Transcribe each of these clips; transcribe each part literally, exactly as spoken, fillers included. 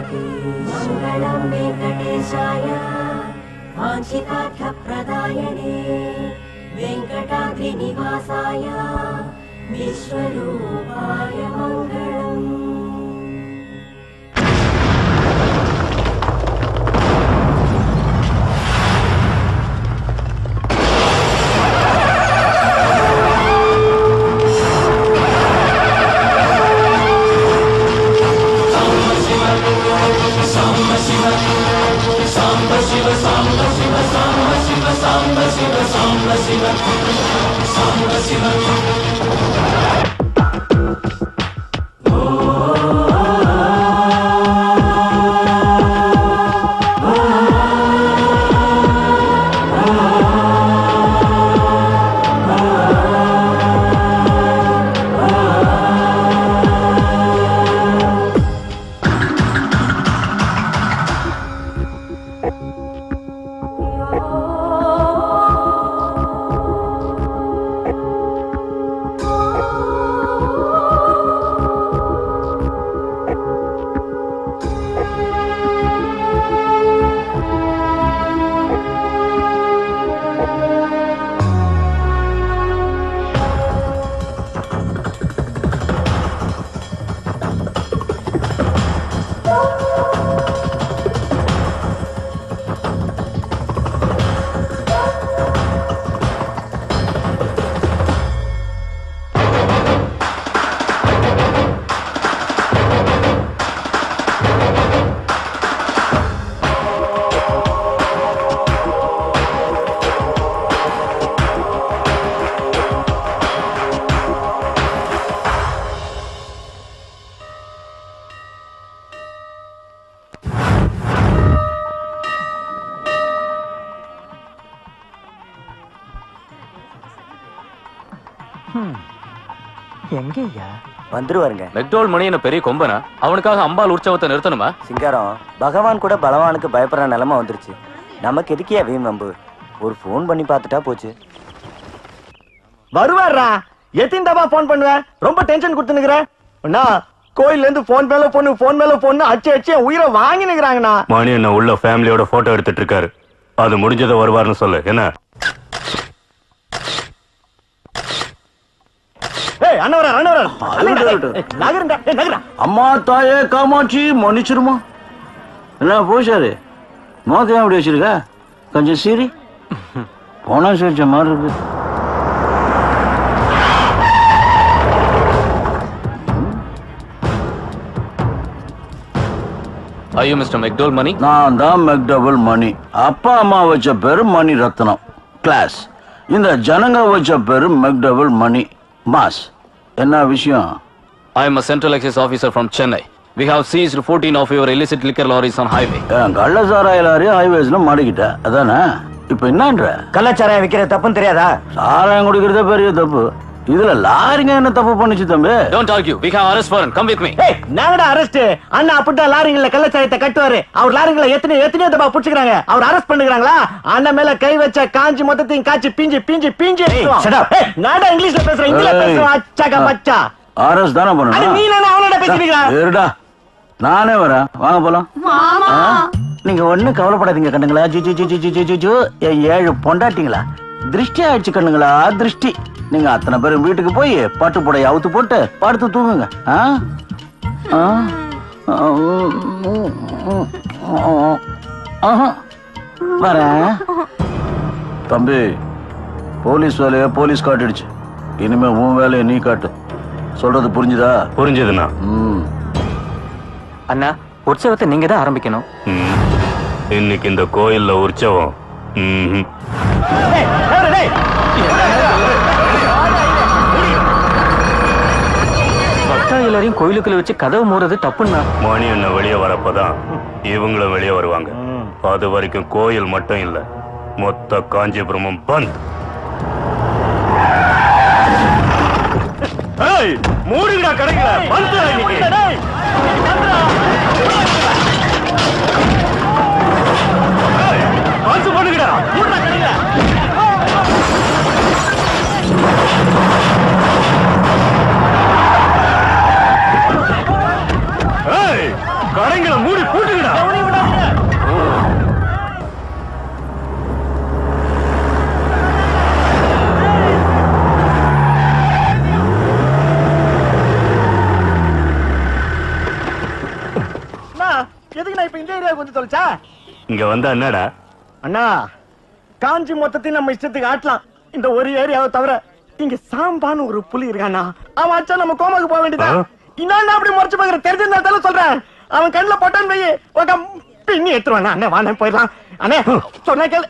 भवति मङ्गलं वेङ्कटेशाय वाञ्छितार्थप्रदायिने वेङ्कटाद्रिनिवासाय विश्वरूपाय मङ्गलम्। வந்துருவாருங்க. மெக்டோல் மணி என்ன பெரிய கொம்பனா? அவனுக்காக அம்பாள் உற்சவத்தை நிறுத்தணுமா? சிங்காரம், பகவான் கூட பலவானுக்கு பயப்படுற நிலைமை வந்துருச்சு. நமக்கு எதுக்கே வீண் வம்பு? ஒரு போன் பண்ணி பார்த்துட்டா போச்சு. வருவாரா? எத்தனை தபா போன் பண்ணுவேன்? ரொம்ப டென்ஷன் கொடுத்துனுக்குற. அண்ணா, கோயில்ல இருந்து போன் மேல பொண்ணு போன் மேல பொண்ணு அச்சு அச்சு உயிரை வாங்கி நிக்கிறாங்கண்ணா. மணி என்ன உள்ள ஃபேமிலியோட போட்டோ எடுத்துட்டு இருக்காரு. அது முடிஞ்சதை வருவார்னு சொல்லு. என்ன அம்மா தாயே காமாட்சி மன்னிச்சிருமா. என்ன போஷாரு நோக்கையா அப்படி வச்சிருக்க? கொஞ்சம் சீரி போனா சிரிச்ச மாதிரி இருக்கு. ஐயோ மிஸ்டர் மெக்டோல் மணி. நான் தான் மெக்டபிள் மணி. அப்பா அம்மா வச்ச பேரு மணி ரத்னம் கிளாஸ். இந்த ஜனங்க வச்ச பேரு மெக்டபிள் மணி மாஸ். என்ன விஷயம்? I am a central excise officer from Chennai. We have seized fourteen of your illicit liquor lorries on highway. கள்ளச்சாராய லாரி ஹைவேஸ்ல மாட்டிக்கிட்ட அதானே? இப்ப என்னன்ற? கள்ளச்சாராயம் விக்கிறது தப்புன்னு தெரியாதா? சாராயம் குடிக்கிறதே பெரிய தப்பு. இதுல லாரிங்க என்ன தப்பு பண்ணுச்சு தம்பி? Don't argue. We have arrest warrant. Come with me. ஏய், நாங்கடா அரெஸ்ட். அண்ணா அப்படிதான் லாரிங்கள கள்ளச்சாராயத்தை கட்டுவாரு. அவர் லாரிங்கள எத்தனை எத்தனை தப்பா புடிச்சுக்கிறாங்க. அவர் அரெஸ்ட் பண்ணுகிறாங்களா? அண்ணன் மேல கை வச்ச காஞ்சி மொத்தத்தையும் காச்சி பிஞ்சி பிஞ்சி பிஞ்சி. நான்டா இங்கிலீஷ்ல பேசுறேன். இங்கிலீஷ்ல பேசுறேன். அச்சக மச்சா. அரெஸ்ட் தான பண்ணணும். அட நீ நானே அவனோட பேசிக்கிறீங்க. ஏடா நானே வரேன். வாங்க போலாம். மாமா நீங்க ஒண்ணு கவலைப்படாதீங்க கண்ணுங்களா. ஜி ஜி ஜி ஜி ஜி ஜி ஏழு பொண்டாட்டிங்களா? திருஷ்டி ஆயிடுச்சு கண்ணுங்களா. திருஷ்டி. நீங்க அத்தனை பேரும் வீட்டுக்கு போய் பட்டு புடைய அவுத்து போட்டு படுத்து தூங்குங்க. வரேன் தம்பி. போலீஸ் வேலைய போலீஸ் காட்டிடுச்சு. இனிமே உன் வேலையை நீ காட்டு. சொல்றது புரிஞ்சுதா? புரிஞ்சதுண்ணா. அண்ணா, உற்சவத்தை நீங்க தான் ஆரம்பிக்கணும். இன்னைக்கு இந்த கோயில்ல உற்சவம். பக்தா எல்லாரையும் கோயிலுக்குள்ள வச்சு கதவு மூடுறது தப்புன்னா? மணி என்ன வெளியே வரப்பதான் இவங்களும் வெளியே வருவாங்க. அது வரைக்கும் கோயில் மட்டும் இல்ல, மொத்த காஞ்சிபுரமும் பந்த். மூடுங்கடா கடைங்கள. பந்த் இன்னைக்கு. பந்த் பண்ணுங்கடா. மூடுடா கடைங்கள. ஏய், கடைங்களை மூடி போட்டுக்கடா. எதுக்கு நான் இப்ப இந்த ஏரியா கொஞ்சம் தொலைச்சா? இங்க வந்தா என்னடா? அண்ணா காஞ்சி மொத்தத்தையும் நம்ம இஷ்டத்துக்கு ஆட்டலாம். இந்த ஒரு ஏரியாவை தவிர இங்க சாம்பான்னு ஒரு புலி இருக்கானா, அவன் அச்சா நம்ம கோமாக்கு போக வேண்டியதா? இன்னும் அப்படி முறைச்சு பாக்குற தெரிஞ்சிருந்தாலும் சொல்றேன். அவன் கண்ணுல போட்டான்னு போய் பின்னி எடுத்துருவானா? அண்ணே வாண்ணே போயிடலாம். அண்ணே சொன்ன கேளு.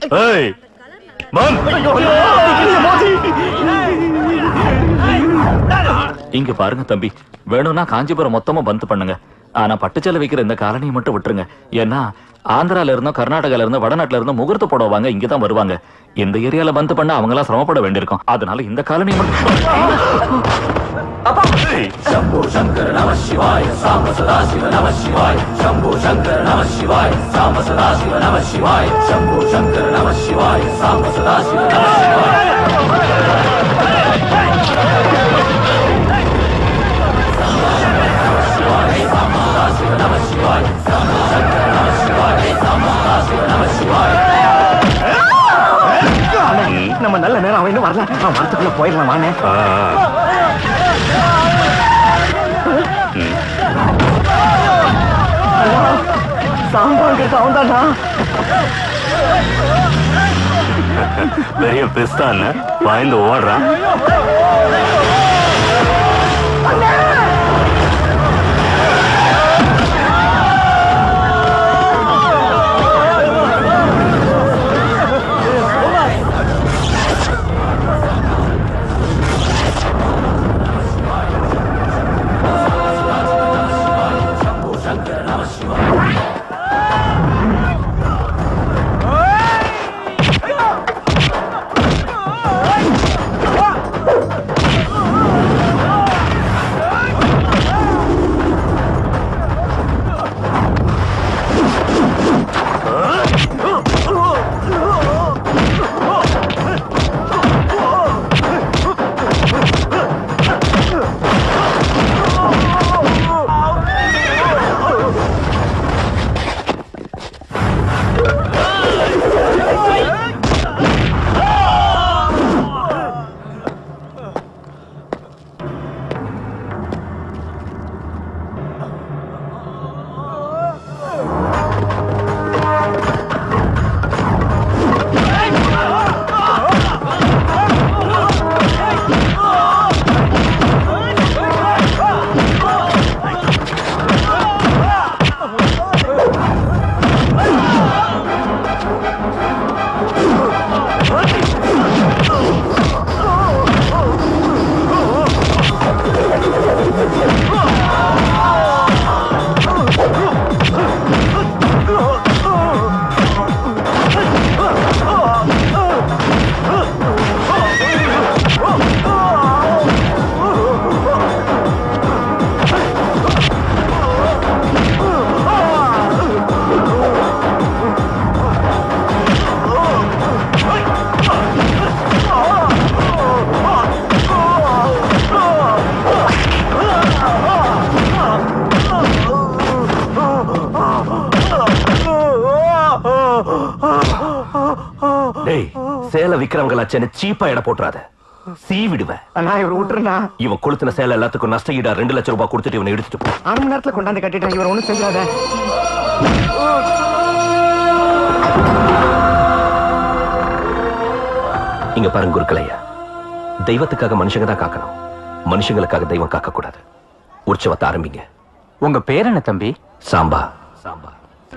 இங்க பாருங்க தம்பி, வேணும்னா காஞ்சிபுரம் மொத்தமா பந்த் பண்ணுங்க. ஆனா பட்டுச்சேலை வைக்கிற இந்த காலனியை மட்டும் விட்டுருங்க. ஏன்னா ஆந்திரால இருந்தும் கர்நாடகால இருந்தும் வடநாட்டுல இருந்தும் முகூர்த்த போடுவாங்க, இங்கதான் வருவாங்க. இந்த ஏரியால பந்த் பண்ண அவங்க எல்லாம் சிரமப்பட வேண்டியிருக்கும். அதனால இந்த காலனியை மட்டும். शंभो शंकर नमः शिवाय साम सदा शिव नमः शिवाय शंभो शंकर नमः शिवाय साम सदा शिव नमः शिवाय शंभो शंकर नमः शिवाय साम सदा शिव नमः शिवाय நம்ம நல்ல நேரம் அவன் இன்னும் வரல. அவன் வரத்துக்குள்ள போயிடலாம் வானே. சாம்பாங்கிறது அவன் தானா? பெரிய பிஸ்தான் பாய்ந்து ஓடுறான். சேலை விக்கிறவங்களாச்சேன்னு சீப்பா இட போட்டுறாத, சீ விடுவேன். இவர் விட்டுருனா இவன் கொளுத்தின சேலை எல்லாத்துக்கும் நஷ்ட ஈடா ரெண்டு லட்சம் ரூபாய் கொடுத்துட்டு இவனை எடுத்துட்டு போ. அரை மணி நேரத்துல கொண்டாந்து கட்டிட்டாங்க. இவர் ஒண்ணும் செஞ்சாத. இங்க பாருங்க குருக்களையா, தெய்வத்துக்காக மனுஷங்க தான் காக்கணும், மனுஷங்களுக்காக தெய்வம் காக்க கூடாது. உற்சவத்தை ஆரம்பிங்க. உங்க பேர் என்ன தம்பி? சாம்பா. சாம்பா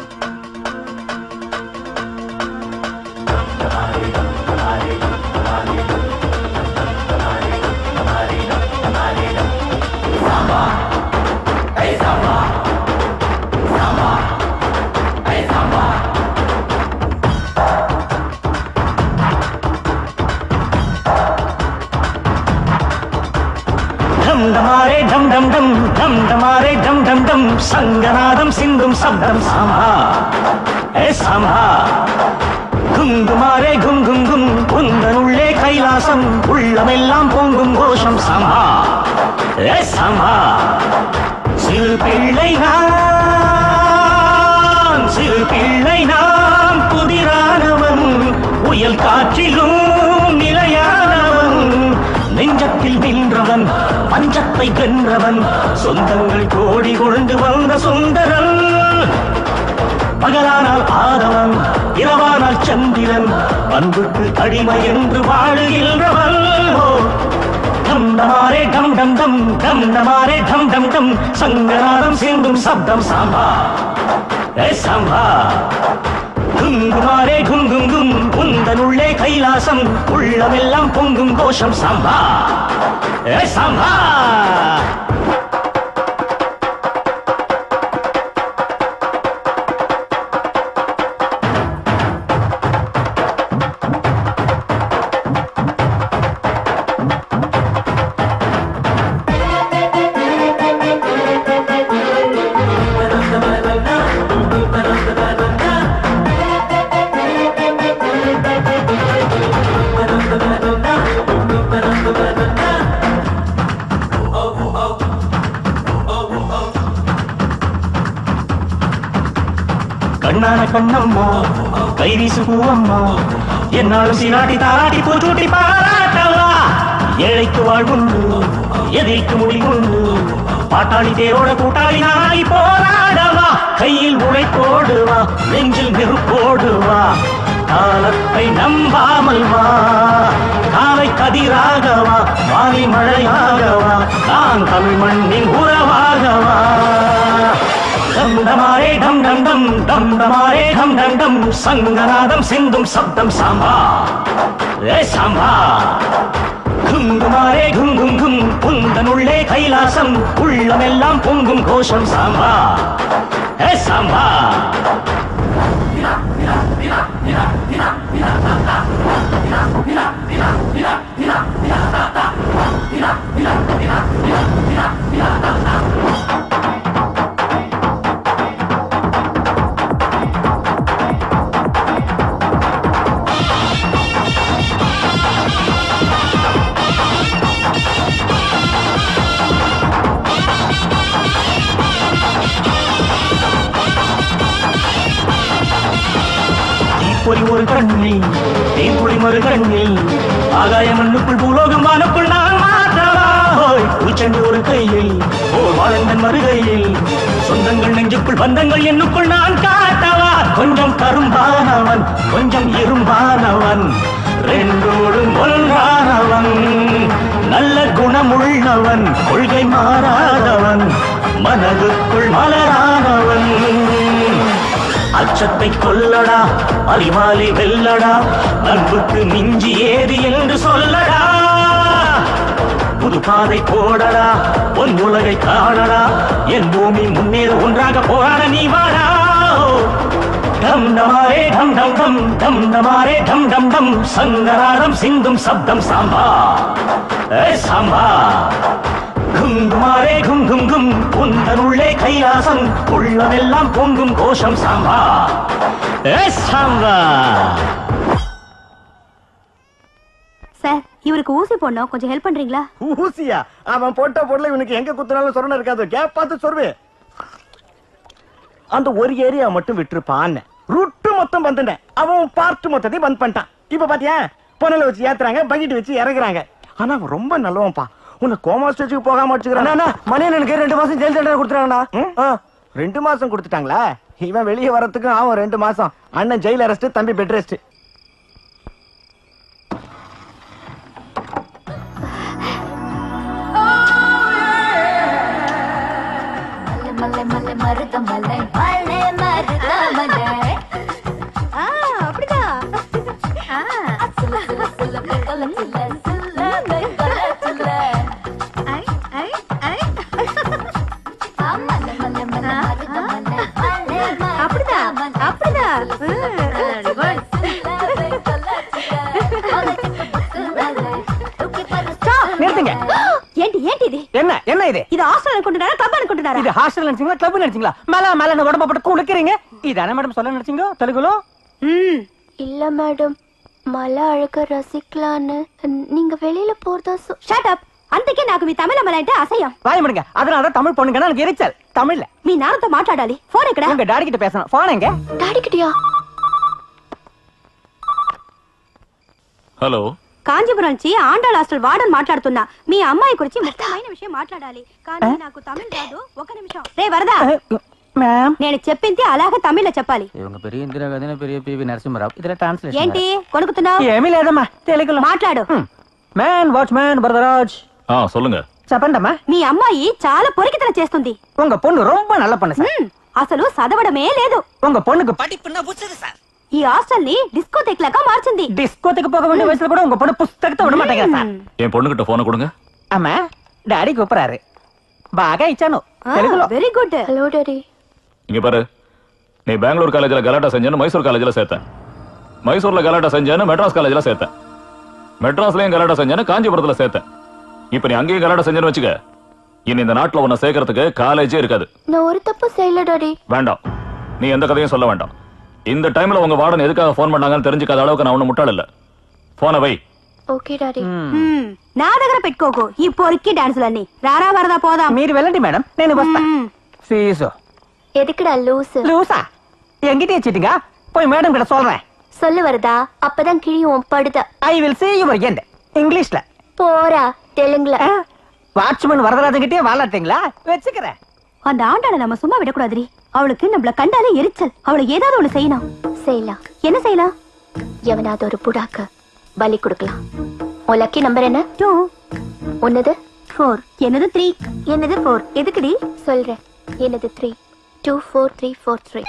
டமாரே டம் டம் டம் டம் டமாரே டம் டம் டம் சங்கநாதம் சிந்தும் சப்தம் சாம்பா ஏ சாம்பா. குங்குமாரே கும் கும் கும் உந்தனுள்ளே கைலாசம் உள்ளமெல்லாம் பொங்கும் கோஷம் சாம்பா ஏ சாம்பா. சிறு பிள்ளை நான் சிறு பிள்ளை நாம் புதிரானவன் புயல் காற்றிலும் நிலையானவன் நெஞ்சத்தில் நின்றவன் பஞ்சத்தை வென்றவன் சொந்தங்கள் கோடி கொண்டு வந்த சுந்தரன் பகலானால் ஆதவன் இரவானால் சந்திரன் அன்புக்கு அடிமை என்று வாழுகின்றவன் டம் டமாரே டம் டம் டம் டம் டமாரே டம் டம் டம் சங்கராரம் சிந்தும் சப்தம் சாம்பா ஏ சாம்பா குங்குமாரே குங்கும் கும் உந்தனுள்ளே கைலாசம் உள்ளமெல்லாம் பொங்கும் கோஷம் சாம்பா ஏ சாம்பா கண்ணான கண்ணம்மா கைவீசு பூவம்மா என்னாலும் சீராட்டி தாராட்டி பூச்சூட்டி பாராட்டவா ஏழைக்கு வாழ்வுண்டு எதிர்க்கு முடிவுண்டு பாட்டாளி தேரோட கூட்டாளி நாளை போராடவா கையில் உழை போடுவா நெஞ்சில் நெருப்போடுவா காலத்தை நம்பாமல் வா காலை கதிராகவா வாரி மழையாகவா நான் தமிழ் மண்ணின் உறவாகவா டம் டமாரே டம் டம் டம் டம் டமாரே டம் டம் டம் சங்கநாதம் சிந்தும் சப்தம் சாம்பா ஏ சாம்பா குங்குமாரே கும் கும் கும் உந்தனுள்ளே கைலாசம் உள்ளமெல்லாம் பொங்கும் கோஷம் சாம்பா ஏ சாம்பா பொறி ஒரு கண்ணில் தேன்பொழி மறு கண்ணில் ஆகாய மண்ணுக்குள் பூலோகம் வானுக்குள் நான் மாற்றவா பூச்செண்டு ஒரு கையில் ஓர் வாழந்தன் மறுகையில் சொந்தங்கள் நெஞ்சுக்குள் பந்தங்கள் என்னுக்குள் நான் காட்டவா கொஞ்சம் கரும்பானவன் கொஞ்சம் இரும்பானவன் ரெண்டோடும் ஒன்றானவன் நல்ல குணமுள்ளவன் கொள்கை மாறாதவன் மனதுக்குள் மலரானவன் அச்சத்தை கொல்லடா அறிவாலி வெல்லடா அன்புக்கு மிஞ்சி ஏது என்று சொல்லடா புது பாதை போடடா பொன் உலகை காணடா என் பூமி முன்னேற ஒன்றாக போராட நீ வாடா டம் டமாரே டம் டம் டம் டம் டமாரே டம் டம் டம் சங்கராரம் சிந்தும் சப்தம் சாம்பா ஏ சாம்பா குங்குமாரே கும் கும் கும் உந்தனுள்ளே கைலாசம் உள்ளமெல்லாம் பொங்கும் கோஷம் சாம்பா ஏ சாம்பா சார் இவருக்கு ஊசி போடணும் கொஞ்சம் ஹெல்ப் பண்றீங்களா ஊசியா அவன் போட்ட பொருள் இவனுக்கு எங்க குத்துனாலும் சொரண இருக்காது கேப் பார்த்து சொல்வே அந்த ஒரு ஏரியா மட்டும் விட்டுருப்பான் ரூட்டு மொத்தம் வந்துட்டேன் அவன் பார்ட் மொத்தத்தையும் பந்த் பண்ணிட்டான் இப்ப பாத்தியா பொனல வச்சு ஏத்துறாங்க பக்கெட் வச்சு இறக்குறாங்க ஆனா அவன் ரொம்ப நல்லவன்ப்பா உன்னை கோமா ஸ்டேஜுக்கு போகாம வச்சுக்கிறான் மணியனுக்கு ரெண்டு மாசம் ஜெயில் தண்டனை கொடுத்துறாங்கண்ணா ரெண்டு மாசம் கொடுத்துட்டாங்களா இவன் வெளியே வரத்துக்கு ஆகும் ரெண்டு மாசம் அண்ணன் ஜெயில் அரெஸ்ட் தம்பி பெட் ரெஸ்ட் மலை மலை மருத மலை மலை மருத மலை ஆ அப்படிதான் சில சில சில பக்கல சில சில பக்கல சில ஐ ஐ ஐ மலை மலை மலை மருத மலை மலை அப்படிதான் அப்படிதான் நிறுத்துங்க ஏண்டி ஏண்டி இது என்ன என்ன இது இது ஹாஸ்டல் கொண்டுடாரா கிளப் கொண்டுடாரா இது ஹாஸ்டல் நினைச்சீங்களா கிளப் நினைச்சீங்களா மேல மேல உடம்ப போட்டு குளிக்கிறீங்க இதானே மேடம் சொல்ல நினைச்சீங்க தெலுங்குல ம் இல்ல மேடம் மலை அழக ரசிக்கலான்னு நீங்க வெளியில போறதா ஷட் அப் అందుకే నాకు మీ తమిళ అంటే అసహ్యం. வாய் முடுங்க. அதனால தமிழ் பொண்ணுங்கன்னா எனக்கு எரிச்சல். தமிழ்ல మీ నాన్నతో మాట్లాడాలి. ఫోన్ ఎక్కడ? உங்க டாடி கிட்ட பேசணும். ఫోన్ எங்க? డాడీ కిటియా. హలో, కాంచీపురం నుంచి ఆండాళ్ హాస్టల్ వార్డెన్ మాట్లాడుతున్నా. మీ అమ్మాయి గురించి ముఖ్యమైన విషయం మాట్లాడాలి. కానీ నాకు తమిళ్ రాదు. ఒక నిమిషం. రే వరదా, மேம் నేను చెప్పింది అలాగే తమిళ్లో చెప్పాలి. இவங்க பெரிய இந்திரா காந்தி பெரிய పివి నరసింహరావు. ఇదర ట్రాన్స్లేషన్ ఏంటి కొనుకుతున్నావు? ఏమీ లేదమ్మా, తెలుగులో మాట్లాడు. Man watchman Varadaraj. ஆ சொல்லுங்க. చెప్పండమ్మా. మీ అమ్మాయి చాలా పొరికితనం చేస్తుంది. உங்க பொண்ணு ரொம்ப நல்ல பொண்ணு சார். అసలు చదవడమే లేదు. உங்க பொண்ணுக்கு படிப்புன்னா புடிச்சது சார். ఈ హాస్టల్ ని డిస్కోథెక్ లాగా మార్చింది. டிஸ்கோத்துக்கு போக வேண்டிய வயசுல கூட உங்க பொண்ணு புஸ்தகத்தை விட மாட்டேங்கிறா சார். என் பொண்ணுகிட்ட போனை கொடுங்க. అమ్మా డాడీ కూపరారు. బాగా ఇచ్చాను తెలుగులో. Very good. Hello daddy. இங்க பாரு, நீ பெங்களூர் காலேஜ்ல கலாட்டா செஞ்சேன்னு மைசூர் காலேஜ்ல சேர்த்தேன். மைசூர்ல கலாட்டா செஞ்சேன்னு மெட்ராஸ் காலேஜ்ல சேர்த்தேன். மெட்ராஸ்லயும் கலாட்டா செஞ்சேன்னு காஞ்சிபுரத்துல சேர்த்தேன். இப்ப நீ அங்கேயும் கலாட்டா செஞ்சேன்னு வச்சுக்க, இனி இந்த நாட்டுல உன்னை சேர்க்கறதுக்கு காலேஜே இருக்காது. நான் ஒரு தப்பு செய்யல டாடி. வேண்டாம், நீ எந்த கதையும் சொல்ல வேண்டாம். இந்த டைம்ல உங்க வார்டன் எதுக்காக போன் பண்ணாங்கன்னு தெரிஞ்சுக்காத அளவுக்கு நான் ஒன்னும் முட்டாள் இல்ல. போனை வை. Okay daddy. నా దగ్గర పెట్టుకోకు ఈ పొరికి డాన్సులన్నీ. రారా వరదా పోదాం. మీరు వెళ్ళండి మేడం, నేను వస్తా. ఫీజు எதுக்குடா லூஸ்? லூசா என்கிட்ட வச்சிட்டீங்க. போய் மேடம் கிட்ட சொல்றேன். சொல்லு வரதா, அப்பதான் கிழியும் படுத. I will see you again இங்கிலீஷ்ல. போறா தெலுங்குல. வாட்ச்மேன் வரதராஜன் கிட்டே வாலாட்டீங்களா? வெச்சுக்கறேன். அந்த ஆண்டாள நம்ம சும்மா விடக்கூடாதுரி. அவளுக்கு நம்மள கண்டாலே எரிச்சல். அவளை ஏதாவது ஒண்ணு செய்யணும். செய்யலாம். என்ன செய்யலாம்? எவனாவது ஒரு புடாக்க பலி கொடுக்கலாம். உன் லக்கி நம்பர் என்ன? டூ. உன்னது ஃபோர். என்னது த்ரீ. என்னது ஃபோர். எதுக்குடி? சொல்றேன். என்னது three. Two four three four three.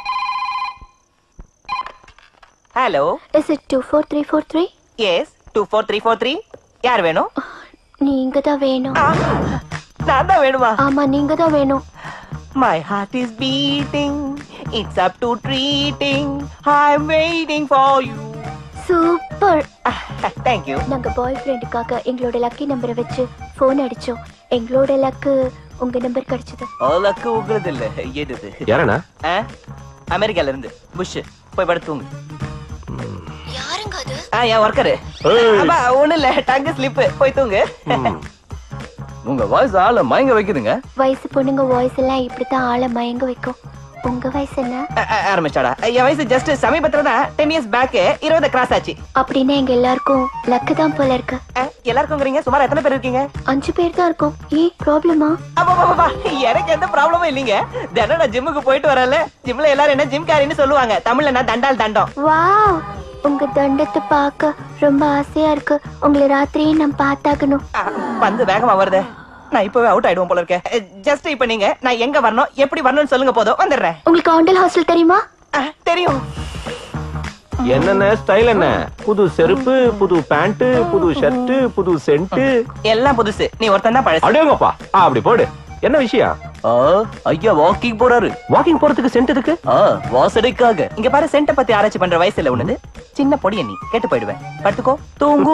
Hello, is it two four three four three? Yes two four three four three. யார் வேணும்? நீங்க தான் வேணும். நான் தான் வேணுமா? ஆமா, நீங்க தான் வேணும். My heart is beating, it's up to treating, I'm waiting for you. Super. Thank you. நாங்க பாய் ஃப்ரெண்டுக்காக எங்களோட லக்கி நம்பரை வச்சு ஃபோன் அடிச்சோம். எங்களோட லக்கு உங்க நம்பர் கிடைச்சது. லக்கு உங்களுது இல்ல, ஏதுது? யாரண்ணா? அமெரிக்கால இருந்து புஷ். போய் படுத்துங்க. யாருங்க அது? ஆ, என் ஒர்க்கரு. அப்பா ஒண்ணு இல்ல, டங்க் ஸ்லிப். போய் தூங்கு. உங்க வாய்ஸ் ஆள மயங்க வைக்குதுங்க. வயசு பொண்ணுங்க வாய்ஸ் எல்லாம் இப்படித்தான் ஆள மயங்க வைக்கும். உங்க வயசு என்ன? ஆரம்பிச்சாடா. என் வயசு ஜஸ்ட் சமீபத்துல தான் டென் இயர்ஸ் பேக் இருபது கிராஸ் ஆச்சு. அப்படின்னா எங்க எல்லாருக்கும் லக்கு தான் போல இருக்கு. எல்லாருக்கும் சுமார் எத்தனை பேர் இருக்கீங்க? அஞ்சு பேர் தான் இருக்கும். ஏ ப்ராப்ளமா? எனக்கு எந்த ப்ராப்ளமும் இல்லீங்க. தினம் நான் ஜிம்முக்கு போயிட்டு வரல. ஜிம்ல எல்லாரும் என்ன ஜிம் காரின்னு சொல்லுவாங்க. தமிழ்ல நான் தண்டால் தண்டம். வாவ், உங்க தண்டத்தை பார்க்க ரொம்ப ஆசையா இருக்கு. உங்களை ராத்திரியே நான் பார்த்தாகணும். வந்து வேகமா வருது. நான் இப்பவே அவுட் ஆயிடுவோம் போல இருக்கேன். ஜஸ்ட் இப்ப நீங்க நான் எங்க வரணும், எப்படி வரணும்னு சொல்லுங்க, போதும் வந்துடுறேன். உங்களுக்கு ஆண்டல் ஹாஸ்டல் தெரியுமா? தெரியும். என்னென்ன ஸ்டைல் என்ன? புது செருப்பு, புது பேண்ட், புது ஷர்ட், புது சென்ட், எல்லாம் புதுசு. நீ ஒருத்தன் தான் பழசு. அடேங்கப்பா, அப்படி போடு. என்ன விஷயம்? ஐயா வாக்கிங் போறாரு. வாக்கிங் போறதுக்கு சென்ட் எதுக்கு? வாசனைக்காக. இங்க பாரு, சென்ட பத்தி ஆராய்ச்சி பண்ற வயசு இல்ல உனது. சின்ன பொடிய நீ கேட்டு போயிடுவேன். படுத்துக்கோ, தூங்கு.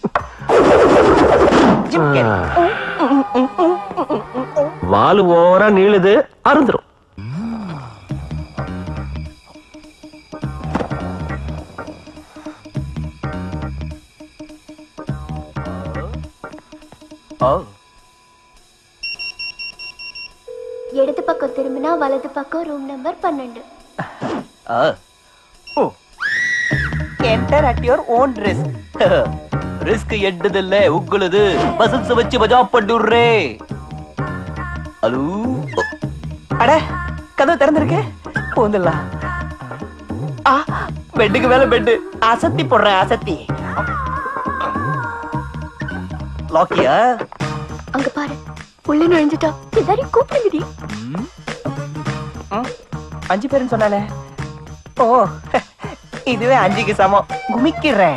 வாலு ஓவரா நீளுது, அருந்துரும். இடது பக்கம் திரும்பினா வலது பக்கம் ரூம் நம்பர் பன்னெண்டு. Enter at your own risk. Risk எட்டதில்ல உங்களுது. பசல்ஸ் வச்சு மஜா பண்ணுறே. ஹலோ. அட, கதவு திறந்திருக்கு. போந்துடலாம். ஆ, பெட்டுக்கு மேல பெட்டு. அசத்தி போடுறேன், அசத்தி. லாக்கியா? அங்க பாரு, உள்ள நுழைஞ்சிட்டா. எல்லாரையும் கூப்பிடுங்கடி. அஞ்சு பேருன்னு சொன்னாலே. ஓ, இதுவே அஞ்சுக்கு சமம். குமிக்கிறேன்.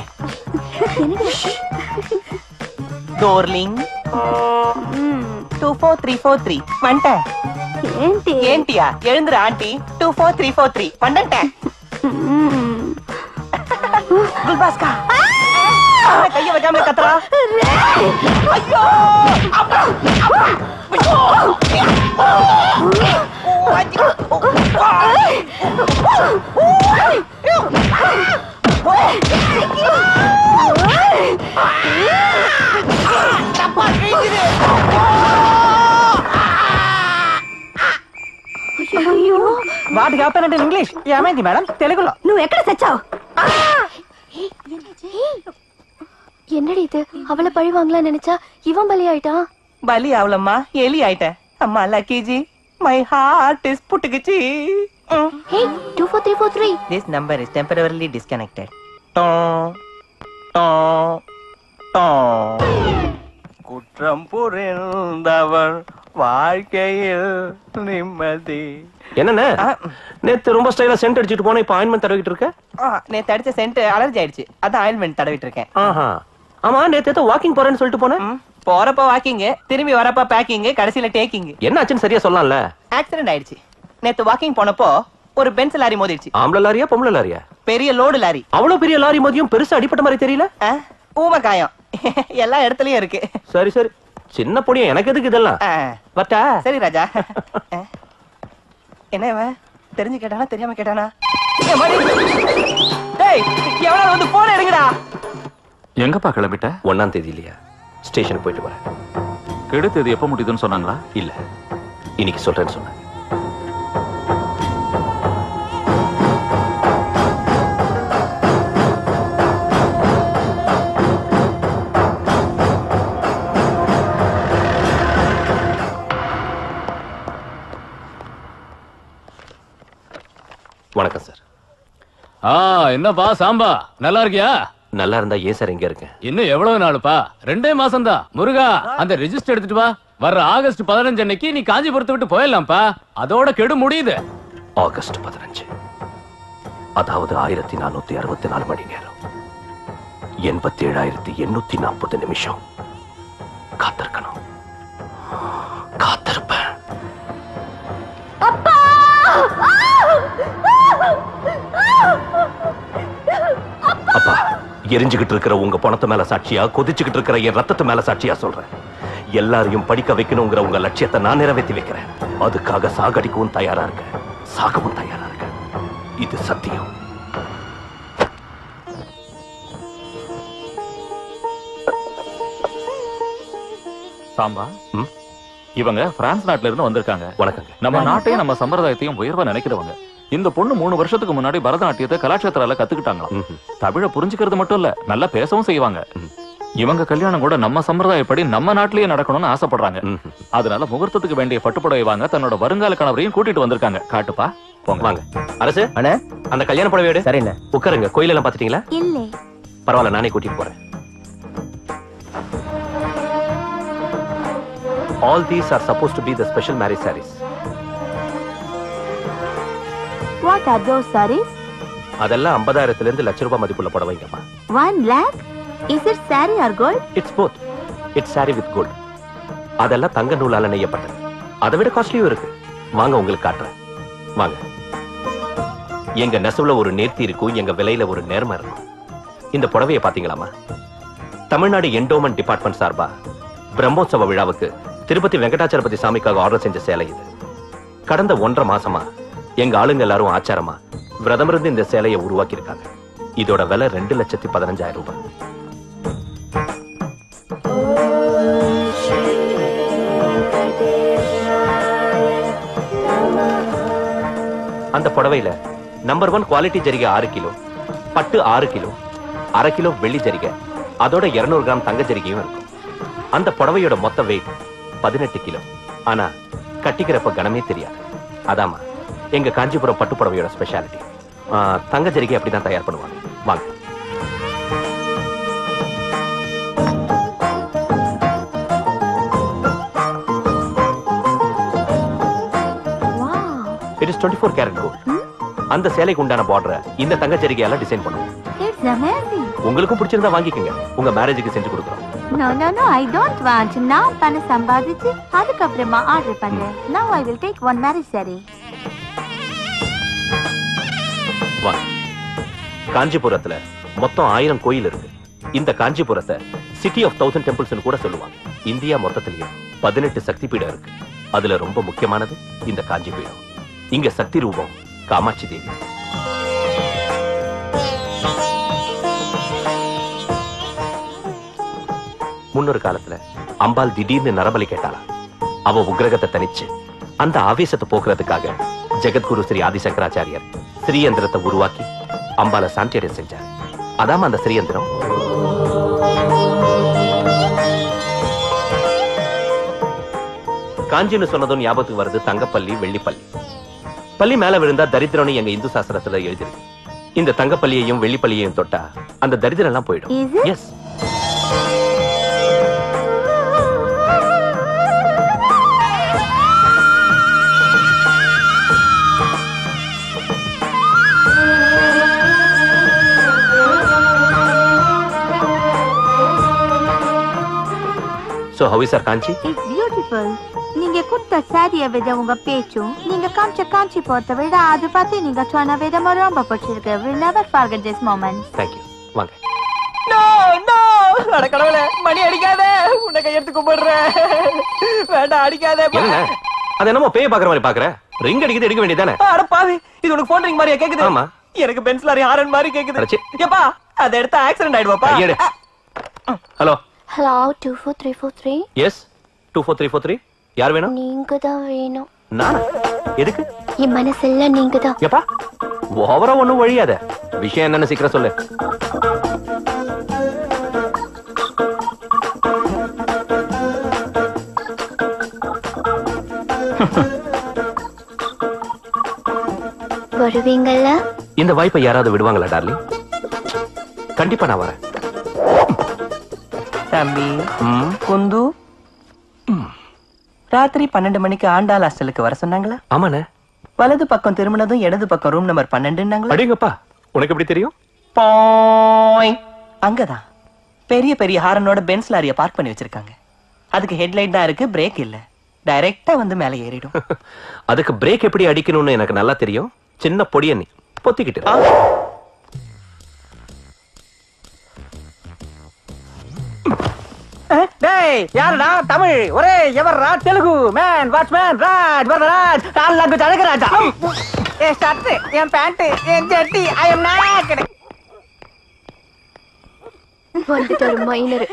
Darling. Two four three four three வந்துட்டேன். ஏன்டியா? எழுந்துரு aunty. Two four three four three வந்துட்டேன். குல்பாஸ்கா கைய வைக்காம கத்துறா. ஐயோ, அப்பா, அப்பா. வலிக்குது. అయ్యో వాటికి ఆపనంటే ఇంగ్లీష్ ఏమైంది మేడం తెలుగులో నువ్వు ఎక్కడ చచ్చావు என்னடி இது அவளை பழி வாங்கலாம் நினைச்சா இவன் பலி ஆயிட்டான் பலி ஆவலம்மா எலி ஆயிட்டேன் அம்மா லக்கிஜி மை ஹார்ட் இஸ் புட்டுக்குச்சி hey two four three four three this number is temporarily disconnected டோ டோ டோ குற்றம் புரிந்தவர் வாழ்க்கையில் நிம்மதி. என்னண்ணே நேத்து ரொம்ப ஸ்டைலா சென்ட் அடிச்சிட்டு போன இப்ப ஆயின்மெண்ட் தடவிட்டு இருக்க? நேத்து அடிச்ச சென்ட் அலர்ஜி ஆயிடுச்சு அதான் ஆயின்மெண்ட் தடவிட்டு இருக்கேன். ஆஹா ஆமா நேத்து ஏதோ வாக்கிங் போறேன்னு சொல்லிட்டு போனேன். போறப்ப வாக்கிங் திரும்பி வரப்ப பேக்கிங் கடைசியில டேக்கிங். என்ன ஆச்சுன்னு சரியா சொல்லலாம்ல? ஆக்சிடென்ட் ஆயிடுச்சு. நேத்து வாக்கிங் போனப்போ ஒரு பென்ஸ் லாரி மோதிடுச்சு. ஆம்பளை லாரியா பொம்பளை லாரியா? பெரிய லோடு லாரி. அவ்வளவு பெரிய லாரி மோதியும் பெருசா அடிப்பட்ட மாதிரி தெரியல. ஊம காயம் எல்லா இடத்துலயும் இருக்கு. சரி சரி சின்ன பொடியும் எனக்கு எதுக்கு இதெல்லாம் வட்டா? சரி ராஜா. என்ன இவன் தெரிஞ்சு கேட்டானா தெரியாம கேட்டானா? டேய் எவனாவது வந்து போன் எடுங்கடா. எங்கப்பா கிளம்பிட்ட? ஒன்னாம் தேதி இல்லையா ஸ்டேஷன் போயிட்டு வரேன். கெடு தேதி எப்ப முடியுதுன்னு சொன்னாங்களா? இல்ல இன்னைக்கு சொல்றேன்னு சொன்னேன். வணக்கம் சார். ஆ என்னப்பா சாம்பா நல்லா இருக்கியா? நல்லா இருந்தா ஏன் சார் இங்க இருக்கேன்? இன்னும் எவ்வளவு நாளுப்பா? ரெண்டே மாசம் தான். முருகா அந்த ரெஜிஸ்டர் எடுத்துட்டு வா. வர்ற ஆகஸ்ட் பதினஞ்சு அன்னைக்கு நீ காஞ்சிபுரத்தை விட்டு போயிடலாம்ப்பா. அதோட கெடு முடியுது. ஆகஸ்ட் பதினஞ்சு அதாவது ஆயிரத்தி நானூத்தி அறுபத்தி நாலு மணி நேரம் எண்பத்தி ஏழாயிரத்தி எண்ணூத்தி நாற்பது நிமிஷம் காத்திருக்கணும். காத்திருப்பேன். அப்பா எரிஞ்சுகிட்டு இருக்கிற உங்க பணத்து மேல சாட்சியா கொதிச்சுக்கிட்டு இருக்கிற என் ரத்தத்து மேல சாட்சியா சொல்றேன். எல்லாரையும் படிக்க வைக்கணுங்கிற உங்க லட்சியத்தை நான் நிறைவேற்றி வைக்கிறேன். அதுக்காக சாகடிக்கவும் தயாரா இருக்கேன், சாகவும் தயாரா இருக்கேன். இது சத்தியம். சாம்பா இவங்க பிரான்ஸ் நாட்டுல இருந்து வந்திருக்காங்க. வணக்கங்க. நம்ம நாட்டையும் நம்ம சம்பிரதாயத்தையும் உயர்வா நினைக்கிறவங்க. இந்த பொண்ணு மூணு வருஷத்துக்கு முன்னாடி பரதநாட்டியத்தை கலாட்சேத்திரால கத்துக்கிட்டாங்க. தமிழை புரிஞ்சுக்கிறது மட்டும் இல்ல நல்லா பேசவும் செய்வாங்க. இவங்க கல்யாணம் கூட நம்ம சம்பிரதாயப்படி நம்ம நாட்டிலேயே நடக்கணும்னு ஆசைப்படுறாங்க. அதனால முகூர்த்தத்துக்கு வேண்டிய பட்டுப்புடவை வாங்க தன்னோட வருங்கால கணவரையும் கூட்டிட்டு வந்திருக்காங்க. காட்டுப்பா போங்க. வாங்க அரசு அண்ணே அந்த கல்யாண புடவை எடு. சரிண்ணே உட்காருங்க. கோயில் எல்லாம் பாத்துட்டீங்களா? இல்ல பரவாயில்ல நானே கூட்டிட்டு போறேன். All these are supposed to be the special marriage sarees. What are those sarees? அதெல்லாம் ஐம்பதாயிரத்துல இருந்து லட்ச ரூபாய் மதிப்புள்ள புடவைங்கம்மா. one lakh? Is it saree or gold? It's both. It's saree with gold. அதெல்லாம் தங்க நூலால நெய்யப்பட்டது. அதை விட காஸ்ட்லியும் இருக்கு. வாங்க உங்களுக்கு காட்டுறேன். வாங்க. எங்க நெசவுல ஒரு நேர்த்தி இருக்கும், எங்க விலையில ஒரு நேர்மை இருக்கும். இந்த புடவையை பாத்தீங்களாமா? தமிழ்நாடு என்டோமென்ட் டிபார்ட்மெண்ட் சார்பா பிரம்மோற்சவ விழாவுக்கு திருப்பதி வெங்கடாச்சலபதி சாமிக்காக ஆர்டர் செஞ்ச சேலை இது. கடந்த ஒன்றரை மாசமா எங்க ஆளுங்க எல்லாரும் ஆச்சாரமா விரதம் இருந்து இந்த சேலையை உருவாக்கி இருக்காங்க. இதோட விலை ரெண்டு லட்சத்தி பதினஞ்சாயிரம் ரூபாய். அந்த புடவையில நம்பர் ஒன் குவாலிட்டி ஜரிகை ஆறு கிலோ, பட்டு ஆறு கிலோ, அரை கிலோ வெள்ளி ஜரிகை, அதோட இருநூறு கிராம் தங்க ஜரிகையும் இருக்கும். அந்த புடவையோட மொத்த வெயிட் பதினெட்டு கிலோ. ஆனா கட்டிக்கிறப்ப கனமே தெரியாது. அதாமா எங்க காஞ்சிபுரம் பட்டு புடவையோட ஸ்பெஷாலிட்டி. தங்க ஜரிகை அப்படிதான் தயார் பண்ணுவாங்க. வாங்க. It is twenty-four karat gold. அந்த சேலைக்கு உண்டான பார்டரை இந்த தங்க ஜரிகையால டிசைன் பண்ணுவோம். It's amazing. உங்களுக்கும் பிடிச்சிருந்தா வாங்கிக்கங்க. உங்க மேரேஜுக்கு செஞ்சு கொடுக்குறோம். No, no, no, I don't want. நான் பண சம்பாதிச்சு அதுக்கப்புறமா ஆர்டர் பண்றேன். Now I will take one marriage saree. வாங்க. காஞ்சிபுரத்துல மொத்தம் ஆயிரம் கோயில் இருக்கு. இந்த காஞ்சிபுரத்தை சிட்டி ஆஃப் தௌசண்ட் டெம்பிள்ஸ் கூட சொல்லுவாங்க. இந்தியா மொத்தத்திலேயே பதினெட்டு சக்தி பீடம் இருக்கு. அதுல ரொம்ப முக்கியமானது இந்த காஞ்சி பீடம். இங்க சக்தி ரூபம் காமாட்சி தேவி. முன்னொரு காலத்துல அம்பாள் திடீர்னு நரபலி கேட்டாளா. அவ உக்ரகத்தை தனிச்சு அந்த ஆவேசத்தை போக்குறதுக்காக ஜெகத்குரு ஸ்ரீ ஆதிசங்கராச்சாரியர் ஸ்ரீயந்திரத்தை உருவாக்கி அம்பால சாந்தியடைய செஞ்சார். அதாம அந்த ஸ்ரீயந்திரம். காஞ்சின்னு சொன்னதும் ஞாபகத்துக்கு வருது தங்கப்பள்ளி, வெள்ளிப்பள்ளி. பள்ளி மேல விழுந்தா தரித்திரம்னு எங்க இந்து சாஸ்திரத்துல எழுதிருக்கு. இந்த தங்கப்பள்ளியையும் வெள்ளிப்பள்ளியையும் தொட்டா அந்த தரித்திரம் எல்லாம் போயிடும். Yes. So how is our Kanchi? It's beautiful. நீங்க கொடுத்த சாரியை விட உங்க பேச்சும் நீங்க காமிச்ச காஞ்சி போறத விட அது பார்த்து நீங்க சொன்ன விதமா ரொம்ப பிடிச்சிருக்கு. We'll never forget this moment. Thank you. வாங்க. நோ நோ அட கடவுளே, மணி அடிக்காத, உன்னை கையெடுத்து கும்பிடுறேன். வேண்டாம் அடிக்காத. என்ன அது என்னமோ பேய் பாக்குற மாதிரி பாக்குற? ரிங் அடிக்குது, எடுக்க வேண்டியதானே? அட பாவி, இது உனக்கு போன் ரிங் மாதிரியா கேக்குது? ஆமா. எனக்கு பென்ஸ் லாரி ஹாரன் மாதிரி கேக்குது. ஏப்பா அத எடுத்தா ஆக்சிடென்ட் ஆயிடுவாப்பா. Hello hello two four three four three. Yes two four three four three. யார் வேணும்? நீங்க தான் வேணும். நானா? எதுக்கு? என் மனசெல்லாம் நீங்க தான். ஏப்பா ஓவரா ஒண்ணும் வழியாத. விஷயம் என்னன்னு சீக்கிரம் சொல்லு. வருவீங்கல்ல? இந்த வாய்ப்பை யாராவது விடுவாங்களா டார்லிங்? கண்டிப்பா நான் வரேன். தம்பி குந்து, ராத்திரி பன்னெண்டு மணிக்கு ஆண்டாள் ஹாஸ்டலுக்கு வர சொன்னாங்களா? ஆமாண்ணே. வலது பக்கம் திரும்பினதும் இடது பக்கம் ரூம் நம்பர் பன்னெண்டுன்னாங்களா? அடிங்கப்பா, உனக்கு எப்படி தெரியும்? அங்கதான் பெரிய பெரிய ஹாரனோட பென்ஸ் லாரிய பார்க் பண்ணி வச்சிருக்காங்க. அதுக்கு ஹெட்லைட் தான் இருக்கு, பிரேக் இல்ல. டைரக்டா வந்து மேல ஏறிடும். அதுக்கு பிரேக் எப்படி அடிக்கணும்னு எனக்கு நல்லா தெரியும். சின்ன பொடிய நீ பொத்திக்கிட்டு. டேய் யாருடா? தமிழ் ஒரே எவர்ரா? Telugu man watchman Raj Vararaj all language Azhagaraja. ஏ ஷர்ட், என் பேண்ட், என் ஜட்டி, ஐ அம் நாக்கட். வந்துட்டு ஒரு மைனர்.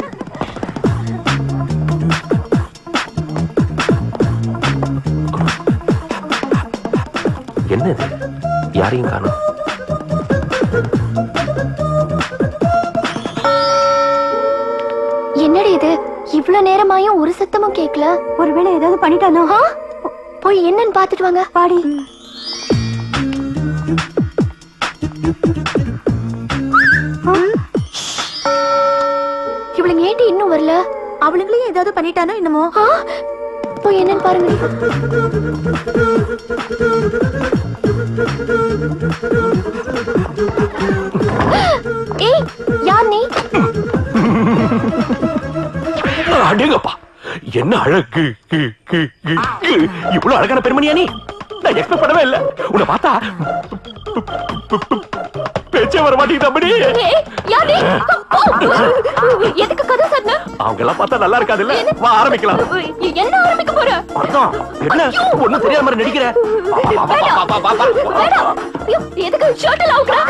என்ன இது? யாரையும் காணோம். என்னடி இது? இவ்வளவு நேரமாயும் ஒரு சத்தமும் கேட்கல. ஒருவேளை ஏதாவது பண்ணிட்டானோ? போய் என்னன்னு பாத்துட்டு வாங்க. பாடி. இவளுங்க ஏண்டி இன்னும் வரல? அவளுங்களையும் ஏதாவது பண்ணிட்டானோ என்னமோ? போய் என்னன்னு பாருங்க. ஏய் யார் நீ? அடேங்கப்பா, என்ன அழகு! இவ்வளவு அழகான பெண்மணியா நீ? நான் எக்ஸ்பெக்ட் பண்ணவே இல்ல. உன்னை பார்த்தா பேச்சே வர மாட்டேங்குது. எதுக்கு கதை சொன்ன? அவங்க எல்லாம் பார்த்தா நல்லா இருக்காது இல்ல? வா ஆரம்பிக்கலாம். என்ன ஆரம்பிக்க போற? அர்த்தம் என்ன? ஒண்ணும் தெரியாத மாதிரி நடிக்கிற. எதுக்கு ஷர்ட் லாவுக்குற?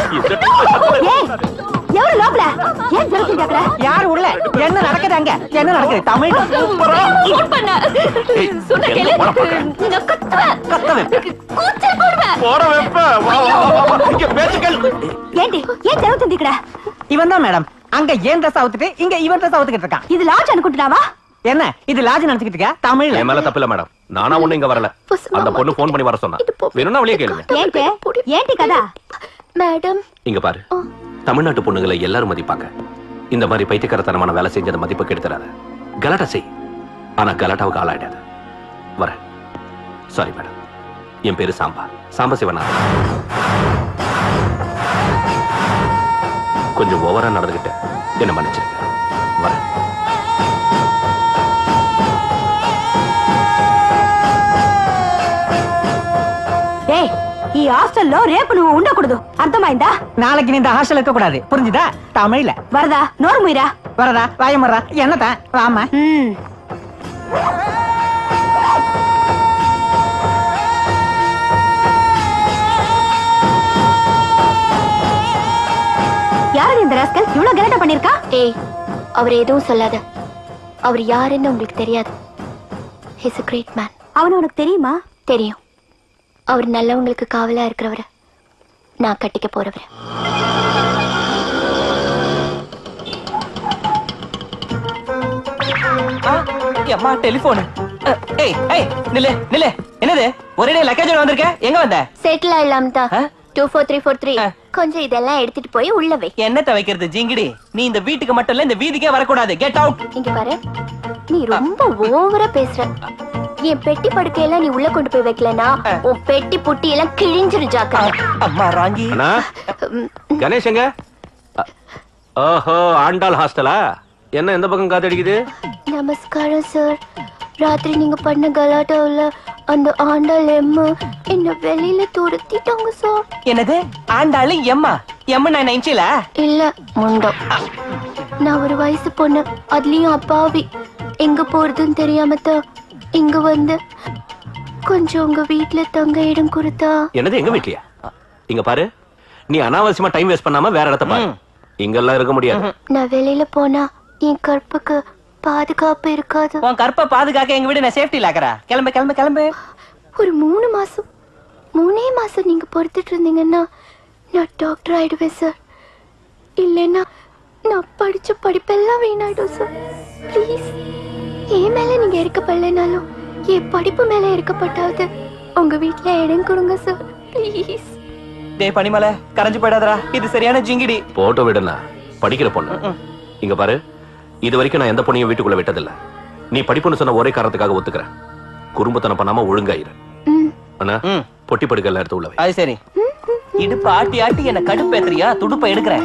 எவரு லாப்ல? ஏன் ஜெரசி கேக்குற? யார் உள்ள? என்ன நடக்குது அங்க? என்ன நடக்குது? தமிழ் ஃபோன் பண்ண. சொன்ன கேளு. நான் கத்துவேன். கத்துவேன். கூச்சல் போடுவேன். போற வெப்ப. வா வா வா. இங்க பேச்சுக்கள். ஏண்டி ஏன் ஜெரசி தந்திக்கற? இவன் தான் மேடம். அங்க ஏன் ட்ரெஸ் அவுத்துட்டு இங்க இவன் ட்ரெஸ் அவுத்துக்கிட்டு இருக்கான். இது லாட்ஜ் அனுப்பிட்டாவா? என்ன இது லாட்ஜ் நினைச்சிட்டு இருக்க? தமிழ் என் மேல தப்பு இல்ல மேடம். நானா ஒண்ணு இங்க வரல. அந்த பொண்ணு ஃபோன் பண்ணி வர சொன்னா. வேணும்னா வெளியே கேளுங்க. ஏன்டி ஏன்டி கதா? மேடம் இங்க பாரு. தமிழ்நாட்டு பொண்ணுங்களை எல்லாரும் மதிப்பாங்க. இந்த மாதிரி பைத்தியக்காரத்தனமான வேலை செஞ்சத மதிப்பு கெடுத்துறாத. கலாட்டா செய், ஆனா கலாட்டாவுக்கு ஆளாயிடாத. வர. Sorry madam. என் பேரு சாம்பா, சாம்ப சிவநாதன். கொஞ்சம் ஓவரா நடந்துகிட்ட என்ன மன்னிச்சிருக்க. வர. ஏய், ఈ హాస్టల్లో రేపు నువ్వు ఉండకూడదు అర్థమైందా? நாளைக்கு நீ இந்த ஹாஸ்டல் இருக்க கூடாது, புரிஞ்சுதா? தமிழ்ல வரதா நோர் முயிரா வரதா வாயமறா என்னதான் வாமா. யாரு இந்த ராஸ்கல் இவ்வளவு கலாட்டா பண்ணிருக்கா? ஏய் அவர் எதுவும் சொல்லாத. அவர் யாருன்னு உங்களுக்கு தெரியாது. His a great man. அவன் உனக்கு தெரியுமா? தெரியும். அவர் நல்லவங்களுக்கு காவலா இருக்கிறவரை நான் கட்டிக்க போறவரை. அம்மா டெலிபோன். ஏய் ஏய் நில்லு நில்லு. என்னது ஒரே லக்கேஜ் வந்திருக்க? எங்க வந்த? செட்டில் ஆயிடலாம் தான். Two four three four three கொஞ்சம் இதெல்லாம் எடுத்துட்டு போய் உள்ள வை. என்னத்த வைக்கிறது ஜிங்கிடி? நீ இந்த வீட்டுக்கு மட்டும் இல்ல, இந்த வீதிக்கே வரக்கூடாது. Get out. இங்க பாரு, நீ ரொம்ப ஓவரா பேசுற. என் பெட்டி படுக்கையெல்லாம் நீ உள்ள கொண்டு போய் வைக்கலனா உன் பெட்டி புட்டி எல்லாம் கிழிஞ்சிரு ஜாக்கிரதை. அம்மா ராங்கி. கணேஷ் எங்க? ஓஹோ, ஆண்டாள் ஹாஸ்டலா? என்ன இந்த பக்கம் காத்தடிக்குது? நமஸ்காரம் சார். ராத்திரி நீங்க பண்ண கலாட்டாவுல அந்த ஆண்டாள் எம்மு என்ன வெளியில துரத்திட்டாங்க சார். என்னது ஆண்டாளு எம்மா? எம்மு நான் நினைச்சல. இல்ல முண்டம். நான் ஒரு வயசு பொண்ணு, அதுலயும் அப்பாவி. எங்க போறதுன்னு தெரியாம தான் இங்க வந்து கொஞ்சம் உங்க வீட்டுல தங்க இடம் கொடுத்தா. என்னது எங்க வீட்லயா? இங்க பாரு, நீ அனாவசியமா டைம் வேஸ்ட் பண்ணாம வேற இடத்த பாரு. இங்கெல்லாம் இருக்க முடியாது. நான் வெளியில போனா என் கற்புக்கு பாதுகாப்பு இருக்காது. உன் கற்ப பாதுகாக்க எங்க வீடு நான் சேஃப்டி லாக்கறா. கிளம்பு கிளம்பு கிளம்பு. ஒரு மூணு மாசம் மூணே மாசம் நீங்க பொறுத்துட்டு இருந்தீங்கன்னா நான் டாக்டர் ஆயிடுவேன் சார். இல்லைன்னா நான் படிச்ச படிப்பெல்லாம் வீணாயிடும் சார். ப்ளீஸ், என் மேல நீங்க இருக்கப்படலைனாலும் என் படிப்பு மேல இருக்கப்பட்டாவது உங்க வீட்டுல இடம் கொடுங்க சார். ப்ளீஸ். டேய் பனிமலை, கரைஞ்சு போயிடாதடா. இது சரியான ஜிங்கிடி. போட்டோ விடுனா படிக்கிற பொண்ணு. இங்க பாரு, இது வரைக்கும் நான் எந்த பொண்ணையும் வீட்டுக்குள்ள விட்டதில்ல. நீ படிப்புன்னு சொன்ன ஒரே காரணத்துக்காக ஒத்துக்கிறேன். குறும்புத்தனம் பண்ணாம ஒழுங்காயிரு. அண்ணா, பொட்டி படுக்கல எடுத்து உள்ள வை. அது சரி. இடுப்பு ஆட்டி ஆட்டி என்ன கடுப்பேத்துறியா? துடுப்ப எடுக்கிறேன்.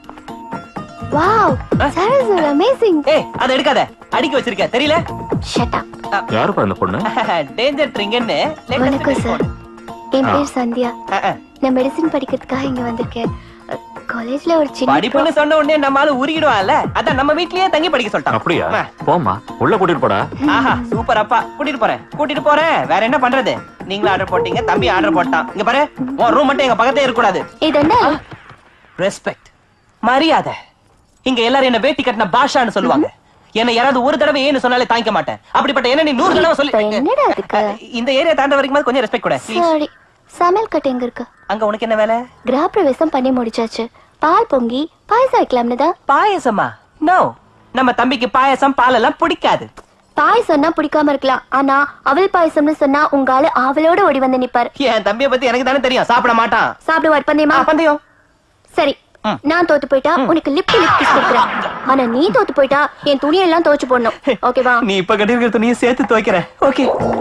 Wow, that is amazing. ஏய், அத எடுக்காத. அடிக்க வச்சிருக்க தெரியல? Shut up. யாருப்பா இந்த பொண்ணு? டேஞ்சர் ட்ரிங்கன்னு. வணக்கம் சார். என் பேர் சந்தியா. நான் மெடிசின் படிக்கிறதுக்காக இங்க வந்திருக்கேன். காலேஜ்ல ஒரு சின்ன படிப்புன்னு சொன்ன உடனே நம்மால உருகிடுவான்ல. அதான் நம்ம வீட்லயே தங்கி படிக்க சொல்லிட்டான். அப்படியா? போமா, உள்ள கூட்டிட்டு போடா. ஆஹா, சூப்பர் அப்பா. கூட்டிட்டு போறேன் கூட்டிட்டு போறேன். வேற என்ன பண்றது? நீங்களும் ஆர்டர் போட்டீங்க, தம்பி ஆர்டர் போட்டான். இங்க பாரு, உன் ரூம் மட்டும் எங்க பக்கத்தே இருக்க கூடாது. இதென்ன ரெஸ்பெக்ட், மரியாதை. இங்க எல்லாரும் என்ன வேட்டி கட்டின பாஷான்னு சொல்லுவாங்க. என்ன யாராவது ஒரு தடவை ஏன்னு சொன்னாலே தாங்கிக்க மாட்டேன். அப்படிப்பட்ட என்ன நீ நூறு தடவை சொல்லி என்னடா அதுக்கு? இந்த ஏரியா தாண்ட வரைக்கும் கொஞ்சம் ரெஸ்பெக்ட் கொடு. சரி, சமையல் கட்டு எங்க இருக்கு? அங்க உனக்கு என்ன வேலை? கிரகப்பிரவேசம் பண்ணி முடிச்சாச்சு. பால் பொங்கி பாயசம் வைக்கலாம்னு தான். பாயசமா? நோ, நம்ம தம்பிக்கு பாயசம் பால் எல்லாம் பிடிக்காது. பாயசம்னா பிடிக்காம இருக்கலாம், ஆனா அவள் பாயசம்னு சொன்னா உங்க ஆளு அவளோட ஓடி வந்து நிப்பாரு. என் தம்பியை பத்தி எனக்கு தானே தெரியும். சாப்பிட மாட்டான். சாப்பிடுவார். பந்தயமா? பந்தயம். சரி, நான் தோத்து போயிட்டா உனக்கு லிப் லிப் கிஸ் கொடுக்குறேன். ஆனா நீ தோத்து போயிட்டா என் துணியெல்லாம் துவைச்சு போடணும். ஓகேவா? நீ இப்ப கட்டிருக்கிற துணியை சேர்த்து துவைக்கிற. ஓகே.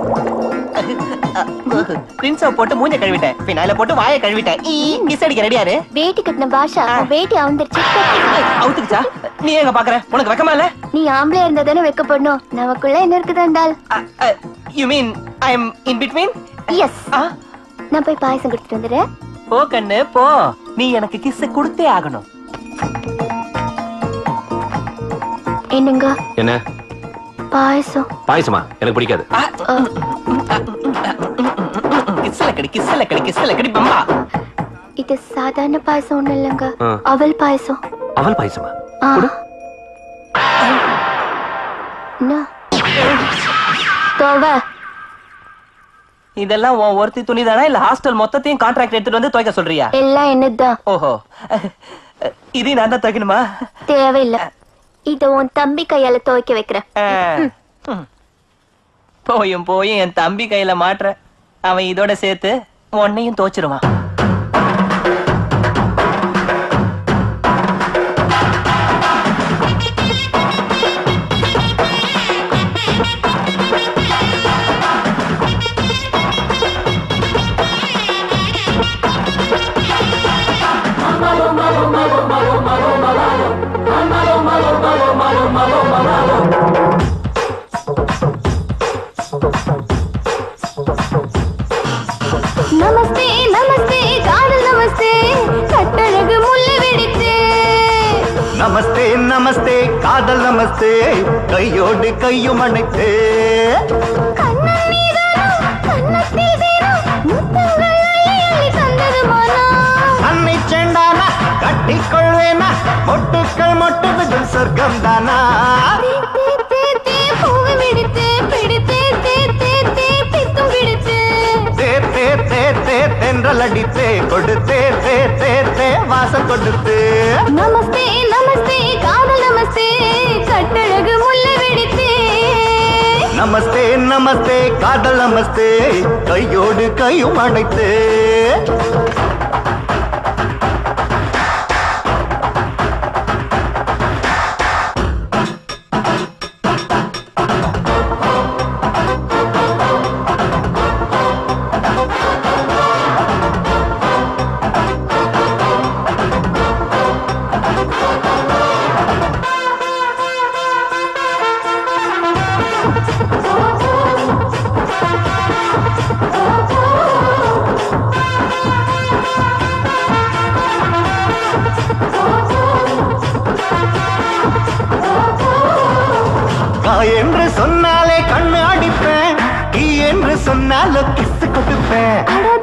பிரின்ஸ போட்டு மூஞ்ச கழுவிட்டேன், பின்னால போட்டு வாயை கழுவிட்டேன். கிஸ் அடிக்க ரெடியாரு. வேட்டி கட்டின பாஷா வேட்டி அவுந்துருச்சு. அவுத்துக்குச்சா? நீ எங்க பாக்குற? உனக்கு வெக்கமா இல்ல? நீ ஆம்பளையா இருந்தா தானே வெக்கப்படணும். நமக்குள்ள என்ன இருக்குதாண்டால்? You mean I am in between? Yes. நான் போய் பாயசம் கொடுத்துட்டு வந்துடுறேன். போ கண்ணு போ. நீ எனக்கு கிஸ் கொடுத்தே ஆகணும். என்னங்க? என்ன பாயசம்? பாயசமா? எனக்கு பிடிக்காது. கிஸ்ல கடி கிஸ்ல கடி கிஸ்ல கடி பம்பா. இது சாதாரண பாயசம் ஒண்ணு இல்லங்க, அவல் பாயசம். அவல் பாயசமா? குடு. நா தோவ. இதெல்லாம் உன் ஒருத்தி துணிதானா இல்ல ஹாஸ்டல் மொத்தத்தையும் கான்ட்ராக்ட் எடுத்துட்டு வந்து துவைக்க சொல்றியா? எல்லாம் என்னதான். ஓஹோ, இது நான் தான் துவைக்கணுமா? தேவையில்லை, இத உன் தம்பி கையால துவைக்க வைக்கிறேன். போயும் போயும் என் தம்பி கையில மாட்டுற. அவன் இதோட சேர்த்து உன்னையும் துவைச்சிருவான். நமஸ்தே நமஸ்தே காதல் நமஸ்தே கட்டழகு முள்ளு வெடித்து. நமஸ்தே நமஸ்தே காதல் நமஸ்தே கையோடு கையும் அணைத்தே. கண்ணன் நீதானோ கண்ணத்தில் தேனோ முத்தங்கள் அள்ளி அள்ளி தந்ததுமானா. அன்னை செண்டானா கட்டிக்கொள்வேனா மொட்டுக்கள் மொட்டுதுகள் சொர்க்கம் தானா. தே தே தே தென்றல் அடித்தே கொடுத்தே தே தே தே வாசம் கொடுத்து. நமஸ்தே நமஸ்தே காதல் நமஸ்தே கட்டழகு முல்லை வெடித்தே. நமஸ்தே நமஸ்தே காதல் நமஸ்தே கையோடு கையும் அணைத்து. என்று சொன்னாலே கண்ணு அடிப்பேன், நீ என்று சொன்னால கிஸ் கொடுப்பேன்.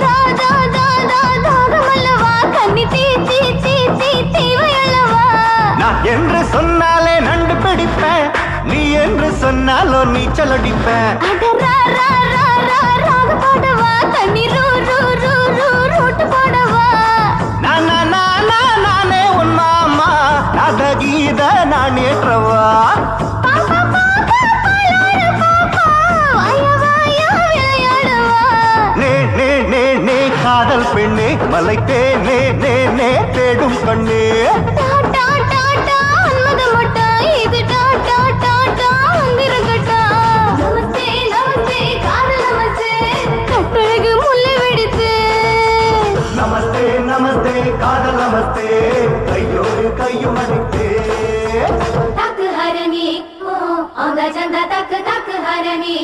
நான் என்று சொன்னாலே நண்டு பிடிப்பேன், நீ என்று சொன்னாலோ நீச்சல் அடிப்பேன். நானே உன் மாமா நாதகீத நான் ஏற்றவா. காதல் பெண்ணே மலைத்தே நே நே நே தேடும் கண்ணே. கட்டழகு முல்லை வெடித்து. நமஸ்தே நமஸ்தே காதல் நமஸ்தே கையோடு கையும் அடித்தே. தக்கு ஹரணி அந்த சந்த தக்கு தக்கு ஹரணி.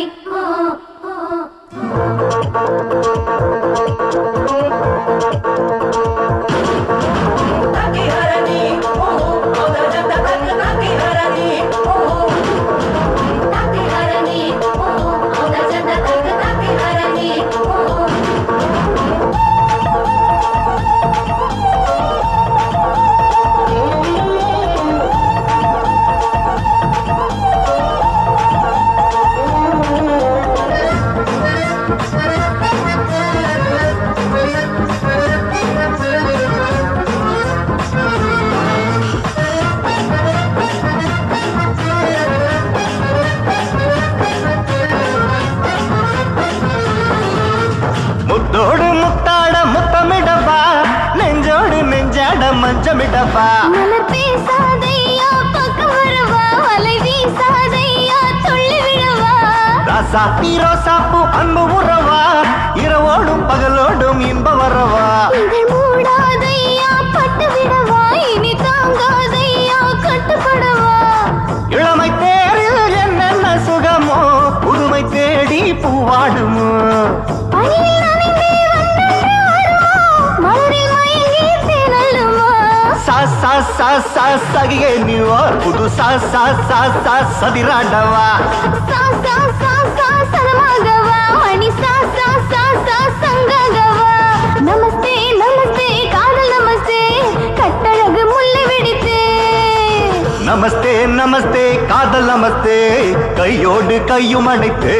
முத்தோடு முத்தாட முத்தமிடவா, நெஞ்சோடு நெஞ்சாட மஞ்சமிடவா. மலர் பேசாதையா பக்கம் வருவா, வலை வீசாதையா துள்ளி விழவா. ராசா ரோசாப்பூ அன்பு உறவா, இரவோடும் பகலோடும் இன்ப வரவா. இதழ் மூடாதையா பட்டு விடவா, இனி தாங்காதையா கட்டுப்படவா. இளமை தேரில் என்னென்ன சுகமோ, புதுமை தேடி பூவாடுமோ. பனியில் நனைந்தே வந்தென்று வருமோ, மலரில் மயங்கி தேனல்லுமோ. சா சா சா சா சகியே நீவோ, புது சா சா சா சா சதிராண்டவா. சா சா சா சா சதமாகவா, மணி சா சா சா சா சங்ககவா. நமஸ்தே நமஸ்தே காதல் நமஸ்தே கட்டழகு முல்லை வெடித்தே. நமஸ்தே நமஸ்தே காதல் நமஸ்தே கையோடு கையும் அணைத்தே.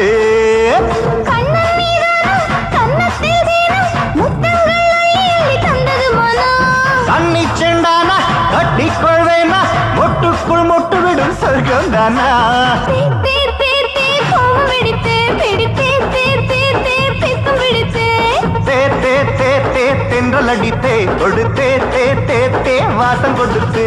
கண்ணன் மீதானம் கன்னத்தில் தீனம் முத்தங்கள் அள்ளி தந்தது மனம். தண்ணி செண்டானா கட்டிக்கொள்வேனா, மொட்டுக்குள் மொட்டு விடும் சொர்க்கம் தானா. தேர் தேர் தேர் தேர் கோபம் வெடித்தே, பிடித்தே தேர் தேர் தேர் பித்தம் விடுத்தே. தே தே தே தே தென்றல் அடித்தே கொடுத்தே தே தே தே வாசம் கொடுத்து.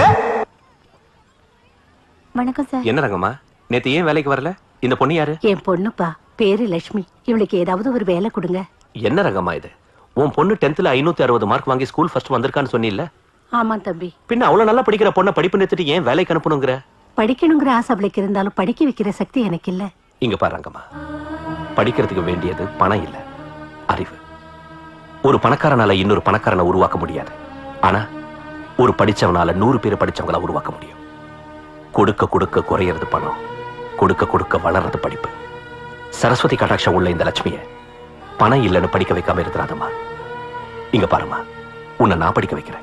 வணக்கம் சார். என்ன ரங்கம்மா, நேத்து ஏன் வேலைக்கு வரல? இந்த பொண்ணு யாரு? என் பொண்ணுப்பா, பேரு லட்சுமி. இவளுக்கு ஏதாவது ஒரு வேலை கொடுங்க. என்ன ரங்கம்மா இது? உன் பொண்ணு டென்த்ல ஐநூத்தி அறுபது மார்க் வாங்கி ஸ்கூல் ஃபர்ஸ்ட் வந்திருக்கான்னு சொன்னில்ல? ஆமா தம்பி. பின்ன அவ்வளவு நல்லா படிக்கிற பொண்ணை படிப்பு நிறுத்திட்டு ஏன் வேலைக்கு அனுப்பணுங்கிற? படிக்கணுங்கிற ஆசை அவளுக்கு இருந்தாலும் படிக்க வைக்கிற சக்தி எனக்கு இல்ல. இங்க பாரு ரங்கம்மா, படிக்கிறதுக்கு வேண்டியது பணம் இல்ல, அறிவு. ஒரு பணக்காரனால இன்னொரு பணக்காரனை உருவாக்க முடியாது, ஆனா ஒரு படிச்சவனால நூறு பேர் படிச்சவங்கள உருவாக்க முடியும். கொடுக்க கொடுக்க குறையிறது பணம், கொடுக்க கொடுக்க வளர்றது படிப்பு. சரஸ்வதி கடாட்சம் உள்ள இந்த லட்சுமிய பணம் இல்லைன்னு படிக்க வைக்காம இருக்கிறாதம்மா. இங்க பாருமா, உன்னை நான் படிக்க வைக்கிறேன்.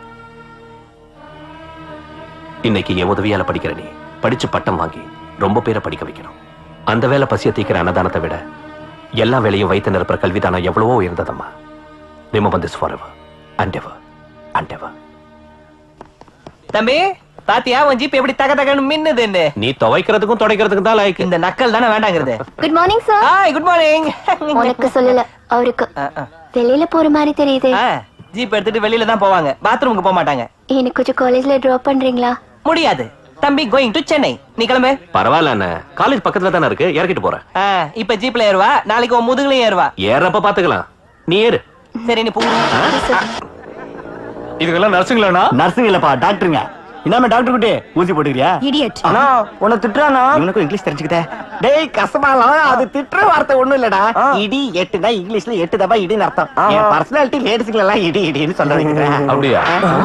இன்னைக்கு என் உதவியால படிக்கிற நீ படிச்சு பட்டம் வாங்கி ரொம்ப பேரை படிக்க வைக்கணும். அந்த வேலை பசிய தீக்கிற அன்னதானத்தை விட எல்லா வேலையும் வைத்து நிரப்புற கல்விதானம் எவ்வளவோ உயர்ந்ததம்மா. remember this forever and ever and ever. தம்பி பாத்தியா உன் ஜீப் எப்படி தக தகன்னு மின்னுதுன்னு. நீ துவைக்கிறதுக்கும் துடைக்கிறதுக்கும் தான் லாய்க்கு. இந்த நக்கல் தானே வேண்டாங்கிறது. Good morning sir. Hi good morning. உனக்கு சொல்லல அவருக்கு. வெளியில போற மாதிரி தெரியுது. ஜீப் எடுத்துட்டு வெளியில தான் போவாங்க, பாத்ரூமுக்கு போக மாட்டாங்க. எனக்கு கொஞ்சம் காலேஜ்ல டிராப் பண்றீங்களா? முடியாது தம்பி, கோயிங் டு சென்னை. நீ கிளம்பு. பரவாயில்ல அண்ணா, காலேஜ் பக்கத்துல தானே இருக்கு, இறக்கிட்டு போறேன். இப்ப ஜீப்ல ஏறுவா, நாளைக்கு உன் முதுகுலயும் ஏறுவா. ஏறப்ப பாத்துக்கலாம், நீ ஏறு. சரி நீ போ. இதுக்கெல்லாம் நர்ஸுங்களாண்ணா? நர்ஸுங்க இல்லப்பா, டாக்டருங்க. இன்னாம டாக்டர் குட்டி ஊசி போட்டுக்கிறியா? இடியட். அண்ணா உன்னை திட்டுறானா? இவனுக்கும் இங்கிலீஷ் தெரிஞ்சுக்கிட்டே. டேய் கசமாலாம், அது திட்டுற வார்த்தை ஒண்ணும் இல்லடா. இடி எட்டுனா இங்கிலீஷ்ல எட்டு தபா இடின்னு அர்த்தம். என் பர்சனாலிட்டி லேடிஸ்க்கு எல்லாம் இடி இடின்னு சொல்ல வைக்கிறேன். அப்படியா?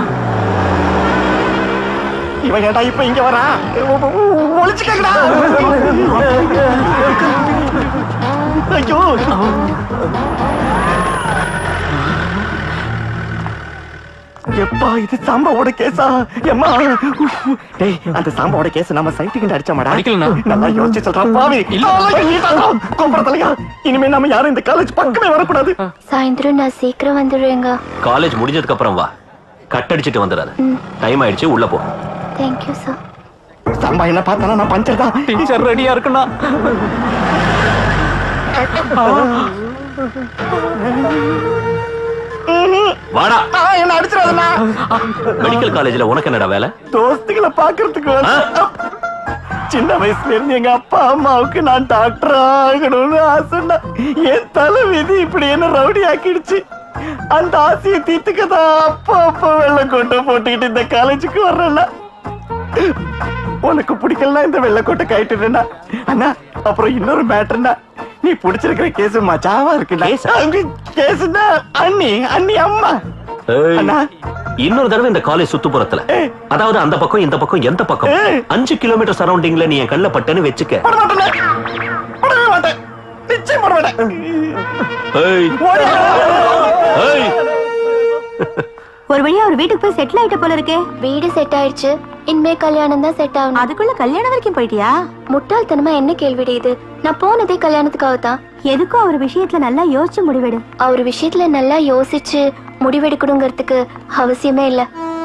இவன் கேட்டா இப்ப இங்க வரா, ஒளிச்சுக்கடா. ஐயோ எப்பா, இது சாம்பாவோட கேஸா? எம்மா டேய், அந்த சாம்பாவோட கேஸ் நம்ம சைட்டுக்கு அடிச்சமாடா. நல்லா யோசிச்சு சொல்றான் பாவி. கோபுரத்தலையா, இனிமே நம்ம யாரும் இந்த காலேஜ் பக்கமே வரக்கூடாது. சாயந்தரம் நான் சீக்கிரம் வந்துடுவேங்க. காலேஜ் முடிஞ்சதுக்கு அப்புறம் வா, கட் அடிச்சிட்டு வந்துடாத. டைம் ஆயிடுச்சு, உள்ள போ. Thank you sir. சாம்பா என்ன பார்த்தானா நான் பஞ்சர் தான். டீச்சர் ரெடியா இருக்குண்ணா. வாடா. என்ன அடிச்சிடாதண்ணா. மெடிக்கல் காலேஜ்ல உனக்கு என்னடா வேலை? தோஸ்துகளை பாக்குறதுக்கு சின்ன வயசுல இருந்து எங்க அப்பா அம்மாவுக்கு நான் டாக்டர் ஆகணும்னு ஆசைன்னா என் தலை விதி இப்படி என்ன ரவுடி ஆக்கிடுச்சு. அந்த ஆசையை தீர்த்துக்கதான் அப்பா அப்பா வெள்ளம் கொண்டு போட்டுக்கிட்டு இந்த காலேஜுக்கு வர்றேன்னா. உனக்கு பிடிக்கலன்னா இந்த வெள்ளக்கோட்டை கைட்டுனா அண்ணா. அப்புறம் இன்னொரு மேட்டர்னா, நீ பிடிச்சிருக்கிற கேஸ் மச்சாவா இருக்கு. கேஸ்னா அண்ணி அண்ணி அம்மா. இன்னொரு தடவை இந்த காலேஜ் சுத்துப்புறத்துல, அதாவது அந்த பக்கம் இந்த பக்கம் எந்த பக்கம் அஞ்சு கிலோமீட்டர் சரௌண்டிங்ல நீ என் கண்ணில் பட்டன்னு வச்சுக்க. நிச்சயம் போட மாட்டேன். ஒரு வழியா ஒரு வீட்டுக்கு போய் செட்டில் ஆயிட்ட போல இருக்கே. வீடு செட் ஆயிடுச்சு, இனிமே கல்யாணம் தான் செட் ஆகணும். அதுக்குள்ள கல்யாணம் வரைக்கும் போயிட்டியா? முட்டாள்தனமா என்ன கேள்விடி இது? நான் போனதே கல்யாணத்துக்காக தான். எதுக்கும் அவர் விஷயத்துல நல்லா யோசிச்சு முடிவெடு. அவர் விஷயத்துல நல்லா யோசிச்சு முடிவெடுக்கணுங்கிறதுக்கு அவசியமே இல்ல.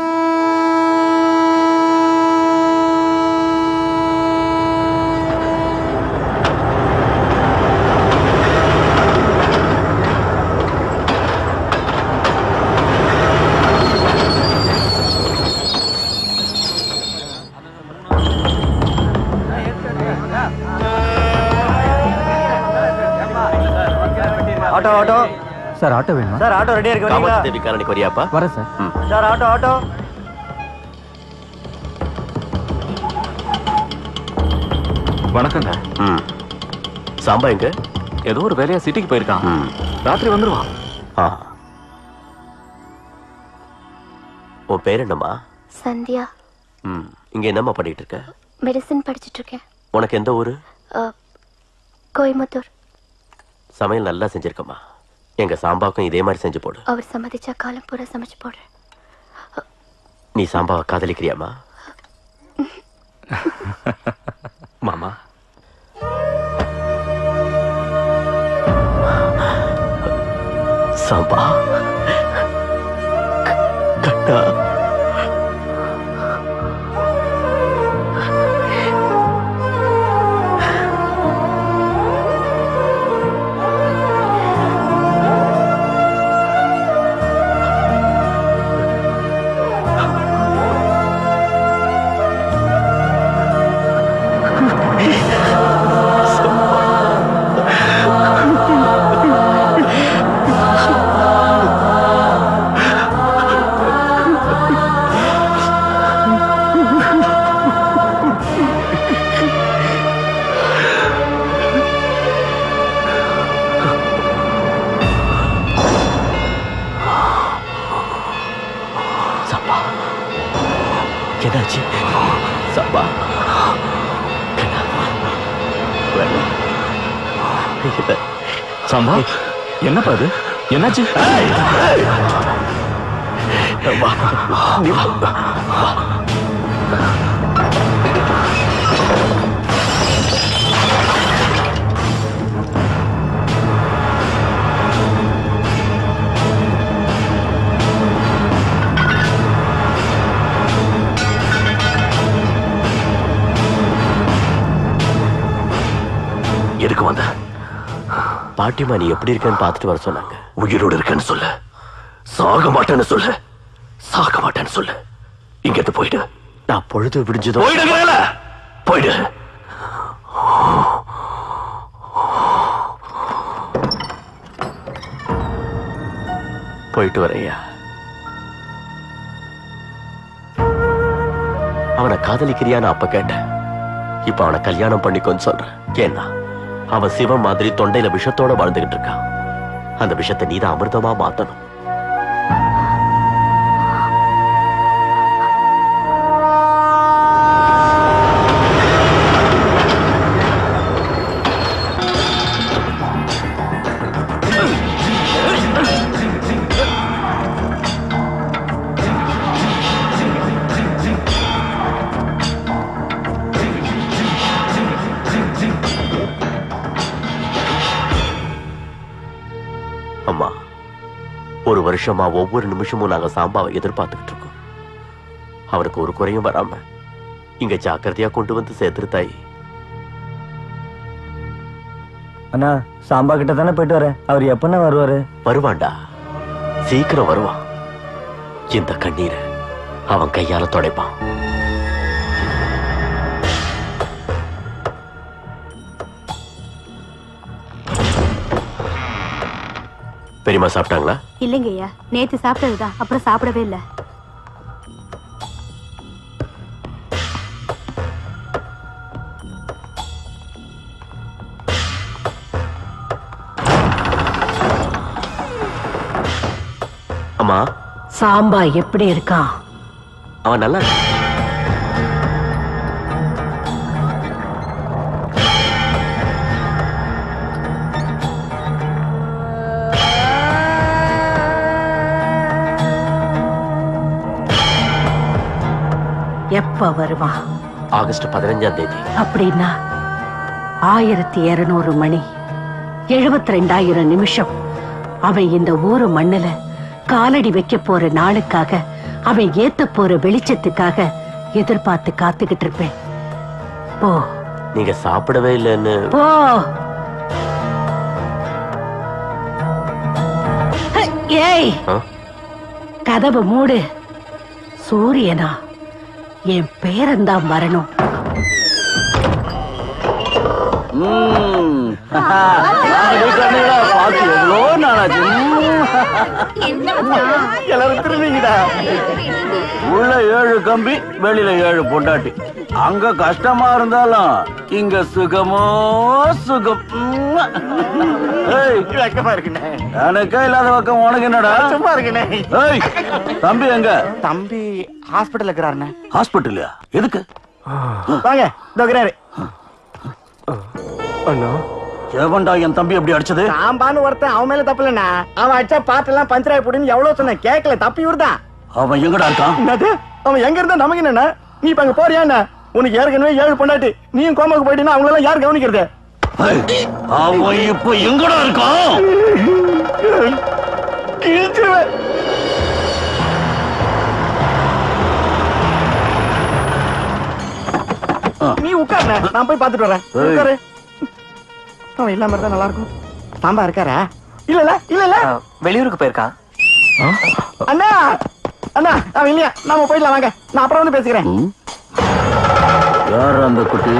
ஆட்டோ ஆட்டோ சார், ஆட்டோ வேணும் சார். ஆட்டோ ரெடியா இருக்கு, வரீங்களா? தேவி காலனிக்கு வரியாப்பா? வரேன் சார். Sir auto auto. வணக்கங்க. சாம்பா எங்க? ஏதோ ஒரு வேலையா சிட்டிக்கு போயிருக்கான், ராத்திரி வந்துருவான். உன் பேர் என்னம்மா? சந்தியா. ம், இங்க என்னம்மா பண்ணிட்டு இருக்க? மெடிசன் படிச்சிட்டு இருக்கேன். உனக்கு எந்த ஊரு? கோயம்புத்தூர். சமையல் நல்லா செஞ்சிருக்கம்மா. எங்க சாம்பாவுக்கும் இதே மாதிரி செஞ்சு போடு. அவர் சம்மதிச்சா காலம் பூரா சமைச்சு போடுறேன். நீ சாம்பாவை காதலிக்கிறியாமா? மாமா, சாம்பா கட்டா என்னாச்சு? சாம்பா சாம்பா, என்னப்பா அது? என்னாச்சு? பாட்டிமா நீ எப்படி இருக்கேன்னு பார்த்துட்டு வர சொன்னாங்க. உயிரோடு இருக்கேன்னு சொல்லு, சாக மாட்டேன்னு சொல்லு, சாக மாட்டேன்னு சொல்லு. இங்க இருந்து போயிடு. நான் பொழுது விடிஞ்சதோ போயிடு. போயிடு. போயிட்டு வரையா. அவனை காதலிக்கிறியான்னு அப்ப கேட்டேன். இப்ப அவனை கல்யாணம் பண்ணிக்கோன்னு சொல்றேன். ஏன்னா அவன் சிவன் மாதிரி தொண்டையில விஷத்தோட வாழ்ந்துகிட்டு இருக்கான். அந்த விஷத்தை நீதான் அமிர்தமா மாத்தணும். அம்மா, ஒரு வருஷமா ஒவ்வொரு நிமிஷமும் நாங்க சாம்பாவை எதிர்பார்த்துக்கிட்டு இருக்கோம். அவருக்கு ஒரு குறையும் வராம இங்க ஜாக்கிரதையா கொண்டு வந்து சேர்த்துரு தாய். அண்ணா, சாம்பா கிட்ட தானே போயிட்டு வரேன். அவர் எப்பன்னா வருவாரு? வருவான்டா, சீக்கிரம் வருவான். இந்த கண்ணீரை அவன் கையால துடைப்பான். பெரியம்மா சாப்பிட்டாங்களா? இல்லைங்க ஐயா, நேத்து சாப்பிட்டதுதான், அப்புறம் சாப்பிடவே இல்ல. அம்மா, சாம்பா எப்படி இருக்கான்? அவன் நல்லா இருக்கான். எப்ப வருவான்? ஆகஸ்ட் பதினஞ்சாம் தேதி. அப்படின்னா ஆயிரத்தி இருநூறு மணி, எழுபத்தி ரெண்டாயிரம் நிமிஷம் அவன் இந்த ஊரு மண்ணுல காலடி வைக்க போற நாளுக்காக, அவன் ஏத்த போற வெளிச்சத்துக்காக எதிர்பார்த்து காத்துக்கிட்டு இருப்பேன். போ. நீங்க சாப்பிடவே இல்லைன்னு. போ. ஏய், கதவு மூடு. சூரியனா, என் பேரன்தான் வரணும். எவ்வளோ நாளாச்சு. எல்லாரும் திரும்பிங்கடா. உள்ள ஏழு கம்பி, வெளியில ஏழு பொண்டாட்டி. அங்க கஷ்டமா இருந்தாலும் இங்க சுகமோ சுகம். எனக்கே இல்லாத பக்கம் உனக்கு என்னடா? சும்மா இருக்குண்ணே. தம்பி எங்க? தம்பி ஹாஸ்பிட்டல் இருக்கிறாருண்ணே. ஹாஸ்பிட்டல்லையா? எதுக்கு? வாங்க, இருக்கிறாரு. அண்ணா, எவன்டா என் தம்பி எப்படி அடிச்சது? சாம்பான்னு ஒருத்தன், அவன் மேல தப்பு இல்லண்ணா. அவன் அடிச்சா பாட்டெல்லாம் பஞ்சராய் போடுன்னு எவ்வளவு சொன்ன, கேட்கல. தப்பி இவருதான். அவன் எங்கடா இருக்கான்? என்னது? அவன் எங்க இருந்தா நமக்கு என்னண்ணா? நீ இப்ப அங்க போறியா? உனக்கு ஏற்கனவே ஏழு பொண்டாட்டி, நீயும் கோமாக்கு போயிட்டீங்கன்னா அவங்களெல்லாம் யார் கவனிக்கிறது? அவன் இப்ப எங்கடா இருக்கான்? கிழிச்சிருவேன். நீ உட்காரு, நான் போய் பாத்துட்டு வரேன். உட்காரு. அவன் இல்லாம இருந்தா நல்லா இருக்கும். சாம்பா இருக்காரா? இல்ல இல்ல இல்ல இல்ல வெளியூருக்கு போயிருக்கான். அண்ணா அண்ணா அவன் இல்லையா? நாம போயிடலாம் வாங்க, நான் அப்புறம் வந்து பேசிக்கிறேன். யார் அந்த குட்டி?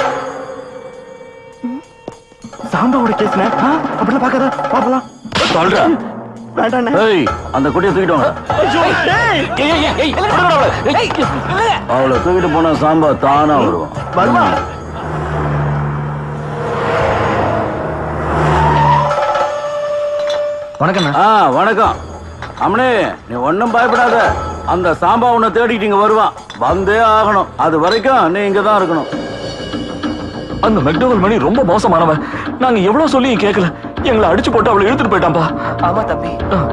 சாம்பாவோட கேஸ்ன அப்படிலாம் பாக்காத, பாப்பலாம். சொல்றேன். அந்த குட்டியை தூக்கிட்டு வாங்க. அவளை தூக்கிட்டு போனா சாம்பா தானா வருவான். வருவா. வணக்கம். ஆ வணக்கம். அம்மனே, நீ ஒன்னும் பயப்படாத. அந்த சாம்பா உன்னை தேடிட்டு இங்க வருவான். வந்தே ஆகணும். அது வரைக்கும் நீ இங்கதான் இருக்கணும். அந்த மெக்டோவல் மணி ரொம்ப மோசமானவன். நாங்க எவ்வளவு சொல்லியும் கேட்கல. எங்களை அடிச்சு போட்டு அவளை இழுத்துட்டு போயிட்டான்பா. ஆமா தம்பி.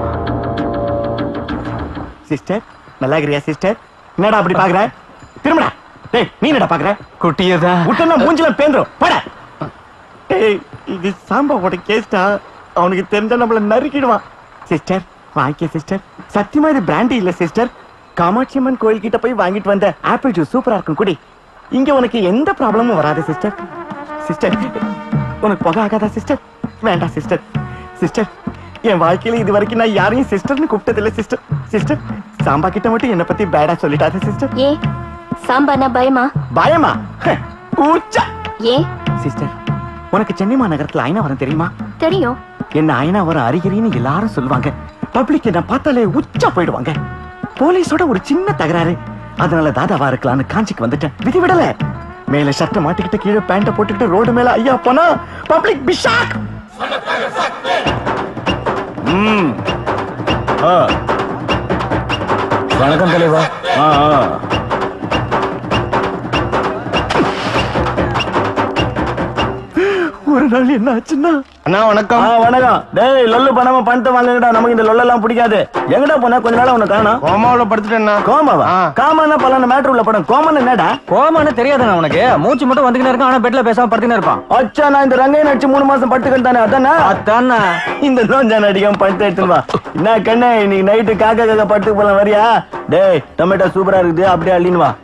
சிஸ்டர், நல்லா இருக்கிறியா சிஸ்டர்? என்னடா அப்படி பாக்குற? திரும்படா. டேய், நீ என்னடா பாக்குற? குட்டியதா விட்டனா மூஞ்சில பேந்துரும். போடா. டேய், இது சாம்பாவோட கேஸ்டா. அவனுக்கு தெரிஞ்சா நம்மள நறுக்கிடுவான். சிஸ்டர், வாங்கிக்க சிஸ்டர். சத்தியமா இது பிராண்டி இல்ல சிஸ்டர். காமாட்சி அம்மன் கோயில் கிட்ட போய் வாங்கிட்டு வந்த ஆப்பிள் ஜூஸ் சூப்பரா இருக்கும். குடி. இங்க உனக்கு எந்த ப்ராப்ளமும் வராது சிஸ்டர். சிஸ்டர், உனக்கு புகை ஆகாதா சிஸ்டர்? வேண்டாம் சிஸ்டர். சிஸ்டர், என் வாழ்க்கையில இது வரைக்கும் நான் யாரையும் சிஸ்டர்னு கூப்பிட்டதில்லை சிஸ்டர். சிஸ்டர், சாம்பா கிட்ட மட்டும் என்ன பத்தி பேடா சொல்லிட்டாரு சிஸ்டர். ஏ சாம்பானா பயமா? பயமா? கூச்சா. ஏ சிஸ்டர், உனக்கு சென்னை மாநகரத்துல ஐநாவரம் தெரியுமா? தெரியும். என்ன ஐநாவரம் அருகிரின்னு எல்லாரும் சொல்லுவாங்க. பப்ளிக் என்ன பார்த்தாலே உச்சா போயிடுவாங்க. போலீஸோட ஒரு சின்ன தகராறு, அதனால தாதாவா இருக்கலாம்னு காஞ்சிக்கு வந்துட்டேன். விதி விடல. மேல ஷர்ட் மாட்டிக்கிட்டு கீழே பேண்ட போட்டுக்கிட்டு ரோடு மேல ஐயா போனா பப்ளிக் பிஷாக். வணக்கம் தலைவா. ஒரு நாள் என்ன ஆச்சுன்னா, அண்ணா வணக்கம். வணக்கம். டேய் லொல்லு பண்ணாம பணத்தை வாங்குங்கடா, நமக்கு இந்த லொல்லெல்லாம் பிடிக்காது. எங்கடா போனா கொஞ்ச நாளா உன்னை காணோம். கோமாவுல படுத்துட்டேன்னா. கோமாவா? காமானா பலான மேட்டர் உள்ள படம். கோமன் என்னடா? கோமானு தெரியாதுண்ணா உனக்கு. மூச்சு மட்டும் வந்துக்கினே இருக்கான், ஆனா பெட்ல பேசாம படுத்துக்கினே இருப்பான். அச்சா, நான் இந்த ரங்கையன் அடிச்சு மூணு மாசம் படுத்துக்கிட்டு தானே. அதானே அதானே இந்த நோஞ்சான் அடிக்காம படுத்து எடுத்துன்னு வா. என்ன கண்ணே, இன்னைக்கு நைட்டு காக்கா காக்கா படுத்துக்கு போலாம் வரியா? டேய் டொமேட்டோ சூப்பரா இருக்குது, அப்படியே அள்ளின்னு வா.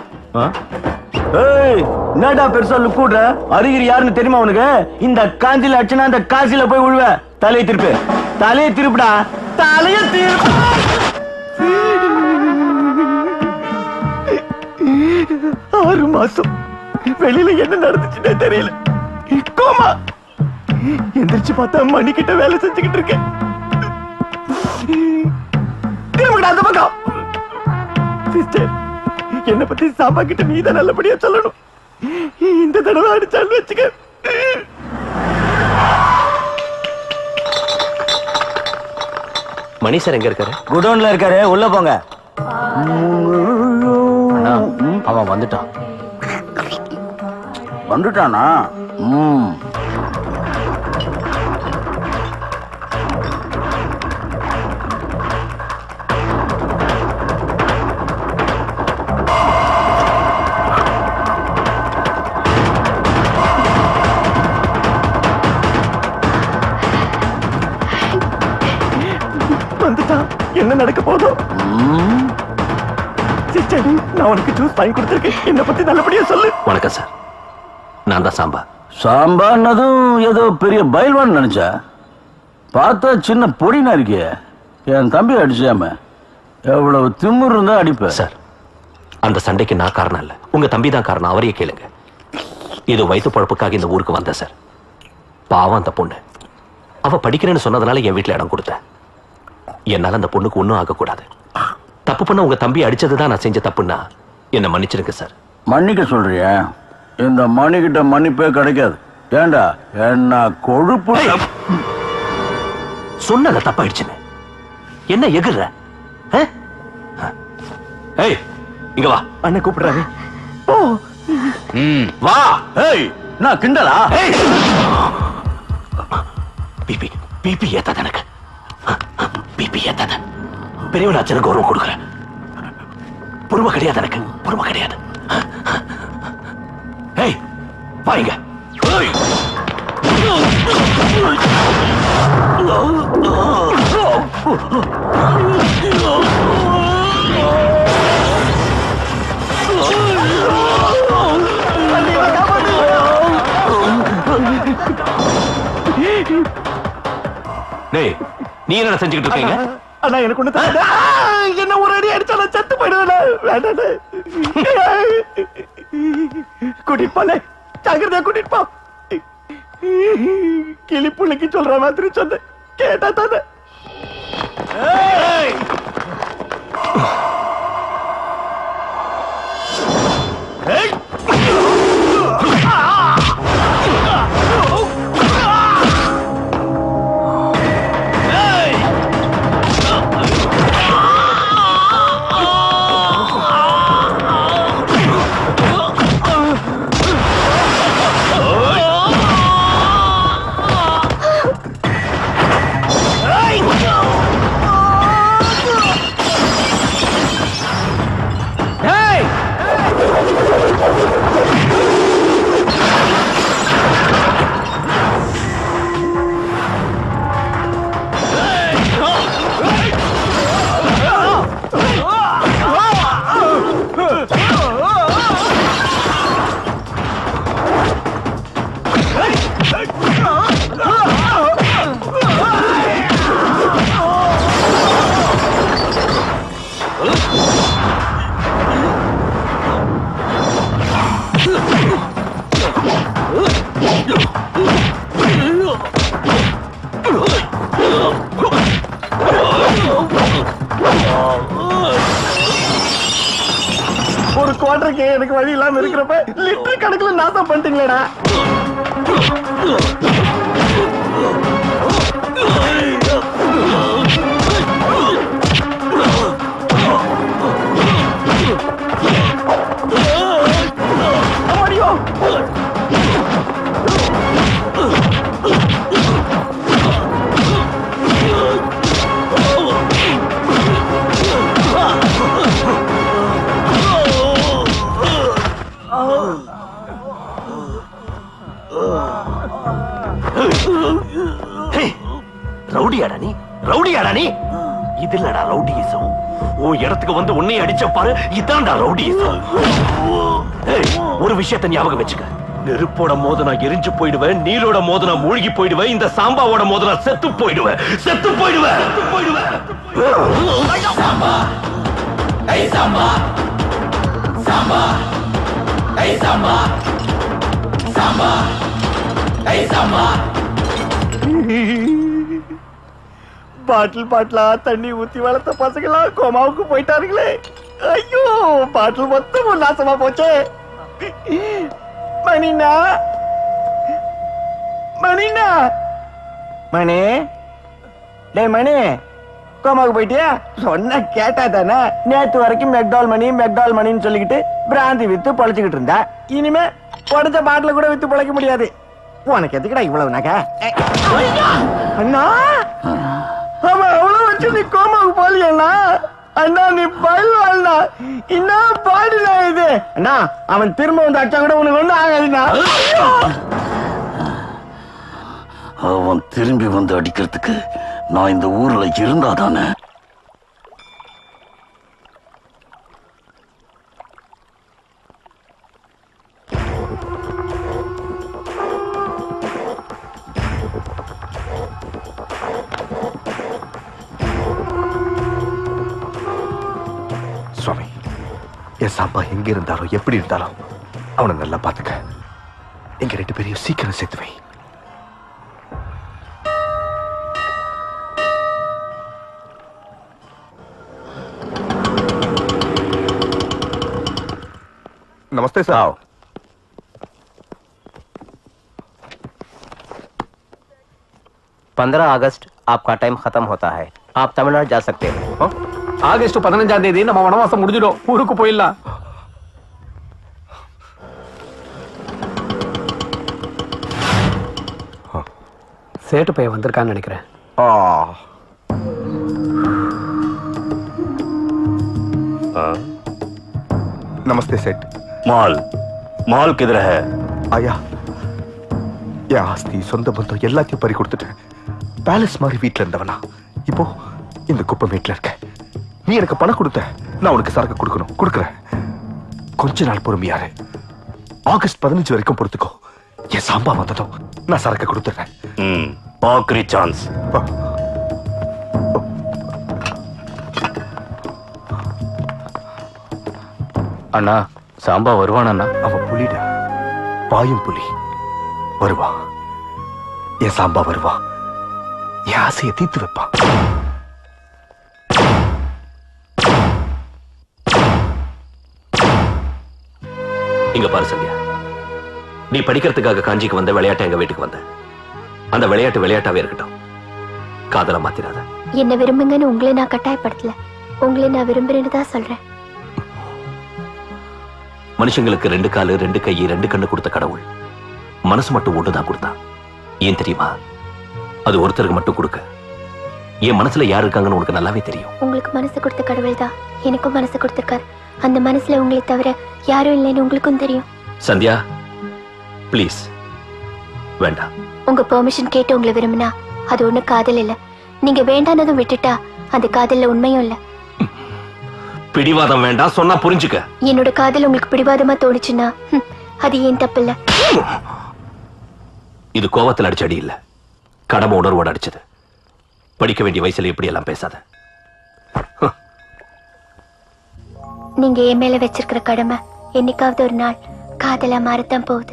ஏய், என்னடா பெருசா லுக்கூடுற? அருகிரி யாருன்னு தெரியுமா உனக்கு? இந்த காஞ்சில அடிச்சுனா அந்த காசில போய் விழுவ. தலையை திருப்பு, தலையை திருப்புடா, தலையை திருப்பு. ஆறு மாசம் வெளியில என்ன நடந்துச்சுன்னே தெரியல. கோமா. எந்திரிச்சு பார்த்தா மணி கிட்ட வேலை செஞ்சுக்கிட்டு இருக்கேன். திரும்புடா அந்த பக்கம். சிஸ்டர், என்ன பத்தி சாம்பா கிட்ட நீதான் நல்லபடியா சொல்லணும். இந்த தடவை அடிச்சாலும் வச்சுக்க. மணி சார் எங்க இருக்காரு? குடோன்ல இருக்காரு, உள்ள போங்க. அவன் வந்துட்டான். வந்துட்டானா? ம். என்ன நடக்க போதும்? சிஸ்டர், நான் உனக்கு ஜூஸ் வாங்கி கொடுத்திருக்கேன். என்ன பத்தி நல்லபடியா சொல்லு. வணக்கம் சார், நான் தான் சாம்பா. சாம்பான்னதும் ஏதோ பெரிய பயில்வான் நினைச்சா, பார்த்தா சின்ன பொடினா இருக்கிய. என் தம்பி அடிச்சாம எவ்வளவு திமிர் இருந்தா அடிப்ப. சார், அந்த சண்டைக்கு நான் காரணம் இல்ல, உங்க தம்பி தான் காரணம். அவரையே கேளுங்க. இது வயிற்று பழப்புக்காக இந்த ஊருக்கு வந்த சார். பாவம் அந்த பொண்ணு. அவ படிக்கிறேன்னு சொன்னதுனால என் வீட்டுல இடம் கொடுத்தேன். என்னால அந்த பொண்ணுக்கு ஒண்ணும் ஆகக்கூடாது. தப்பு பண்ண உங்க தம்பி அடிச்சதுதான் நான் செஞ்ச தப்புன்னா என்ன மன்னிச்சிருங்க சார். மன்னிக்க சொல்றிய? இந்த மணிக்கிட்ட மன்னிப்பே கிடைக்காது. ஏண்டா என்ன கொழுப்பு. சொன்னத தப்பாயிடுச்சுன்னு என்ன எகுற? ஏய், இங்க வா. அண்ணன் கூப்பிடுறாரு. ஓ வா. ஏய், நான் கிண்டலா? பிபி பிபி ஏத்தாத, எனக்கு பிபி ஏத்தாத. பெரியவன் அச்சனுக்கு கௌரவம் கொடுக்குறேன். பொறுமை கிடையாது எனக்கு, பொறுமை கிடையாது. ஏய், வாங்க. டேய், நீ என்ன செஞ்சுக்கிட்டு இருக்கீங்க? அண்ணா, எனக்கு ஒண்ணு தாங்க. என்ன ஒரு அடி அடிச்சாலும் செத்து போயிடுவேன். வேண்டாம், கூட்டிட்டு போல, ஜாகிரதையா கூட்டிட்டு போ. கிளி புள்ளைக்கு சொல்ற மாதிரி சொன்ன கேட்டா தானே. Hey! ஓட்டுறக்கே எனக்கு வழி இல்லாம இருக்கிறப்ப லிட்டர் கணக்குல நாசம் பண்ணிட்டீங்களேடா. ரவுடியாடா நீ? ரவுடியாடா நீ? இது இல்லடா ரவுடியிசம். உன் இடத்துக்கு வந்து உன்னை அடிச்ச பாரு, இதான்டா ரவுடியிசம். ஒரு விஷயத்தை ஞாபகம் வச்சுக்க. நெருப்போட மோத நான் எரிஞ்சு போயிடுவேன், நீரோட மோத நான் மூழ்கி போயிடுவேன், இந்த சாம்பாவோட மோத நான் செத்து போயிடுவேன். செத்து போயிடுவேன் செத்து போயிடுவேன். சாம்பா ஐ சாம்பா சாம்பா ஐ சாம்பா சாம்பா ஐ சாம்பா. பாட்டில் பாட்டிலா தண்ணி ஊத்தி வளர்த்த பசங்களா கோமாவுக்கு போயிட்டாருங்களே. ஐயோ பாட்டில் மொத்தமும் நாசமா போச்சே. மணினா மணினா மணி டே மணி கோமாவுக்கு போயிட்டியா? சொன்ன கேட்டா தானே. நேத்து வரைக்கும் மெக்டால் மணி மெக்டால் மணின்னு சொல்லிக்கிட்டு பிராந்தி வித்து பொழைச்சுக்கிட்டு இருந்தா, இனிமே உடஞ்ச பாட்டில கூட வித்து பொழைக்க முடியாது. உனக்கு எதுக்குடா இவ்வளவு நகை? அண்ணா அவன் அவ்வளவு வச்சு நீ கோமாவுக்கு போலியண்ணா? அண்ணா நீ பல்வாள்னா என்ன பாடுனா இது? அண்ணா அவன் திரும்ப வந்து அடிச்சா கூட உனக்கு ஒண்ணு ஆகாதுண்ணா. அவன் திரும்பி வந்து அடிக்கிறதுக்கு நான் இந்த ஊர்ல இருந்தாதானே. சுவாமி, என் சாம்பா எங்க இருந்தாலும் எப்படி இருந்தாலும் அவனை நல்லா பாத்துக்க. எங்க ரெண்டு பேரையும் சீக்கிரம் சேர்த்து வை. नमस्ते सर। आओ। पंद्रह अगस्त आपका टाइम खत्म होता है, आप तमिलनाडु जा सकते हो। ஆகஸ்ட் பதினஞ்சாம் தேதி நம்ம வனவாசம் முடிஞ்சிடும், ஊருக்கு போயிடலாம். சேட்டு பையன் வந்திருக்கான்னு நினைக்கிறேன். नमस्ते सेठ। माल माल किधर है? आया என் ஆஸ்தி சொந்த பந்தம் எல்லாத்தையும் பறி கொடுத்துட்டேன். பேலஸ் மாதிரி வீட்டுல இருந்தவனா இப்போ இந்த குப்பை வீட்டுல இருக்க. நீ எனக்கு பணம் கொடுத்த, நான் உனக்கு சரக்கு கொடுக்கணும், கொடுக்குறேன். கொஞ்ச நாள் பொறுமையாரு. ஆகஸ்ட் பதினஞ்சு வரைக்கும் பொறுத்துக்கோ. என் சாம்பா வந்ததும் நான் சரக்கு கொடுத்துறேன். Angry chance. அண்ணா சாம்பா வருவானா? அவன் புலிடா, பாயும் புலி. வருவா, என் சாம்பா வருவா. என் ஆசையை தீர்த்து வைப்பான். இங்க பாரு சந்தியா, நீ படிக்கிறதுக்காக காஞ்சிக்கு வந்த, விளையாட்டு எங்க வீட்டுக்கு வந்த. அந்த விளையாட்டு விளையாட்டாவே இருக்கட்டும், காதல மாத்திராத. என்ன விரும்புங்கன்னு உங்களை நான் கட்டாயப்படுத்தல, உங்களை நான் விரும்புறேன்னு தான் சொல்றேன். மனுஷங்களுக்கு ரெண்டு காலு, ரெண்டு கை, ரெண்டு கண்ணு கொடுத்த கடவுள் மனசு மட்டும் ஒண்ணுதான் கொடுத்தான். ஏன் தெரியுமா? அது ஒருத்தருக்கு மட்டும் கொடுக்க. என் மனசுல யார் இருக்காங்கன்னு உனக்கு நல்லாவே தெரியும். உங்களுக்கு மனசு கொடுத்த கடவுள் தான் எனக்கும் மனசு கொடுத்திருக்காரு. அந்த மனசுல உங்களை தவிர யாரும் இல்லைன்னு உங்களுக்கும் தெரியும். சந்தியா பிளீஸ் வேண்டாம். உங்க பெர்மிஷன் கேட்டு உங்களை விரும்பினா அது ஒண்ணு காதல் இல்ல. நீங்க வேண்டானதும் விட்டுட்டா அந்த காதல்ல உண்மையும் இல்ல. பிடிவாதம் வேண்டாம் சொன்னா புரிஞ்சுக்க. என்னோட காதல் உங்களுக்கு பிடிவாதமா தோணுச்சுன்னா அது ஏன் தப்பு இல்ல. இது கோவத்தில் அடிச்ச அடி இல்ல, கடமை உணர்வோடு அடிச்சது. படிக்க வேண்டிய வயசுல இப்படி எல்லாம் பேசாத. நீங்க என் மேல வச்சிருக்கிற கடமை என்னைக்காவது ஒரு நாள் காதலா மாறத்தான் போகுது.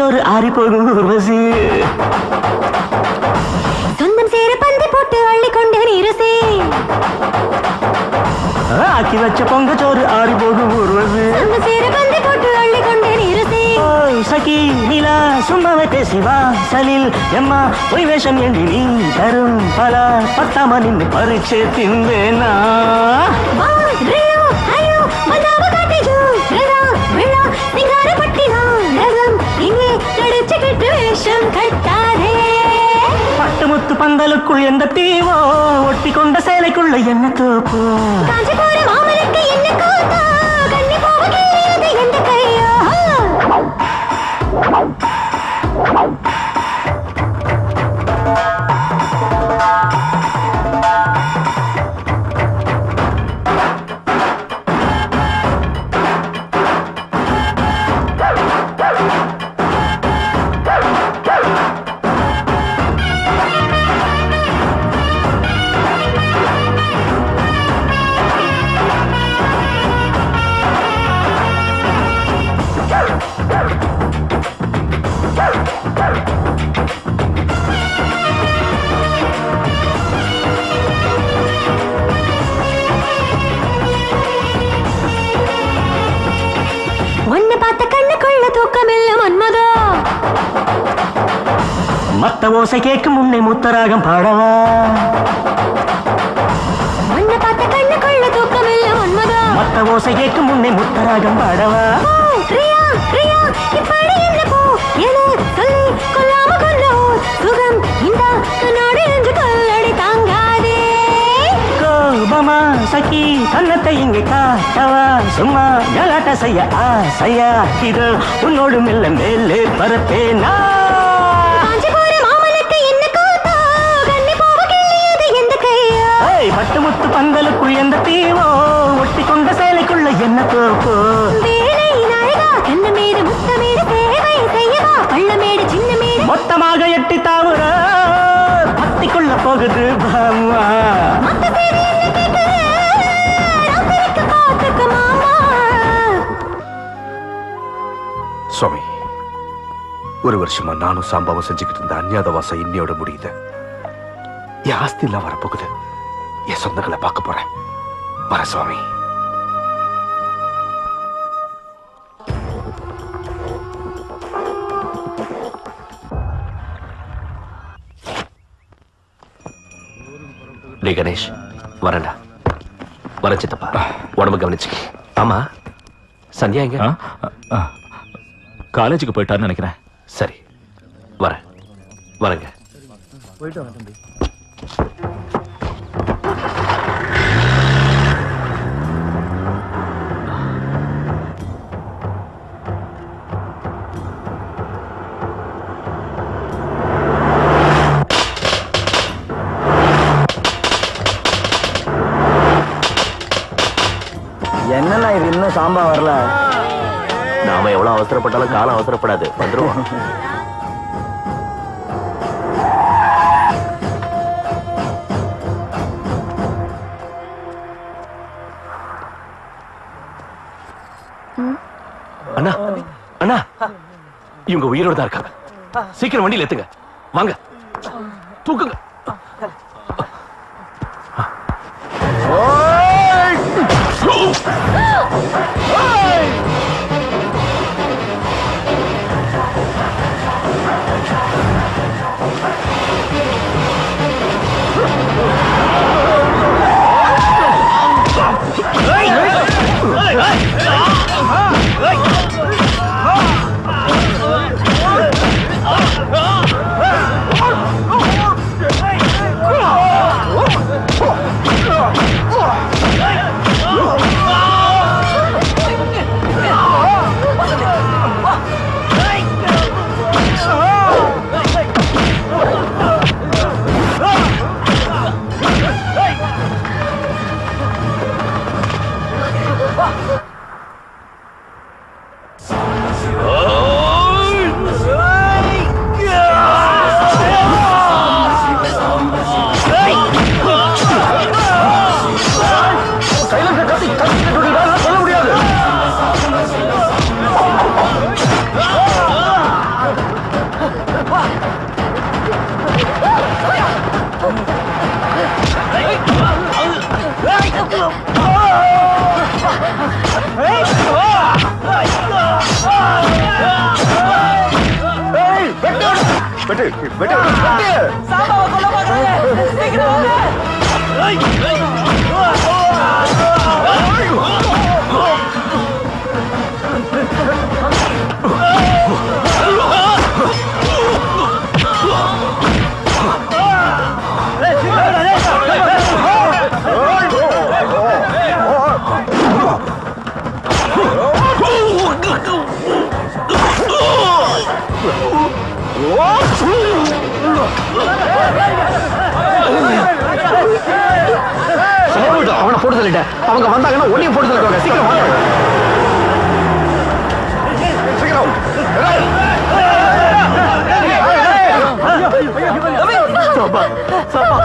பொங்கச்சோறு ஆறி போகும் ஊர்வசி. சொந்தம் சேர பந்தி போட்டு அள்ளி கொண்டு நீரசே. ஆக்கி வச்ச பொங்கச்சோறு ஆறி போகும் ஊர்வசி. சொந்தம் சேர பந்தி போட்டு அள்ளி கொண்டு நீரசே. சகி நிலா சும்மாவே பேசிவா சலில் எம்மா பொய் வேஷம் என்று நீ தரும் பல பத்தாம நின்று பரீட்சை தின்பேனா. பட்டுமுத்து பந்தலுக்குள் எந்த தீவோ ஒட்டி கொண்ட சேலைக்குள்ள என்ன தோப்பு. எந்த கையோ மத்த ஓசை கேட்கும் முன்னே முத்தராகம் பாடவா. மத்த ஓசை கேட்கும் முன்னே முத்தராகம் பாடவா. கோபமா சகி கண்ணத்தை இங்கே காட்டவா. சும்மா கலாட்ட செய்ய ஆசையா இது உன்னோடு மெல்ல மேலே பரப்பேனா. பட்டுமுத்து பந்தலுக்குள் எந்த தீவோ ஒட்டி கொண்ட சேலைக்குள்ள என்ன தோப்போ. மொத்தமாக எட்டி தாவுற பத்திக்குள்ள போகுது பாமா. சுவாமி, ஒரு வருஷமா நானும் சாம்பாவும் செஞ்சுக்கிட்டு இருந்த அந்நியாத வாசம் இன்னையோட முடியுது. என் ஆஸ்தி எல்லாம் வரப்போகுது. என் சொந்தங்களை பார்க்க போறேன். வர சுவாமி. டே கணேஷ், வரண்டா. வர சித்தப்பா, உடம்பு கவனிச்சுக்க. ஆமா, சந்தியா எங்க? காலேஜுக்கு போயிட்டான்னு நினைக்கிறேன். சரி, வர வரங்க. போயிட்டு வரேன் தம்பி. என்னன்னா இது இன்னும் சாம்பா வரல? நாம எவ்வளவு அவசரப்பட்டாலும் காலம் அவசரப்படாது, வந்துருவோம். அண்ணா அண்ணா, இவங்க உயிரோட தான் இருக்காங்க. சீக்கிரம் வண்டியில் ஏத்துங்க. வாங்க, தூக்குங்க. Oh! சாம்பாவை கொல்ல பாக்குறாங்க. சீக்கிரம் வாங்க. அவனை போட்டு தள்ளிட்டேன். அவங்க வந்தாங்கன்னா ஒன்னிய போட்டு தள்ளுவாங்க. சீக்கிரம் வாங்க. சீக்கிரம் சாம்பா சாம்பா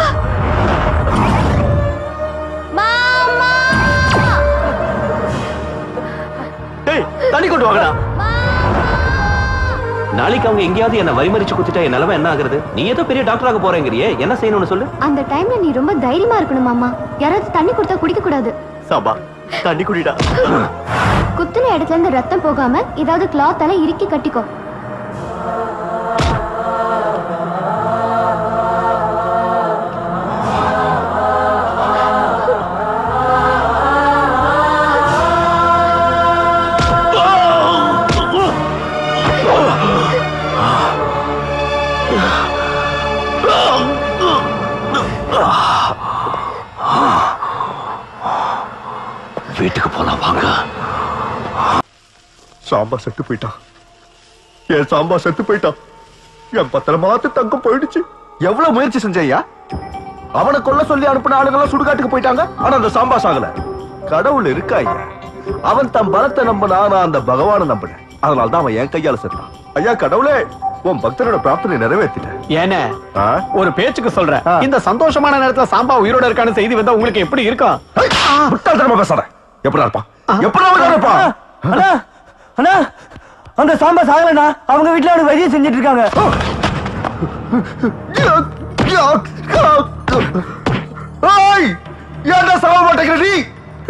மாமா டேய் தண்ணி கொண்டு வாங்கடா. நாளைக்கு அவங்க எங்கேயாவது என்ன வழிமறிச்சு குத்திட்டா என் நிலைமை என்ன ஆகுறது? நீ ஏதோ பெரிய டாக்டராக போறேங்கறியே, என்ன செய்யணும்னு சொல்லு. அந்த டைம்ல நீ ரொம்ப தைரியமா இருக்கணும் மாமா. யாராவது தண்ணி கொடுத்தா குடிக்க கூடாது. சாம்பா தண்ணி குடிடா. குத்துன இடத்துல இருந்து ரத்தம் போகாம ஏதாவது கிளாத்தால இறுக்கி கட்டிக்கோ. வீட்டுக்கு போலாம் வாங்க. சாம்பா செத்து போயிட்டான். என் சாம்பா செத்து போயிட்டான். என் பத்திரமாத்து தங்கம் போயிடுச்சு. எவ்வளவு முயற்சி செஞ்சையா? அவனை கொல்ல சொல்லி அனுப்பின ஆளுங்கெல்லாம் சுடுகாட்டுக்கு போயிட்டாங்க. ஆனா அந்த சாம்பா சாகல. கடவுள் இருக்காயா? அவன் தன் பலத்தை நம்பினா, நான் அந்த பகவானை நம்பினேன். அதனால்தான் அவன் என் கையால செத்தான். ஐயா கடவுளே, உன் பக்தரோட பிரார்த்தனை நிறைவேற்றிட்டேன். ஏனே ஒரு பேச்சுக்கு சொல்றேன். இந்த சந்தோஷமான நேரத்துல சாம்பா உயிரோட இருக்கான்னு செய்தி வந்தா உங்களுக்கு எப்படி இருக்கும்? முட்டாள்தனமா பேசாத. எப்படி இருப்பான்? எப்படி இருப்பான்? அண்ணா அண்ணா அந்த சாம்பா சாகலண்ணா. அவங்க வீட்டுல அவனுக்கு வைத்தியம் செஞ்சுட்டு இருக்காங்க. ஏன்டா சாக மாட்டேங்கிற நீ?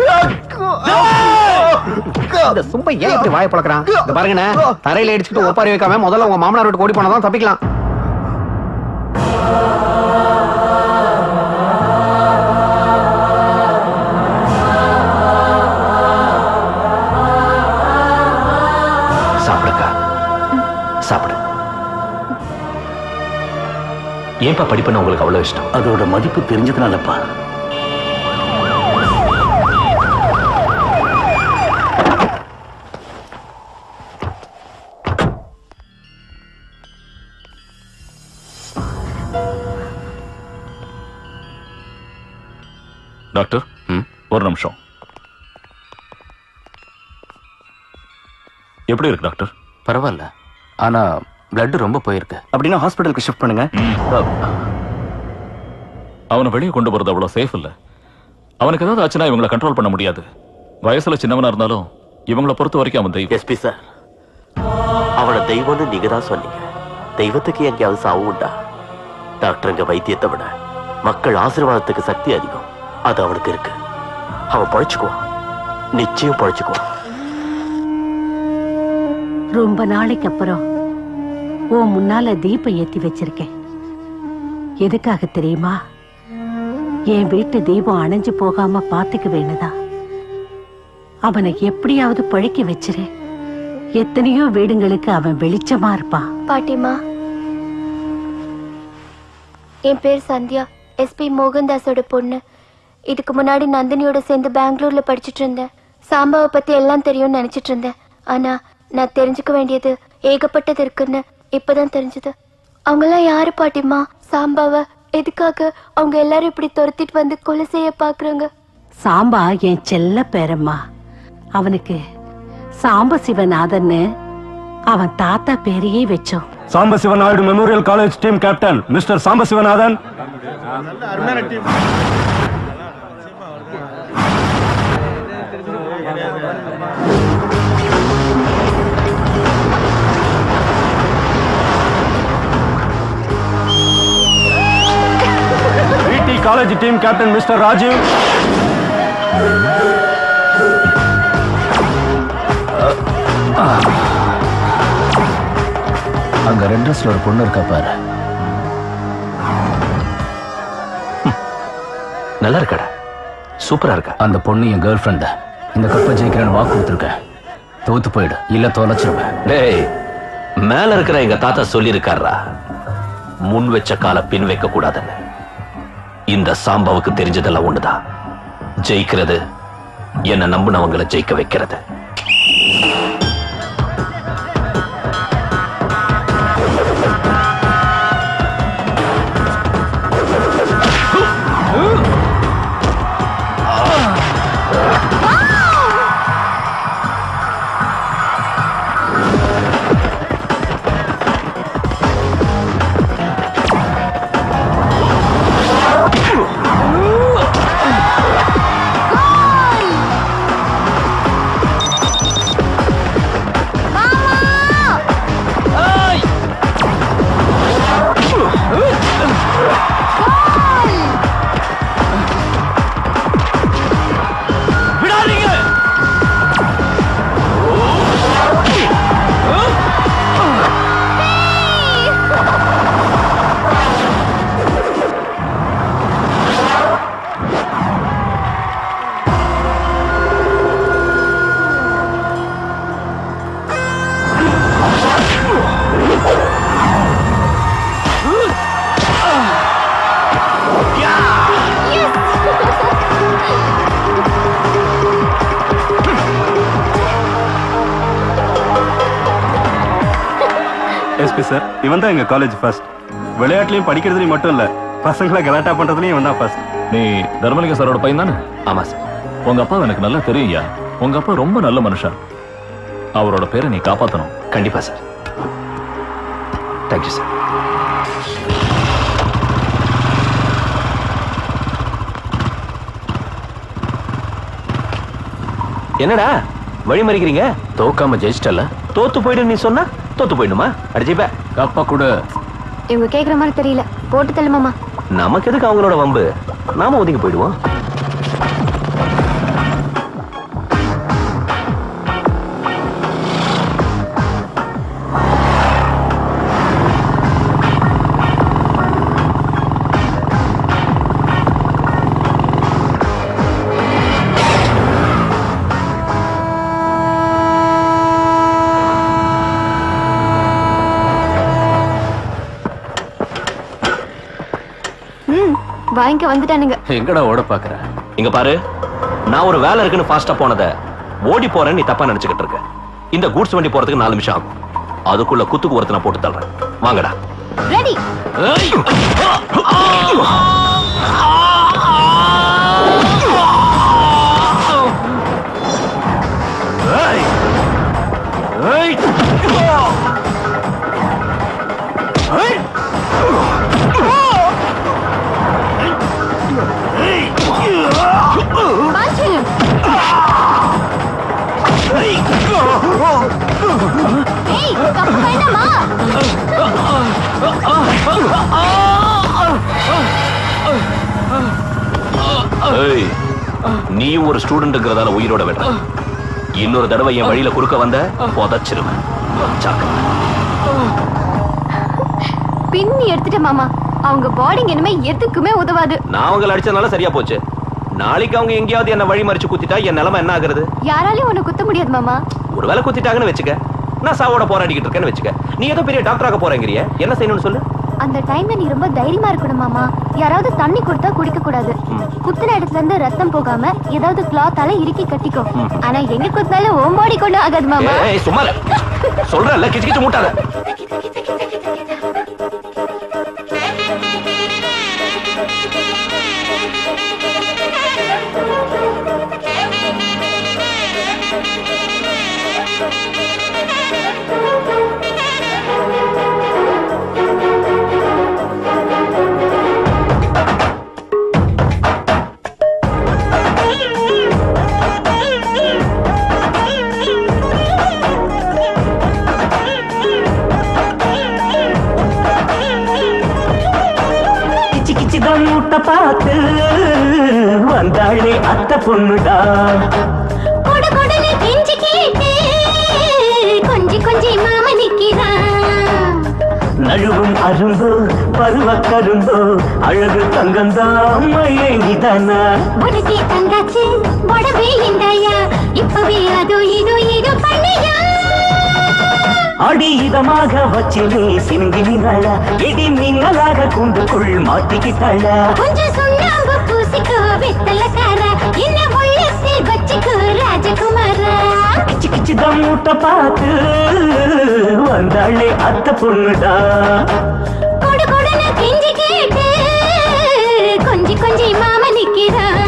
இந்த சும்பை ஏன் இப்படி வாயை பழக்கிறான்? இந்த பாருங்கண்ணே, தரையில அடிச்சுட்டு ஒப்பாரி வைக்காம முதல்ல உங்க மாமனார் வீட்டுக்கு ஓடி போனாதான் தப்பிக்கலாம். சாப்பிடுக்கா, சாப்பிடு. ஏன்பா படிப்புன்னு உங்களுக்கு அவ்வளவு இஷ்டம்? அதோட மதிப்பு தெரிஞ்சதுனாலப்பா. டாக்டர் ஒரு நிமிஷம். எப்படி இருக்கு டாக்டர்? பரவாயில்ல, ஆனா பிளட் ரொம்ப போயிருக்கு. அப்படின்னா ஹாஸ்பிட்டலுக்கு ஷிஃப்ட் பண்ணுங்க. அவனை வெளியே கொண்டு போறது அவ்வளவு சேஃப் இல்ல. அவனுக்கு ஏதாவது ஆச்சுன்னா இவங்களை கண்ட்ரோல் பண்ண முடியாது. வயசுல சின்னவனா இருந்தாலும் இவங்களை பொறுத்த வரைக்கும் அவன் தெய்வம். எஸ்பி சார், அவனை தெய்வம்னு நீங்க தான் சொன்னீங்க. தெய்வத்துக்கு எங்கேயாவது சாவு உண்டா? டாக்டருங்க வைத்தியத்தை விட மக்கள் ஆசீர்வாதத்துக்கு சக்தி அதிகம். அது அவனுக்கு இருக்கு. அவன் பழச்சுக்குவான், நிச்சயம் பழச்சுக்குவான். ரொம்ப நாளைக்கு அப்புறம் உன் முன்னால தீபம் ஏத்தி வச்சிருக்கேன். எதுக்காக தெரியுமா? என் வீட்டு தீபம் அணைஞ்சு போகாம பாத்துக்க வேணுதா. அவனை எப்படியாவது பழைக்க வச்சிரு. எத்தனையோ வீடுங்களுக்கு அவன் வெளிச்சமா இருப்பான். பாட்டிமா, என் பேர் சந்தியா, எஸ்பி மோகன்தாஸோட பொண்ணு. இதுக்கு முன்னாடி நந்தினியோட சேர்ந்து பெங்களூர்ல படிச்சுட்டு இருந்தேன். சாம்பாவை பத்தி எல்லாம் தெரியும்னு நினைச்சிட்டு இருந்தேன். ஆனா நான் தெரிஞ்சுக்க வேண்டியது ஏகப்பட்டது இருக்குன்னு இப்பதான் தெரிஞ்சது. அவங்க எல்லாம் யாரு பாட்டிமா? சாம்பாவை எதுக்காக அவங்க எல்லாரும் இப்படி துரத்திட்டு வந்து கொலை செய்ய பாக்குறாங்க? சாம்பா என் செல்ல பேரம்மா. அவனுக்கு சாம்ப சிவநாதன்னு அவன் தாத்தா பேரையே வச்சோம். Samba Sivanaidu memorial college team captain mister Samba Sivanathan. PT college team captain mister Rajeev. அங்க ரெட் ட்ரெஸ்ல ஒரு பொண்ணு இருக்கா பாரு. நல்லா இருக்காடா, சூப்பரா இருக்கா. அந்த பொண்ணு என் கேர்ள் ஃப்ரெண்ட். இந்த கப்பை ஜெயிக்கிறேன்னு வாக்கு கொடுத்துருக்கேன். தோத்து போயிடு, இல்ல தொலைச்சிருவேன். டேய், மேல இருக்கிற எங்க தாத்தா சொல்லி இருக்காரா, முன் வச்ச கால பின் வைக்க கூடாதுன்னு. இந்த சாம்பாவுக்கு தெரிஞ்சதெல்லாம் ஒண்ணுதான், ஜெயிக்கிறது என்ன நம்பினவங்களை ஜெயிக்க வைக்கிறது. எஸ்பி சார், இவன் தான் எங்க காலேஜ் ஃபர்ஸ்ட். விளையாட்டுலயும் படிக்கிறதுலயும் மட்டும் இல்ல, பசங்களை கலாட்டா பண்றதுலயும் இவன் தான் ஃபர்ஸ்ட். நீ தர்மலிங்க சாரோட பையன் தானே? ஆமா சார். உங்க அப்பா எனக்கு நல்லா தெரியும்யா. உங்க அப்பா ரொம்ப நல்ல மனுஷன். அவரோட பேரை நீ காப்பாத்தணும். கண்டிப்பா சார். Thank you sir. என்னடா வழி மறிக்கிறீங்க? தோக்காம ஜெயிச்சிட்டல. தோத்து போயிடு நீ சொன்னா தோத்து போயிடுமா? அடிச்சுப்ப கப்பா கூட. இவங்க கேக்குற மாதிரி தெரியல, போட்டு தள்ளுமாமா. நமக்கு எதுக்கு அவங்களோட வம்பு, நாம ஒதுங்கி போயிடுவோம். வாங்க வந்துட்டானுங்க. எங்கடா ஓட பாக்குற? இங்க பாரு, நான் ஒரு வேலை இருக்குன்னு ஃபாஸ்டா போனத ஓடி போறேன்னு நீ தப்பா நினைச்சுக்கிட்டு இருக்க. இந்த கூட்ஸ் வண்டி போறதுக்கு நாலு நிமிஷம் ஆகும். அதுக்குள்ள குத்துக்கு ஒருத்தனை போட்டு தள்ளுறேன். வாங்கடா. ரெடி. நீயும் ஒரு ஸ்டூடெண்ட்ங்கிறதால உயிரோட விடுற. இன்னொரு தடவை என் வழியில குறுக்க வந்த புதைச்சிருவேன். பின்னி எடுத்துட்ட மாமா. அவங்க பாடிங் இனிமே எதுக்குமே உதவாது. நான் அவங்களை அடிச்சதுனால சரியா போச்சு. நாளைக்கு அவங்க எங்கேயாவது என்ன வழி மறிச்சு குத்திட்டா என் நிலைமை என்ன ஆகுறது? யாராலையும் உன்னை குத்த முடியாது மாமா. ஒருவேளை குத்திட்டாங்கன்னு வச்சுக்க, நான் சாவோட போராடிக்கிட்டு இருக்கேன்னு வச்சுக்க, நீ ஏதோ பெரிய டாக்டராக போறேங்கிறிய, என்ன செய்யணும்னு சொல்லு. அந்த டைம்ல நீ ரொம்ப தைரியமா இருக்கணும் மாமா. யாராவது தண்ணி கொடுத்தா குடிக்க கூடாது. குத்துன இடத்துல இருந்து ரத்தம் போகாம ஏதாவது கிளாத்தால இறுக்கி கட்டிக்கோ. ஆனா எங்க குத்தாலும் ஓம்பாடி கொண்டு ஆகாது மாமா. ஏய் சும்மா சொல்றல, கிச்சு கிச்சு மூட்டாத. மூட்டை பார்த்து வந்தாளே அத்தை பொண்ணுடா. கொடு கொடுன்னு கெஞ்சி கேட்டு கொஞ்சி கொஞ்சி மாமா நிக்கிறான். நழுவும் அரும்போ பருவ கரும்போ அழகு தங்கந்தான் மயங்கிதானா உனக்கு தந்தாச்சு உடம்பே இந்தாயா இப்பவே அதோ இதோ இதோ பண்ணியா அடி இதமாக வச்சிலே சிங்கினாள இடி மின்னலாக கூண்டுக்குள் மாட்டிக்கிட்டாளா கொஞ்சம் சுண்ணாம்பு பூசிக்கோ வெத்தலக்கார என்ன உள்ளத்தில் வச்சுக்கோ ராஜகுமாரா கிச்சு கிச்சு தம் மூட்டை பார்த்து வந்தாளே அத்த பொண்ணுடா கொடு கொடுன்னு கெஞ்சி கேட்டு கொஞ்சி கொஞ்சி மாமா நிக்கிறான்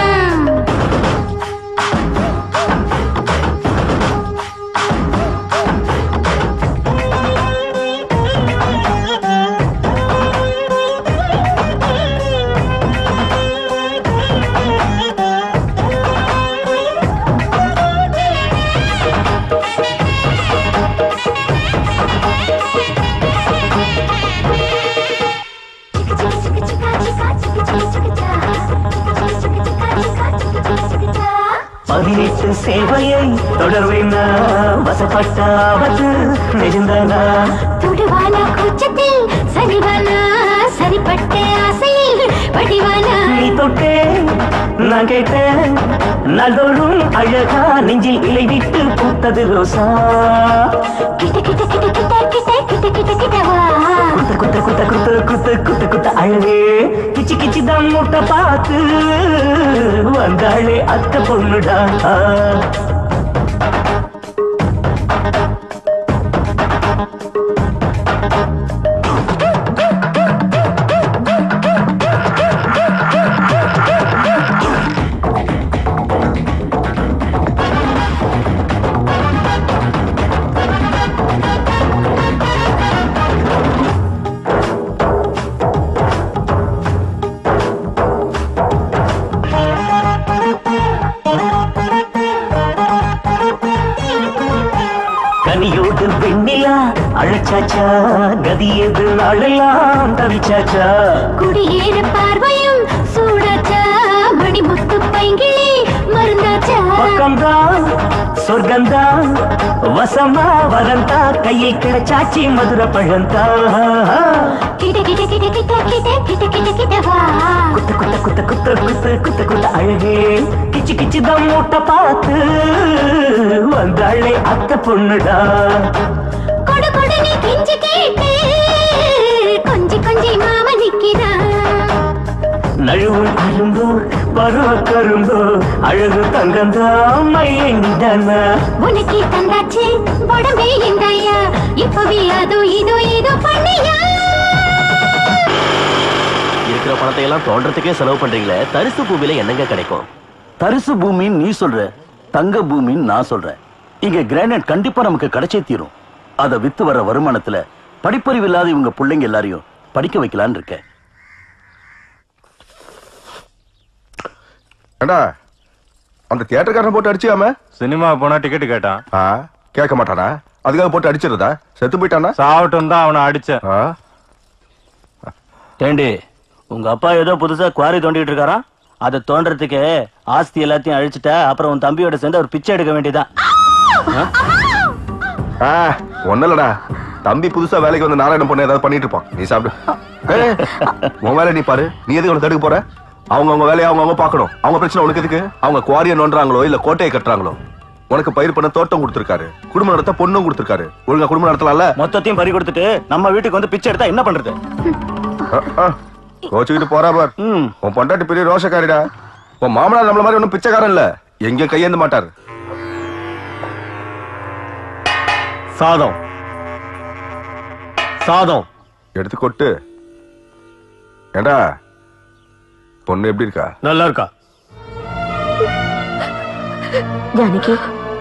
பதினெட்டு சேவையை தொடர்வேனா வசப்பட்டாவது நெஜந்தானா துடுவானா கூச்சத்தில் சரிவானா சரிப்பட்ட ஆசையில் வடிவானா நீ தொட்டே நான் கேட்டேன் நாள்தோறும் அழகா நெஞ்சில் இலை விட்டு பூத்தது ரோசா கிட்ட கிட்ட கிட்ட கிட்ட கிட்ட கிட்ட கிட்ட கிட்ட வா குத்த குத்த குத்த குத்த குத்த குத்த குத்த அழகே கிச்சி கிச்சி தம் முட்டை பார்த்து வந்தாளே அத்த பொண்ணுடா கனியோடு வெண்ணிலா அழைச்சாச்சா கதியது நாளெல்லாம் தவிச்சாச்சா குடியேற பார்வையும் சூடாச்சா மணிமுத்து பைங்கிளி மருந்தாச்சா பக்கம்தான் சொர்க்கம்தான் வசமா வரந்தா கையில் கிடைச்சாச்சி மதுர பழந்தா கிட்ட கிட்ட கிட்ட கிட்ட கிட்ட கிட்ட கிட்ட கிட்ட வா குத்த குத்த குத்த குத்த குத்த குத்த குத்த அழகே கிச்சு கிச்சு தம் மூட்டை பார்த்து வந்தாளே அத்த பொண்ணுடா கொடு கொடு நீ கெஞ்சி கேட்டு கொஞ்சி கொஞ்சி மாமா நிக்கிறான் நழுவும் அரும்போ பருவ கரும்போ அழகு தங்கந்தான் மயங்கிதானா உனக்கு தந்தாச்சு உடம்பே இந்தாயா இப்பவே அதோ இதோ இதோ பண்ணியா இருக்கிற பணத்தை எல்லாம் தோன்றதுக்கே செலவு பண்றீங்களே தரிசு பூமியில என்னங்க கிடைக்கும்? தரிசு பூமின்னு நீ சொல்ற, தங்க பூமின்னு நான் சொல்றேன். இங்க கிரானைட் கண்டிப்பா நமக்கு கிடைச்சே தீரும். அதை வித்து வர்ற வருமானத்துல படிப்பறிவு இல்லாத இவங்க பிள்ளைங்க எல்லாரையும் படிக்க வைக்கலான்னு இருக்க. ஏண்டா அந்த தியேட்டர்காரன் போட்டு அடிச்சியாம? சினிமா போனா டிக்கெட் கேட்டான். கேட்க மாட்டானா? அதுக்காக போட்டு அடிச்சிருந்தா செத்து போயிட்டானா? சாவட்டும் தான் அவனை அடிச்சேன். ஏண்டி உங்க அப்பா ஏதோ புதுசா குவாரி தோண்டிட்டு இருக்காரா? அதை தோன்றதுக்கு ஆஸ்தி எல்லாத்தையும் அழிச்சுட்டா அப்புறம் உன் தம்பியோட சேர்ந்து ஒரு பிச்சை எடுக்க வேண்டியதான். ஒன்னும் இல்லடா, தம்பி புதுசா வேலைக்கு வந்து நாராயணன் பொண்ணு ஏதாவது பண்ணிட்டு இருப்பான். நீ சாப்பிடு. உன் வேலை நீ பாரு. நீ எதுக்கு உனக்கு தடுக்க போற? அவங்க அவங்க வேலையை அவங்க அவங்க பாக்கணும். அவங்க பிரச்சனை உனக்கு எதுக்கு? அவங்க குவாரியை நோண்டுறாங்களோ இல்ல கோட்டையை கட்டுறாங்களோ. உனக்கு பயிர் பண்ண தோட்டம் கொடுத்திருக்காரு, குடும்பம் நடத்த பொண்ணும் கொடுத்திருக்காரு. ஒழுங்கா குடும்பம் நடத்தலாம்ல? மொத்தத்தையும் பறி கொடுத்துட்டு நம்ம வீட்டுக்கு வந்து பிச்சை எடுத்தா என்ன பண்றது? கோச்சுக்கிட்டு போறா பார். உன் பொண்டாட்டி பெரிய ரோஷக்காரிடா. உன் மாமனார் நம்மள மாதிரி ஒன்னும் பிச்சைக்காரன் இல்ல, எங்க கையேந்த மாட்டார். சாதம் சாதம் எடுத்து கொட்டு. ஏண்டா பொண்ணு எப்படி இருக்கா? நல்லா இருக்கா? ஜானகி,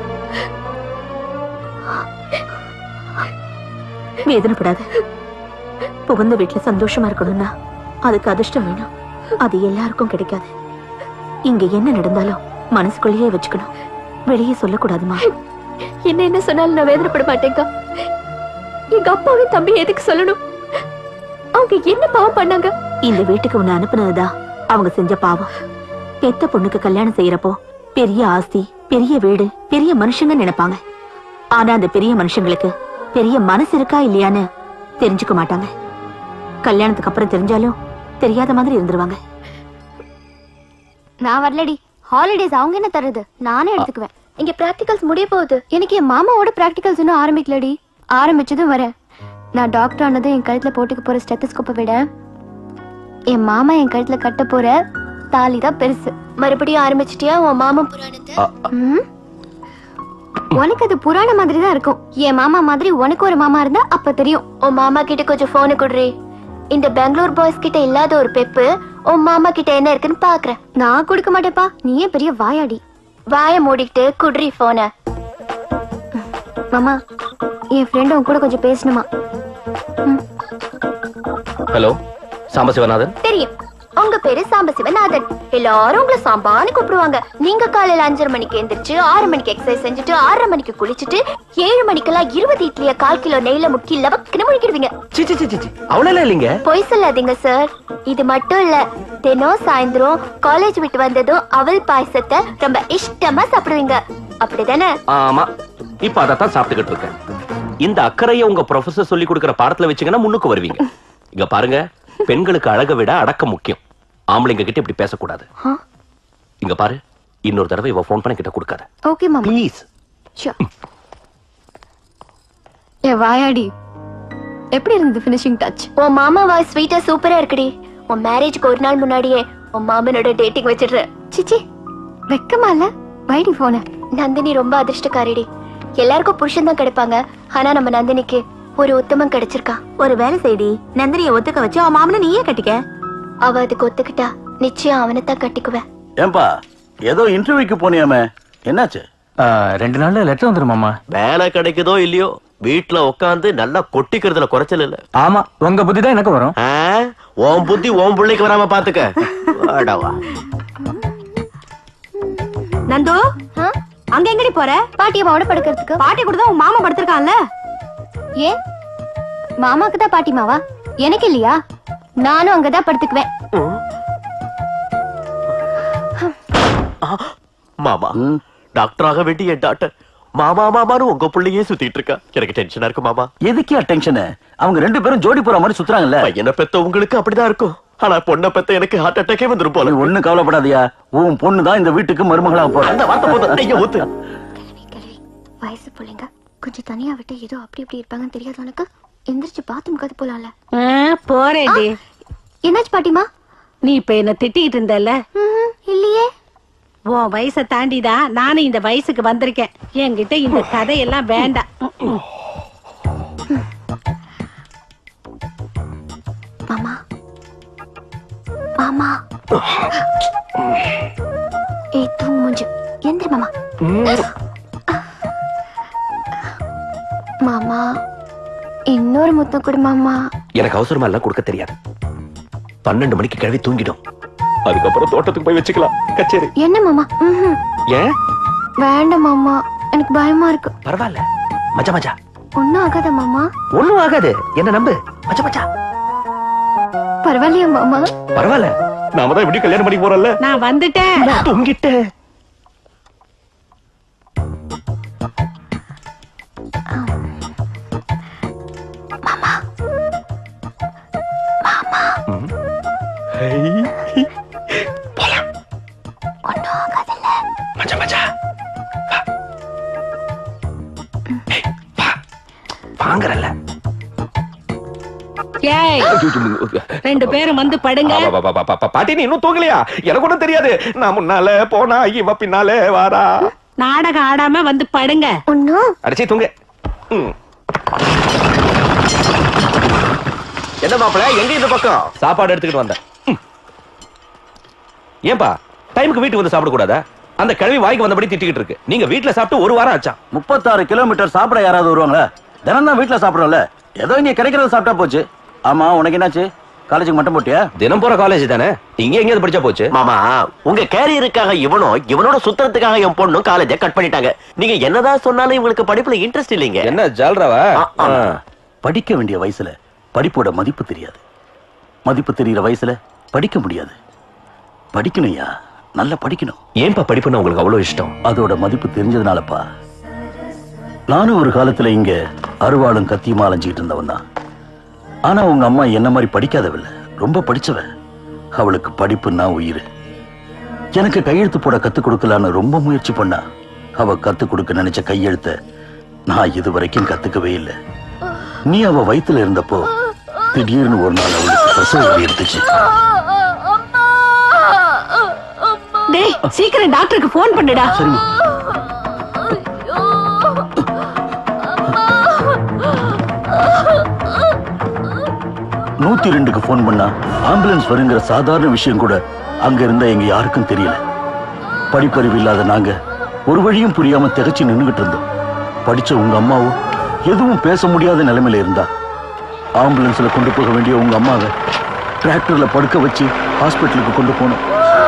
வேதனைப்படாத. புகுந்த வீட்டுல சந்தோஷமா இருக்கணும்னா அதுக்கு அதிர்ஷ்டம் வேணும். அது எல்லாருக்கும் கிடைக்காது. இங்க என்ன நடந்தாலும் மனசுக்குள்ளேயே வச்சுக்கணும், வெளியே சொல்லக்கூடாதுமா. என்ன என்ன சொன்னாலும் நான் வேதனைப்பட மாட்டேங்க. எங்க அப்பாவும் தம்பி எதுக்கு சொல்லணும்? அவங்க என்ன பாவம் பண்ணாங்க? இந்த வீட்டுக்கு உன்னை அனுப்புனதுதான் அவங்க செஞ்ச பாவம். பெத்த பொண்ணுக்கு கல்யாணம் செய்யறப்போ பெரிய ஆஸ்தி, பெரிய வீடு, பெரிய மனுஷங்க நினைப்பாங்க. ஆனா அந்த பெரிய மனுஷங்களுக்கு பெரிய மனசு இருக்கா இல்லையான்னு தெரிஞ்சுக்க மாட்டாங்க. கல்யாணத்துக்கு அப்புறம் தெரிஞ்சாலும் தெரியாத மாதிரி இருந்துருவாங்க. நான் வரலடி. ஹாலிடேஸ் அவங்க என்ன தருது, நானே எடுத்துக்குவேன். இங்க பிராக்டிகல்ஸ் முடிய போகுது. எனக்கு என் மாமாவோட பிராக்டிகல்ஸ் இன்னும் ஆரம்பிக்கலடி. ஆரம்பிச்சதும் வரேன். நான் டாக்டர் ஆனதும் என் கழுத்துல போட்டுக்க போற ஸ்டெத்தஸ்கோப்பை விட என் மாமா என் கழுத்துல கட்ட போற தாலி தான் பெருசு. மறுபடியும் ஆரம்பிச்சிட்டியா உன் மாமா புராணத்தை? உனக்கு அது புராண மாதிரி தான் இருக்கும். என் மாமா மாதிரி உனக்கு ஒரு மாமா இருந்தா அப்ப தெரியும். உன் மாமா கிட்ட கொஞ்சம் போனு குடுறி. இந்த பெங்களூர் பாய்ஸ் கிட்ட இல்லாத ஒரு பெப்பு உன் மாமா கிட்ட என்ன இருக்குன்னு பாக்குறேன். நான் கொடுக்க மாட்டேப்பா, நீயே பெரிய வாயாடி. வாய மூடிக்கிட்டு குடுறி போன. மாமா, என் ஃப்ரெண்ட் உன் கூட கொஞ்சம் பேசணுமா? ஹலோ, சாம்பசிவநாதன். தெரியும், உங்க பேரு சாம்பசிவநாதன். எல்லாரும் உங்களை சாம்பான்னு கூப்பிடுவாங்க. நீங்க காலையில அஞ்சரை மணிக்கு எந்திரிச்சு ஆறு மணிக்கு எக்ஸசைஸ் செஞ்சுட்டு ஆறரை மணிக்கு குளிச்சுட்டு ஏழு மணிக்கெல்லாம் இருபது இட்லிய கால் கிலோ நெய்ல முக்கி லவக்குன்னு முழிக்கிடுவீங்க. அவ்வளவு இல்லைங்க. பொய் சொல்லாதீங்க சார். இது மட்டும் இல்ல, தினம் சாயந்தரம் காலேஜ் விட்டு வந்ததும் அவல் பாயசத்தை ரொம்ப இஷ்டமா சாப்பிடுவீங்க. அப்படிதானே? ஆமா, இப்ப அதத்தான் சாப்பிட்டுக்கிட்டு இருக்கேன். இந்த அக்கறையை உங்க ப்ரொஃபசர் சொல்லி கொடுக்கிற பாடத்துல வச்சீங்கன்னா முன்னுக்கு வருவீங்க. இங்க பாருங்க, பெண்களுக்கு அழக விட அடக்கம் முக்கியம். ஆம்பளைங்க கிட்ட இப்படி பேசக்கூடாது. இங்க பாரு, இன்னொரு தடவை இவ போன் பண்ண கிட்ட கொடுக்காத. ஓகே மாமா. ப்ளீஸ். ஏ வாயாடி, எப்படி இருந்தது ஃபினிஷிங் டச்? உன் மாமா வாய்ஸ் ஸ்வீட்டா சூப்பரா இருக்குடி. உன் மேரேஜ்க்கு ஒரு நாள் முன்னாடியே உன் மாமனோட டேட்டிங் வச்சிடுற. சிச்சி, வெக்கமா இல்ல? வைடி போன. நந்தினி ரொம்ப அதிர்ஷ்டக்காரிடி. எல்லாருக்கும் புருஷன் தான் கிடைப்பாங்க, ஆனா நம்ம நந்தினிக்கு ஒரு உத்தமம் கிடைச்சிருக்கா. ஒரு வேலை செய்தி, நந்தினியை ஒத்துக்க வச்சு அவன் மாமனை நீயே கட்டிக்க. அவ அதுக்கு ஒத்துக்கிட்டா நிச்சயம் அவனைத்தான் கட்டிக்குவேன். ஏன்பா, ஏதோ இன்டர்வியூக்கு போனியாமே, என்னாச்சு? ரெண்டு நாள்ல லெட்டர் வந்துரும் மாமா. வேலை கிடைக்குதோ இல்லையோ, வீட்டுல உட்காந்து நல்லா கொட்டிக்கிறதுல குறைச்சல் இல்ல. ஆமா, உங்க புத்தி தான் எனக்கு வரும். உன் புத்தி உன் பிள்ளைக்கு வராம பாத்துக்க. நந்து, அங்க எங்கடி போற? பாட்டி அம்மாவோட படுக்கிறதுக்கு. பாட்டி கூட தான் உன் மாமா படுத்திருக்கான்ல. ஏ, மாமாக்கு தான் பாட்டிமாவா? எனக்கு இல்லையா? நானும் அங்கதான் படுத்துக்குவேன். மாமா, டாக்டராக வேண்டிய என் டாக்டர் மாமா மாமான்னு உங்க பிள்ளையே சுத்திட்டு இருக்கா. எனக்கு டென்ஷனா இருக்கு மாமா. எதுக்கே டென்ஷன்? அவங்க ரெண்டு பேரும் ஜோடி போற மாதிரி சுத்துறாங்கல்ல. பையனை பெத்த உங்களுக்கு அப்படிதான் இருக்கும், ஆனா பொண்ணை பெத்த எனக்கு ஹார்ட் அட்டாக்கே வந்துரும் போல. ஒண்ணு கவலைப்படாதியா, உன் பொண்ணு தான் இந்த வீட்டுக்கு மருமகளா போற. அந்த வார்த்தை போதும், நீங்க ஊத்து. வயசு பிள்ளைங்க கொஞ்சம் தனியா விட்டு ஏதோ அப்படி இப்படி இருப்பாங்கன்னு தெரியாது உனக்கு? எந்திரிச்சு பாத்ரூம் கது போலாம்ல. போறேன். என்னாச்சு பாட்டிமா? நீ இப்ப என்ன திட்டிட்டு இருந்தல? இல்லையே. உன் வயசை தாண்டிதான் நானும் இந்த வயசுக்கு வந்திருக்கேன். என்கிட்ட இந்த கதையெல்லாம் வேண்டாம். மாமா, மாமா, ஏய் தூங்கு மூஞ்சு. எந்திரி மாமா. மாமா, இன்னொரு முத்தம் கொடு மாமா. எனக்கு அவசரமா எல்லாம் கொடுக்க தெரியாது. பன்னெண்டு மணிக்கு கிளவி தூங்கிடும். அதுக்கப்புறம் தோட்டத்துக்கு போய் வச்சுக்கலாம். கச்சேரி. என்ன மாமா? ஏன் வேண்டாம் மாமா, எனக்கு பயமா இருக்கு. பரவாயில்ல, மச்சா மச்சா. ஒண்ணும் ஆகாத மாமா. ஒண்ணும் ஆகாது, என்ன நம்பு. மச்சா மச்சா. பரவாயில்லையா மாமா? பரவாயில்ல, நாம தான் இப்படி கல்யாணம் பண்ணி போறோம்ல. நான் வந்துட்டேன். நான் தூங்கிட்டேன். மாமா, மாமா. போலாம். ஒண்ணும் ஆகாதல்ல. மச்சா மச்சா. வாங்கறல்ல. ஏய், ரெண்டு பேரும் வந்து படுங்க. பாட்டி, நீ இன்னும் தூங்கலையா? எனக்கு ஒண்ணும் தெரியாது. நான் முன்னால போனா இவ பின்னாலே வாரா. நாடகம் ஆடாம வந்து படுங்க. ஒண்ணும் அடிச்சு தூங்க. என்ன மாப்பிள, எங்க இந்த பக்கம்? சாப்பாடு எடுத்துக்கிட்டு வந்தேன். ஏன்பா டைமுக்கு வீட்டுக்கு வந்து சாப்பிட கூடாதா? அந்த கிழவி வாய்க்கு வந்தபடி திட்டிக்கிட்டு இருக்கு. நீங்க வீட்டுல சாப்பிட்டு ஒரு வாரம் ஆச்சா? முப்பத்தாறு கிலோமீட்டர் சாப்பிட யாராவது வருவாங்களா? தினம் தான் வீட்டுல சாப்பிடுறோம்ல, ஏதோ இங்க கிடைக்கிறத சாப்பிட்டா போச்சு. ஆமா, உனக்கு என்னாச்சு? காலேஜுக்கு மட்டும் போட்டியா? தினம் போற காலேஜ் தானே, இங்க எங்கேயாவது படிச்சா போச்சு. மாமா, உங்க கேரியருக்காக இவனும் இவனோட சுத்தறதுக்காக என் பொண்ணும் காலேஜ கட் பண்ணிட்டாங்க. நீங்க என்னதான் சொன்னாலும் இவங்களுக்கு படிப்புல இன்ட்ரெஸ்ட் இல்லைங்க. என்ன ஜால்ராவா? படிக்க வேண்டிய வயசுல படிப்போட மதிப்பு தெரியாது. மதிப்பு தெரியுற வயசுல படிக்க முடியாது. படிக்கணும்யா, நல்லா படிக்கணும். ஏன்பா படிப்புன்னு உங்களுக்கு அவ்வளவு இஷ்டம்? அதோட மதிப்பு தெரிஞ்சதுனாலப்பா. நானும் ஒரு காலத்துல இங்க அருவாளும் கத்தியுமா அலைஞ்சிட்டு இருந்தவன் தான். ஆனா உங்க அம்மா என்ன மாதிரி படிக்காதவில்லை, ரொம்ப படிச்சவ. அவளுக்கு படிப்புன்னா உயிர். எனக்கு கையெழுத்து போட கத்து கொடுக்கலான்னு ரொம்ப முயற்சி பண்ணா. அவ கத்து கொடுக்க நினைச்ச கையெழுத்த நான் இது வரைக்கும் கத்துக்கவே இல்லை. நீ அவ வயித்துல இருந்தப்போ திடீர்னு ஒரு நாள் அவளுக்கு பிரசவ வலி எடுத்துச்சு. டேய், சீக்கிரம் டாக்டருக்கு போன் பண்ணுடா. சரிம்மா. நூத்தி ரெண்டுக்கு போன் பண்ணா ஆம்புலன்ஸ் வருங்கிற சாதாரண விஷயம் கூட அங்க இருந்த எங்க யாருக்கும் தெரியல. படிப்பறிவு இல்லாத நாங்க ஒரு வழியும் புரியாம திகச்சு நின்னுகிட்டு இருந்தோம். படிச்ச உங்க அம்மாவும் எதுவும் பேச முடியாத நிலைமையில இருந்தா. ஆம்புலன்ஸ்ல கொண்டு போக வேண்டிய உங்க அம்மாவை டிராக்டர்ல படுக்க வச்சு ஹாஸ்பிட்டலுக்கு கொண்டு போனோம்.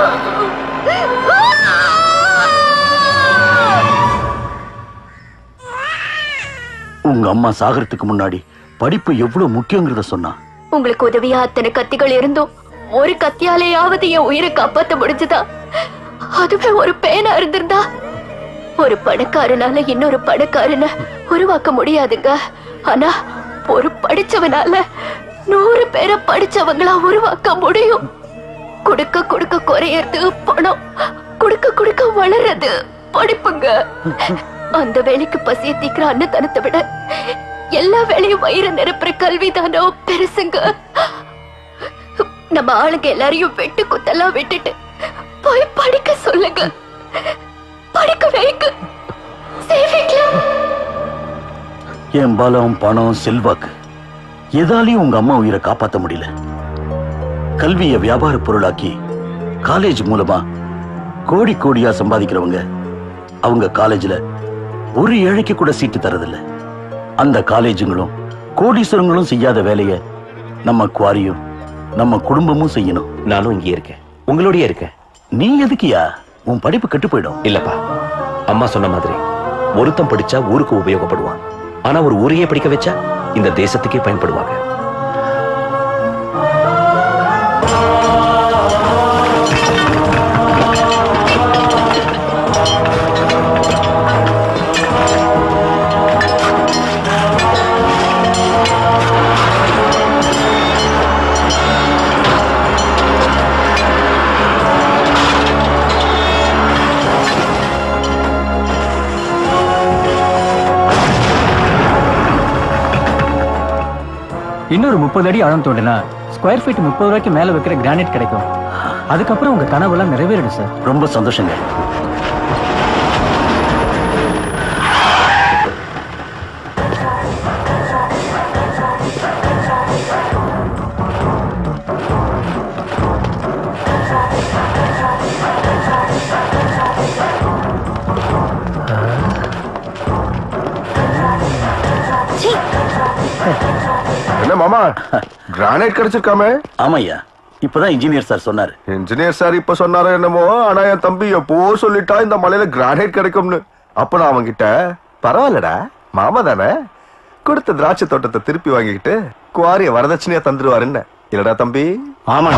உங்க அம்மா சாகறதுக்கு முன்னாடி படிப்பு எவ்வளவு முக்கியங்கிறத சொன்னா. உங்களுக்கு உதவியா அத்தனை கத்திகள் இருந்தும் ஒரு கத்தியாலேயாவது என் உயிரை காப்பாத்த முடிஞ்சுதா? அதுவே ஒரு பேனா இருந்திருந்தா ஒரு பணக்காரனால இன்னொரு பணக்காரன உருவாக்க முடியாதுங்க. ஆனா ஒரு படிச்சவனால நூறு பேரை படிச்சவங்களா உருவாக்க முடியும். குடுக்க குடுக்க குறையறது பணம், குடுக்க குடுக்க வளர்றது படிப்புங்க. அந்த வேலைக்கு பசிய தீக்கிற அன்னதானத்தை விட எல்லா வேலையும் வயிறு நிரப்புற கல்விதானோ பெருசுங்க. நம்ம ஆளுங்க எல்லாரையும் வெட்டு குத்தெல்லாம் விட்டுட்டு போய் படிக்க சொல்லுங்க, படிக்க வைக்க. என் பலம், பணம், செல்வாக்கு எதாலையும் உங்க அம்மா உயிரை காப்பாத்த முடியல. கல்வியை வியாபார பொருளாக்கி காலேஜ் மூலமா கோடி கோடியா சம்பாதிக்கிறவங்க அவங்க காலேஜ்ல ஒரு ஏழைக்கு கூட சீட்டு தரதில்லை. அந்த காலேஜுங்களும் கோடீஸ்வரங்களும் செய்யாத வேலைய நம்ம குவாரியும் நம்ம குடும்பமும் செய்யணும். நானும் இங்கே இருக்கேன், உங்களோடய இருக்கேன். நீ எதுக்கியா? உன் படிப்பு கெட்டு போயிடும். இல்லப்பா, அம்மா சொன்ன மாதிரி ஒருத்தன் படிச்சா ஊருக்கு உபயோகப்படுவான். ஆனா ஒரு ஊரையே படிக்க வச்சா இந்த தேசத்துக்கே பயன்படுவாங்க. இன்னொரு முப்பது அடி ஆழம் தோண்டினா ஸ்கொயர் ஃபீட் முப்பது ரூபாய்க்கு மேல வைக்கிற கிரானைட் கிடைக்கும். அதுக்கப்புறம் உங்க கனவுலாம் நிறைவேறிடும் சார். ரொம்ப சந்தோஷங்க. என்ன மாமா, கிரானைட் கிடைச்சிருக்காமே? ஆமாய்யா, இப்பதான் இன்ஜினியர் சார் சொன்னாரு. இன்ஜினியர் சார் இப்ப சொன்னாரு என்னமோ, ஆனா என் தம்பி எப்போ சொல்லிட்டா இந்த மலையில கிரானைட் கிடைக்கும்னு. அப்ப நான் அவங்கிட்ட பரவாயில்லடா மாமா தானே, கொடுத்த திராட்சை தோட்டத்தை திருப்பி வாங்கிக்கிட்டு குவாரிய வரதட்சணையா தந்துருவாருன்னு. இல்லடா தம்பி? ஆமா,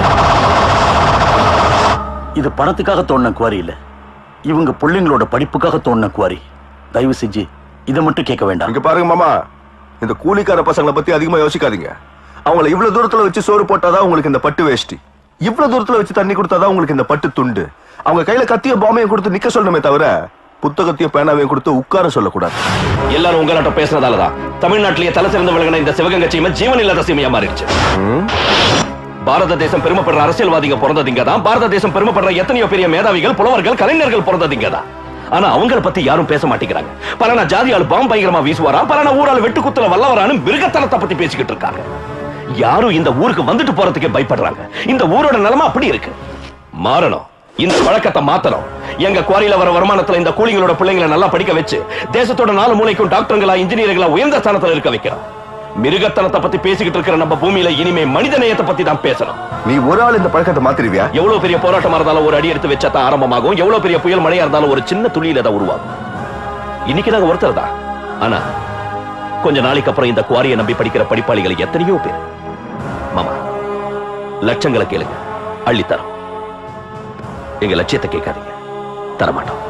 இது பணத்துக்காக தோணுன குவாரி இல்ல, இவங்க பிள்ளைங்களோட படிப்புக்காக தோணுன குவாரி. தயவு செஞ்சு இதை மட்டும் கேட்க வேண்டாம். இங்க பாருங்க மாமா, இந்த கூலிக்கார பசங்களை பத்தி அதிகமா யோசிக்காதீங்க. அவங்களை இவ்வளவு தூரத்துல வச்சு சோறு போட்டாதான் உங்களுக்கு இந்த பட்டு வேஷ்டி, இவ்வளவு தூரத்துல வச்சு தண்ணி கொடுத்தாதான் உங்களுக்கு இந்த பட்டு துண்டு. அவங்க கையில கத்திய பாமையும் கொடுத்து நிக்க சொல்லணுமே தவிர புத்தகத்தையும் பேனாவையும் கொடுத்து உட்கார சொல்லக்கூடாது. எல்லாரும் உங்களாட்ட பேசுறதாலதான் தமிழ்நாட்டிலேயே தலை சிறந்து விளங்கின இந்த சிவகங்கை சீமை ஜீவன் இல்லாத சீமையா மாறிடுச்சு. பாரத தேசம் பெருமைப்படுற அரசியல்வாதிங்க பிறந்ததிங்கதான். பாரத தேசம் பெருமைப்படுற எத்தனையோ பெரிய மேதாவிகள், புலவர்கள், கலைஞர்கள் பிறந்ததிங்கதான். ஆனா அவங்களை பத்தி யாரும் பேச மாட்டேங்கிறாங்க. பலனா ஜாதியால் பாம் பயங்கரமா வீசுவாரா, பலனா ஊரால் வெட்டு குத்துல வல்லவரானு மிருகத்தனத்தை பத்தி பேசிக்கிட்டு இருக்காங்க. யாரும் இந்த ஊருக்கு வந்துட்டு போறதுக்கே பயப்படுறாங்க. இந்த ஊரோட நிலைமை அப்படி இருக்கு. மாறணும், இந்த வழக்கத்தை மாத்தணும். எங்க குவாரியில வர வருமானத்துல இந்த கூலிங்களோட பிள்ளைங்களை நல்லா படிக்க வச்சு தேசத்தோட நாலு மூளைக்கும் டாக்டருங்களா இன்ஜினியர்களா உயர்ந்த ஸ்தானத்துல இருக்க வைக்கிறோம். மிருகத்தனத்தை பத்தி பேசிக்கிட்டு இருக்கிற நம்ம பூமியில இனிமே மனித நேயத்தை பத்தி தான் பேசணும். நீ ஒரு ஆள் இந்த பழக்கத்தை மாத்திருவியா? எவ்வளவு பெரிய போராட்டமா இருந்தாலும் ஒரு அடி எடுத்து வச்சா தான் ஆரம்பமாகும். எவ்வளவு பெரிய புயல் மழையா இருந்தாலும் ஒரு சின்ன துளியில தான் உருவாகும். இன்னைக்கு நாங்க ஒருத்தர் தான், ஆனா கொஞ்ச நாளைக்கு அப்புறம் இந்த குவாரியை நம்பி படிக்கிற படிப்பாளிகள் எத்தனையோ பேர். மாமா, லட்சங்களை கேளுங்க, அள்ளித்தரோம். எங்க லட்சியத்தை கேட்காதீங்க, தரமாட்டோம்.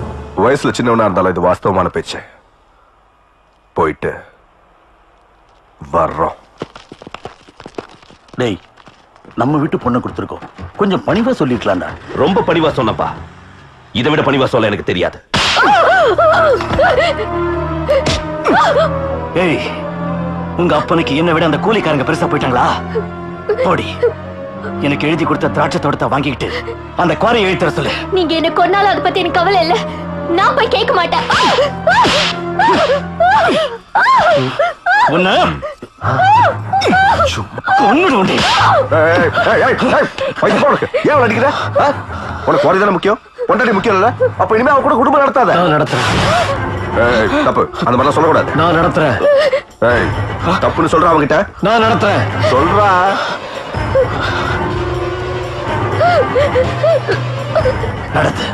வயசுல சின்னவனா இருந்தாலும் இது வாஸ்தவமான பேச்சு. போயிட்டு வர்றோம். டேய், நம்ம வீட்டு பொண்ணை கொடுத்துருக்கோம், கொஞ்சம் பணிவா சொல்லிக்கலாம்டா. ரொம்ப பணிவா சொன்னப்பா, இதை விட பணிவா சொல்ல எனக்கு தெரியாது. ஏய், உங்க அப்பனுக்கு என்ன விட அந்த கூலிக்காரங்க பெருசா போயிட்டாங்களா? போடி, எனக்கு எழுதி கொடுத்த திராட்சை தோட்டத்தை வாங்கிக்கிட்டு அந்த குவாரியை எழுத்துற சொல்லு. நீங்க என்ன கொன்னாலும் அதை பத்தி எனக்கு கவலை இல்ல. நான் போய் கேட்க மாட்டேன். உன்னை கொன்னுடுவேன். ஏய், ஏய், ஏய், ஏய், பைத்தியமா உனக்கு? ஏன் அவளை அடிக்கிற? ஆ? உனக்கு குவாரி தானே முக்கியம், பொண்டாட்டி முக்கியம் இல்ல? அப்ப இனிமே அவ கூட குடும்பம் நடத்தாத. நான் நடத்துறேன். ஏய், தப்பு, அந்த மாதிரிலாம் சொல்லக்கூடாது. நான் நடத்துறேன். ஏய், தப்புன்னு சொல்றா அவங்கிட்ட. நான் நடத்துறேன். சொல்றா. நடத்து.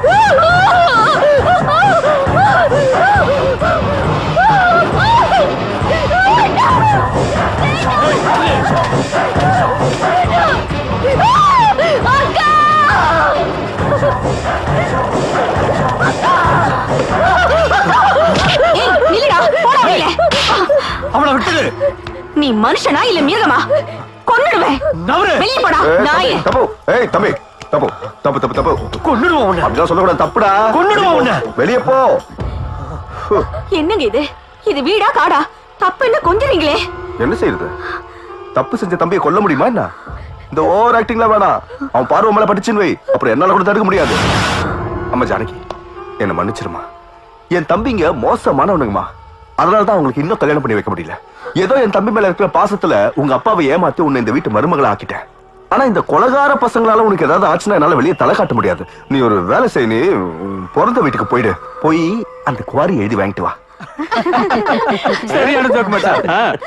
அவளை விட்டுடு. நீ மனுஷனா இல்ல மிருகமா? கொன்னுடுவேன். வெளியே போடா நாயே. தப்பு. ஏய் தம்பி, தப்பு தப்பு தப்பு தப்பு. கொன்னுடுவோம் உன்னை. அப்படிதான் சொல்லக்கூடாது, தப்புடா. கொன்னுடுவோம் உன்னை. வெளியே போ. என்னங்க இது? இது வீடா காடா? தப்பு என்ன கொஞ்சறீங்களே? என்ன செய்யறது? தப்பு செஞ்ச தம்பியை கொல்ல முடியுமா என்ன? இந்த ஓவர் ஆக்டிங்ல வேணாம். அவன் பார்வை மேல படிச்சுன்னு வை, அப்புறம் என்னால கூட தடுக்க முடியாது. அம்மா ஜானகி, என்ன மன்னிச்சிருமா. என் தம்பிங்க மோசமானவனுங்கம்மா, அதனாலதான் அவங்களுக்கு இன்னும் கல்யாணம் பண்ணி வைக்க முடியல. ஏதோ என் தம்பி மேல இருக்கிற பாசத்துல உங்க அப்பாவை ஏமாத்தி உன்னை இந்த வீட்டு மருமகளை ஆக்கிட்டேன். ஆனா இந்த கொலகார பசங்களால உனக்கு ஏதாவது ஆச்சுன்னா என்னால வெளியே தலை காட்ட முடியாது. நீ ஒரு வேலை செய், நீ பிறந்த வீட்டுக்கு போயிடு, போய் அந்த குவாரி எழுதி வாங்கிட்டு வா. சரியான ஜோக் மச்சான்.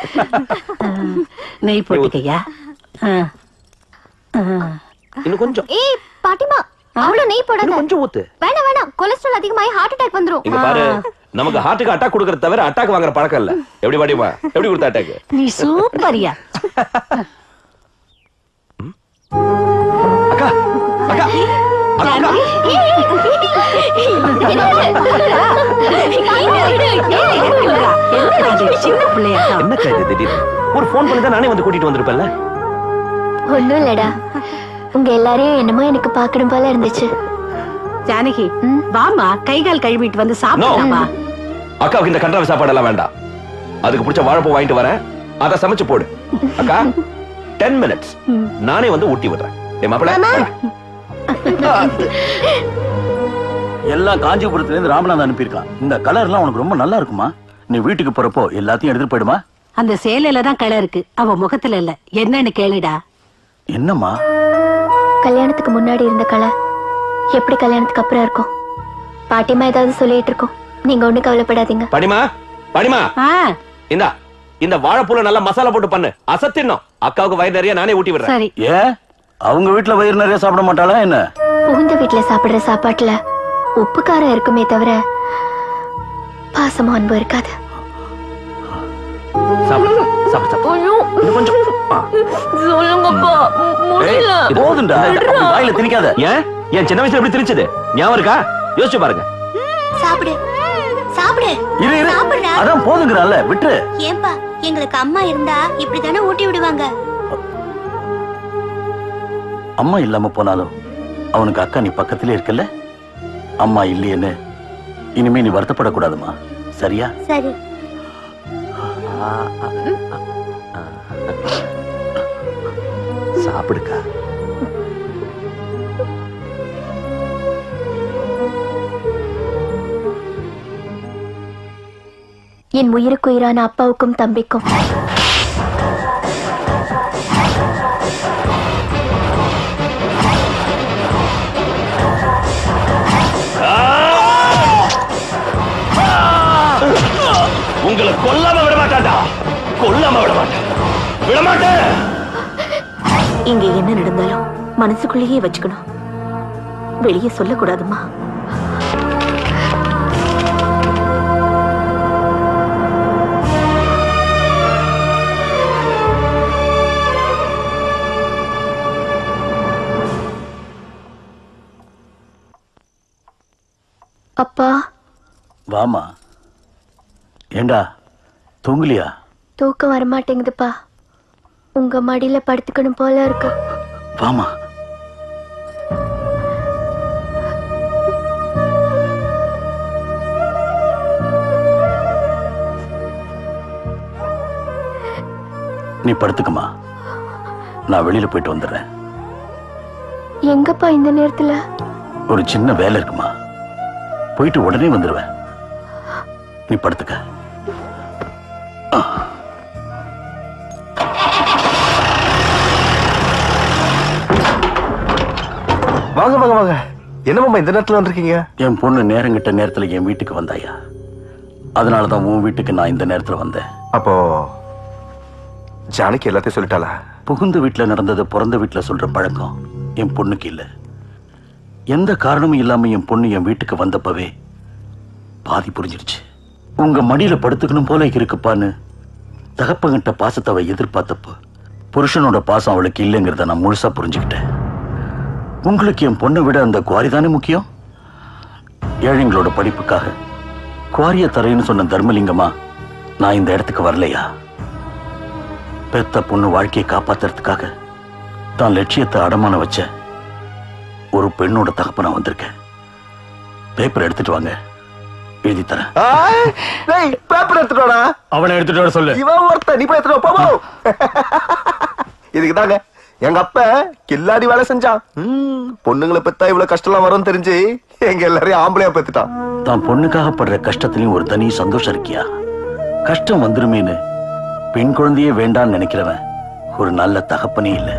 நெய் போட்டுக்கையா? இன்னும் கொஞ்சம். ஏய் பாட்டிமா, அவ்வளவு நெய் போடாத. கொஞ்சம் ஊத்து. வேணாம் வேணாம், கொலஸ்ட்ரால் அதிகமாயி ஹார்ட் அட்டாக் வந்துரும். இங்க பாரு, நமக்கு ஹார்ட்டுக்கு அட்டாக் கொடுக்கறத தவிர அட்டாக் வாங்குற பழக்கம் இல்ல. எப்படி பாடிமா? எப்படி கொடுத்த அட்டாக்? நீ சூப்பரியா. அக்கா அக்கா என்ன காது திடீர்னு ஒரு போன் பண்ணி தான் நானே வந்து கூட்டிட்டு வந்திருப்பேன்ல. ஒண்ணும் இல்லடா, உங்க எல்லாரையும் என்னமோ எனக்கு பாக்கணும் போல இருந்துச்சு. ஜானகி, வாமா, கை கால் கழுவிட்டு வந்து சாப்பிடலாமா? அக்காவுக்கு இந்த கன்றாவி சாப்பாடு எல்லாம் வேண்டாம். அதுக்கு பிடிச்ச வாழைப்பூ வாங்கிட்டு வரேன், அதை சமைச்சு போடு. அக்கா டென் மினிட்ஸ் நானே வந்து ஊட்டி விடுறேன். ஏ மாப்பிள்ள, எல்லாம் காஞ்சிபுரத்துல இருந்து ராமநாதன் அனுப்பியிருக்கான். இந்த கலர் எல்லாம் உனக்கு ரொம்ப நல்லா இருக்குமா? நீ வீட்டுக்கு போறப்போ எல்லாத்தையும் எடுத்துட்டு போயிடுமா? அந்த சேலையில தான் கலர் இருக்கு, அவ முகத்துல இல்ல. என்னன்னு கேளுடா. என்னம்மா? கல்யாணத்துக்கு முன்னாடி இருந்த கலை எப்படி கல்யாணத்துக்கு அப்புறம் இருக்கும்? பாட்டிமா ஏதாவது சொல்லிட்டு இருக்கோம், நீங்க ஒண்ணு கவலைப்படாதீங்க. படிமா படிமா, இந்தா இந்த வாழைப்பூல நல்லா மசாலா போட்டு பண்ணு, அசத்தினோம். அக்காவுக்கு வயிறு நிறைய நானே ஊட்டி விடுறேன். சரி. ஏன் அவங்க வீட்டுல வயிறு நிறைய சாப்பிட மாட்டாளா என்ன? புகுந்த வீட்டுல சாப்பிடுற சாப்பாட்டுல உப்பு காரம் இருக்குமே தவிர பாசமும் அன்பு இருக்காது. போதுண்டா, வாயில திணிக்காத. ஏன் என் சின்ன வயசுல எப்படி திணிச்சது ஞாபகம் இருக்கா? யோசிச்சு பாருங்க. சாப்பிடு சாப்பிடு. இரு இரு, அதான் போதுங்கறால, விட்டு. ஏன்பா, எங்களுக்கு அம்மா இருந்தா இப்படிதானே ஊட்டி விடுவாங்க. அம்மா இல்லாம போனாலும் அவனுக்கு அக்கா நீ பக்கத்திலே இருக்கல. அம்மா இல்லையேன்னு இனிமே நீ வருத்தப்படக்கூடாதுமா, சரியா? சரி. சாப்பிடுக்கா. என் உயிருக்குயிரான அப்பாவுக்கும் தம்பிக்கும் உங்களை கொல்லாம விட மாட்டாண்டா, கொல்லாம விட மாட்டேன், விட மாட்டேன். இங்க என்ன நடந்தாலும் மனசுக்குள்ளேயே வச்சுக்கணும், வெளியே சொல்லக்கூடாதுமா. அப்பா. வாமா. ஏண்டா தூங்கலியா? தூக்கம் வரமாட்டேங்குதுப்பா. உங்க மடியில படுத்துக்கணும் போல இருக்கு. வாமா. நீ படுத்துக்கமா, நான் வெளியில போயிட்டு வந்துடுறேன். எங்கப்பா இந்த நேரத்துல? ஒரு சின்ன வேலை இருக்குமா, போயிட்டு உடனே வந்துடுவேன். நீ படுத்துக்க. வாங்க வாங்க வாங்க. என்னமாமா இந்த நேரத்துல வந்திருக்கீங்க? என் பொண்ணு நேரங்கிட்ட நேரத்துல என் வீட்டுக்கு வந்தாயா, அதனாலதான் உன் வீட்டுக்கு நான் இந்த நேரத்துல வந்தேன். அப்போ ஜானகி எல்லாத்தையும் சொல்லிட்டாளா? புகுந்த வீட்டுல நடந்தது பிறந்த வீட்டுல சொல்ற பழக்கம் என் பொண்ணுக்கு இல்ல. எந்த காரணமும் இல்லாம என் பொண்ணு என் வீட்டுக்கு வந்தப்பவே பாதி புரிஞ்சிடுச்சு. உங்க மடியில படுத்துக்கணும் போல இருக்குப்பான்னு தகப்பங்கிட்ட பாசத்தை அவ எதிர்பார்த்தப்போ புருஷனோட பாசம் அவளுக்கு இல்லைங்கிறத நான் முழுசா புரிஞ்சுக்கிட்டேன். உங்களுக்கு என் பொண்ணை விட அந்த குவாரி தானே முக்கியம். ஏழைங்களோட படிப்புக்காக குவாரிய தரேன்னு சொன்ன தர்மலிங்கமா நான் இந்த இடத்துக்கு வரலையா? பெத்த பொண்ணு வாழ்க்கையை காப்பாத்துறதுக்காக தான் லட்சியத்தை அடமான வச்ச ஒரு பெண்ணோட தகப்ப நான் வந்திருக்கேன். பேப்பர் எடுத்துட்டு வாங்க, எழுதி தரேன். பேப்பர் எடுத்துட்டு வாடா. அவனை எடுத்துட்டு வர சொல்லு. இவன் ஒருத்த, நீ போய் எடுத்துட்டு வா, போ. இதுக்கு தாங்க எங்க அப்பா கில்லாடி வேலை செஞ்சான். பொண்ணுங்களை பெத்தா இவ்வளவு கஷ்டம் வரும்னு தெரிஞ்சு எங்க எல்லாரையும் ஆம்பளையா பெத்துட்டான். தான் பொண்ணுக்காக படுற கஷ்டத்திலையும் ஒரு தனி சந்தோஷம் இருக்கியா? கஷ்டம் வந்துருமேனு பெண் குழந்தையே வேண்டான்னு நினைக்கிறவன் ஒரு நல்ல தகப்பனே இல்லை.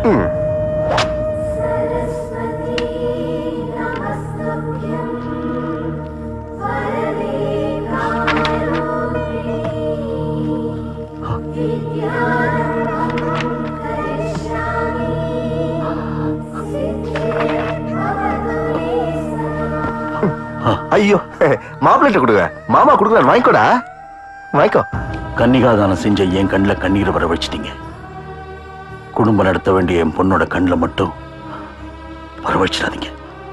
ஐயோ, மாப்பிள்ளை கொடுங்க. மாமா கொடுக்குற, வாங்கிக்கோடா, வாங்கிக்கோ. கன்னிகாதானம் செஞ்ச என் கண்ணில் கண்ணீரை வர வச்சிட்டீங்க. குடும்பம் நடத்த வேண்டிய என் பொண்ணோட கண்ணில் மட்டும் வர வச்சிடாதீங்க.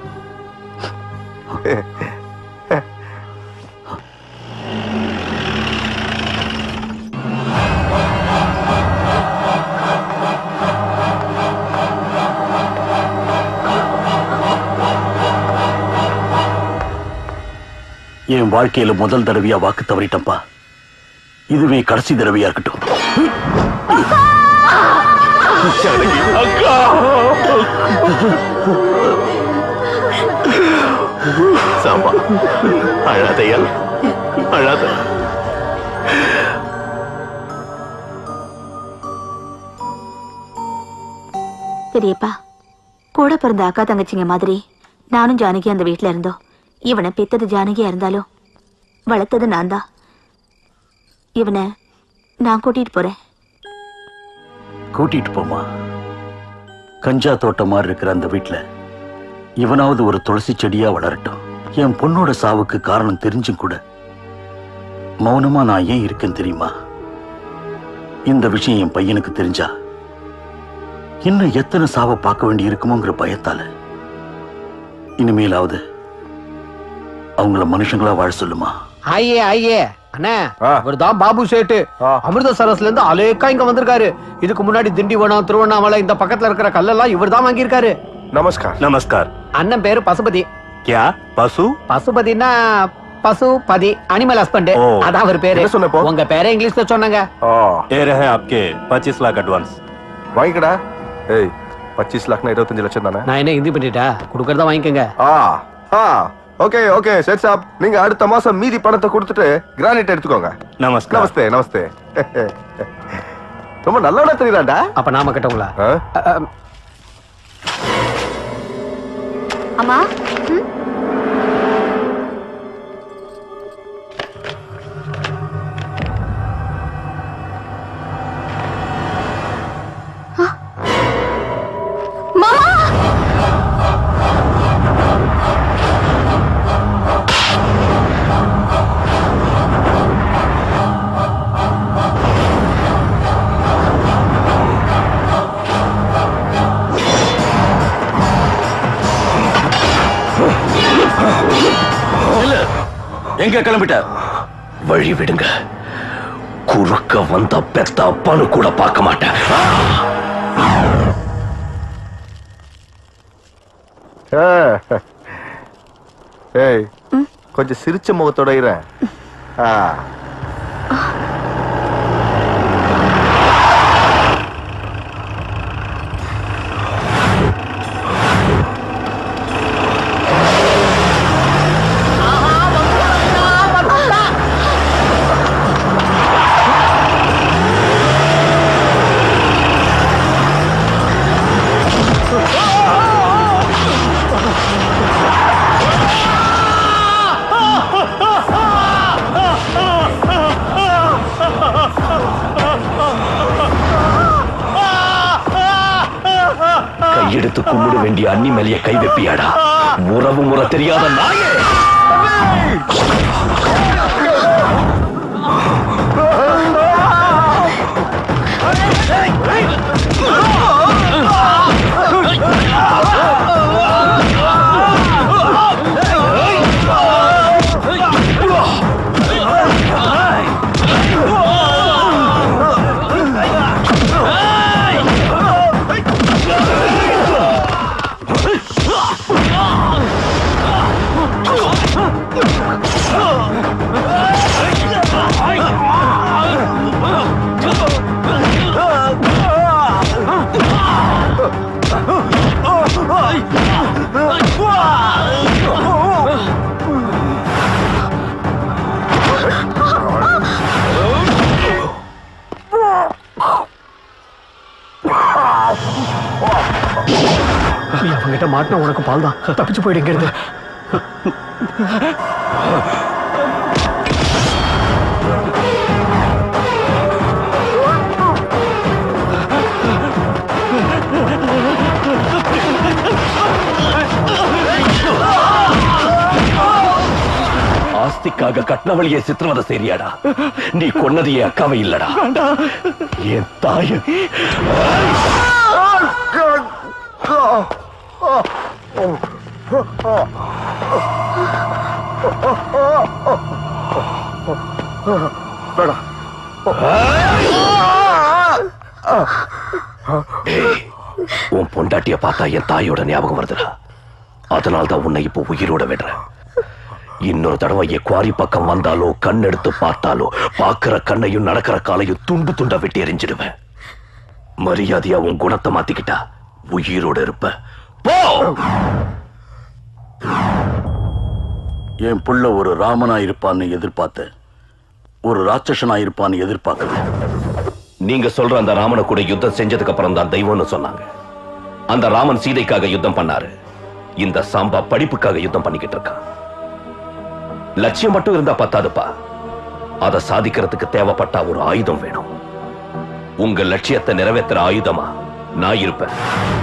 என் வாழ்க்கையில முதல் தடவையா வாக்கு தவறிட்டப்பா. இதுவே கடைசி தடவையா இருக்கட்டும். சாம்பா, அழாதையா, அழாத. பெரியப்பா, கூட பிறந்த அக்கா தங்கச்சிங்க மாதிரி நானும் ஜானகி அந்த வீட்டுல இருந்தோம். இவனை பெத்தது ஜானகியா இருந்தாலும் வளர்த்தது நான் தான். இவனை நான் கூட்டிட்டு போறேன். கூட்டிட்டு போமா. கஞ்சா தோட்டம் மாதிரி இருக்கிற அந்த வீட்டுல இவனாவது ஒரு துளசி செடியா வளரட்டும். என் பொண்ணோட சாவுக்கு காரணம் தெரிஞ்சும் கூட மௌனமா நான் ஏன் இருக்கேன் தெரியுமா? இந்த விஷயம் என் பையனுக்கு தெரிஞ்சா இன்னும் எத்தனை சாவை பார்க்க வேண்டி இருக்குமோங்கிற பயத்தால இனிமேலாவது அவங்கள மனுஷங்களா வாழ சொல்லுமா. ஐயே ஐயே அண்ணா, இவர்தான் பாபு சேட்டு. அமிர்தசரஸ்ல இருந்து அலேக்கா இங்க வந்திருக்காரு. இதுக்கு முன்னாடி திண்டிவனம், திருவண்ணாமலை இந்த பக்கத்துல இருக்கிற கல்லெல்லாம் இவர்தான் வாங்கியிருக்காரு. நமஸ்கார். நமஸ்கார். அண்ணன் பேரு பசுபதி. क्या பசு? பசுபதினா பசுபதி, அனிமல் ஹஸ்பண்ட். அதான் அவர் பேரு. உங்க பேரை இங்கிலீஷ்ல சொன்னாங்க. ये रहे आपके पच्चीस लाख एडवांस. வாங்கிக்கடா. ஏய், पच्चीस लाखனா இருபத்தஞ்சு லட்சம் தானே? நான் என்ன ஹிந்தி பண்ணிட்டா? குடுக்கறதா வாங்கிக்கங்க. ஆ ஆ ஓகே ஓகே சேட் சாப், நீங்க அடுத்த மாசம் மீதி பணத்தை கொடுத்துட்டு கிரானைட் எடுத்துக்கோங்க. நமஸ்கார். நமஸ்தே நமஸ்தே. ரொம்ப நல்லவனா தெரியுறாண்டா. அப்ப நாம கட்டவங்களா? அம்மா, எங்க கிளம்பிட்ட? வழி விடுங்க, குறுக்க வந்த பெத்த அப்பான்னு கூட பார்க்க மாட்டேன். ஏய், கொஞ்சம் சிரிச்ச முகத்தோட இரு. கையெடுத்து கும்பிட வேண்டிய அண்ணி மேலேயே கை வைப்பியாடா, உறவு முறை தெரியாத நாயே. நீ அவங்கிட்ட மாட்டின உனக்கு பால் தான், தப்பிச்சு போயிடுங்கிறது. ஆஸ்திக்காக கட்டினவழியை சித்திரவதை செய்றியாடா? நீ கொன்னது என் அக்காவை இல்லடா, என் தாய. உன் பொண்டாட்டிய பார்த்தா என் தாயோட ஞாபகம் வருதுடா, அதனால்தான் உன்னை இப்ப உயிரோட விடுறேன். இன்னொரு தடவை என் குவாரி பக்கம் வந்தாலோ, கண் எடுத்து பார்த்தாலோ, பாக்குற கண்ணையும் நடக்கிற காலையும் துண்டு துண்டா வெட்டி எறிஞ்சிடுவேன். மரியாதையா உன் குணத்தை மாத்திக்கிட்டா உயிரோட இருப்ப. போ. என் புள்ள ஒரு ராமனா இருப்பான்னு எதிர்பார்த்தேன், ஒரு ராட்சசனா இருப்பான்னு எதிர்பார்க்கல. நீங்க சொல்ற அந்த ராமனை கூட யுத்தம் செஞ்சதுக்கு அப்புறம் தான் தெய்வம்னு சொன்னாங்க. அந்த ராமன் சீதைக்காக யுத்தம் பண்ணாரு, இந்த சாம்பா படிப்புக்காக யுத்தம் பண்ணிக்கிட்டு இருக்கான். லட்சியம் மட்டும் இருந்தா பத்தாதுப்பா, அதை சாதிக்கிறதுக்கு தேவைப்பட்ட ஒரு ஆயுதம் வேணும். உங்க லட்சியத்தை நிறைவேற்றுற ஆயுதமா நான் இருப்பேன்.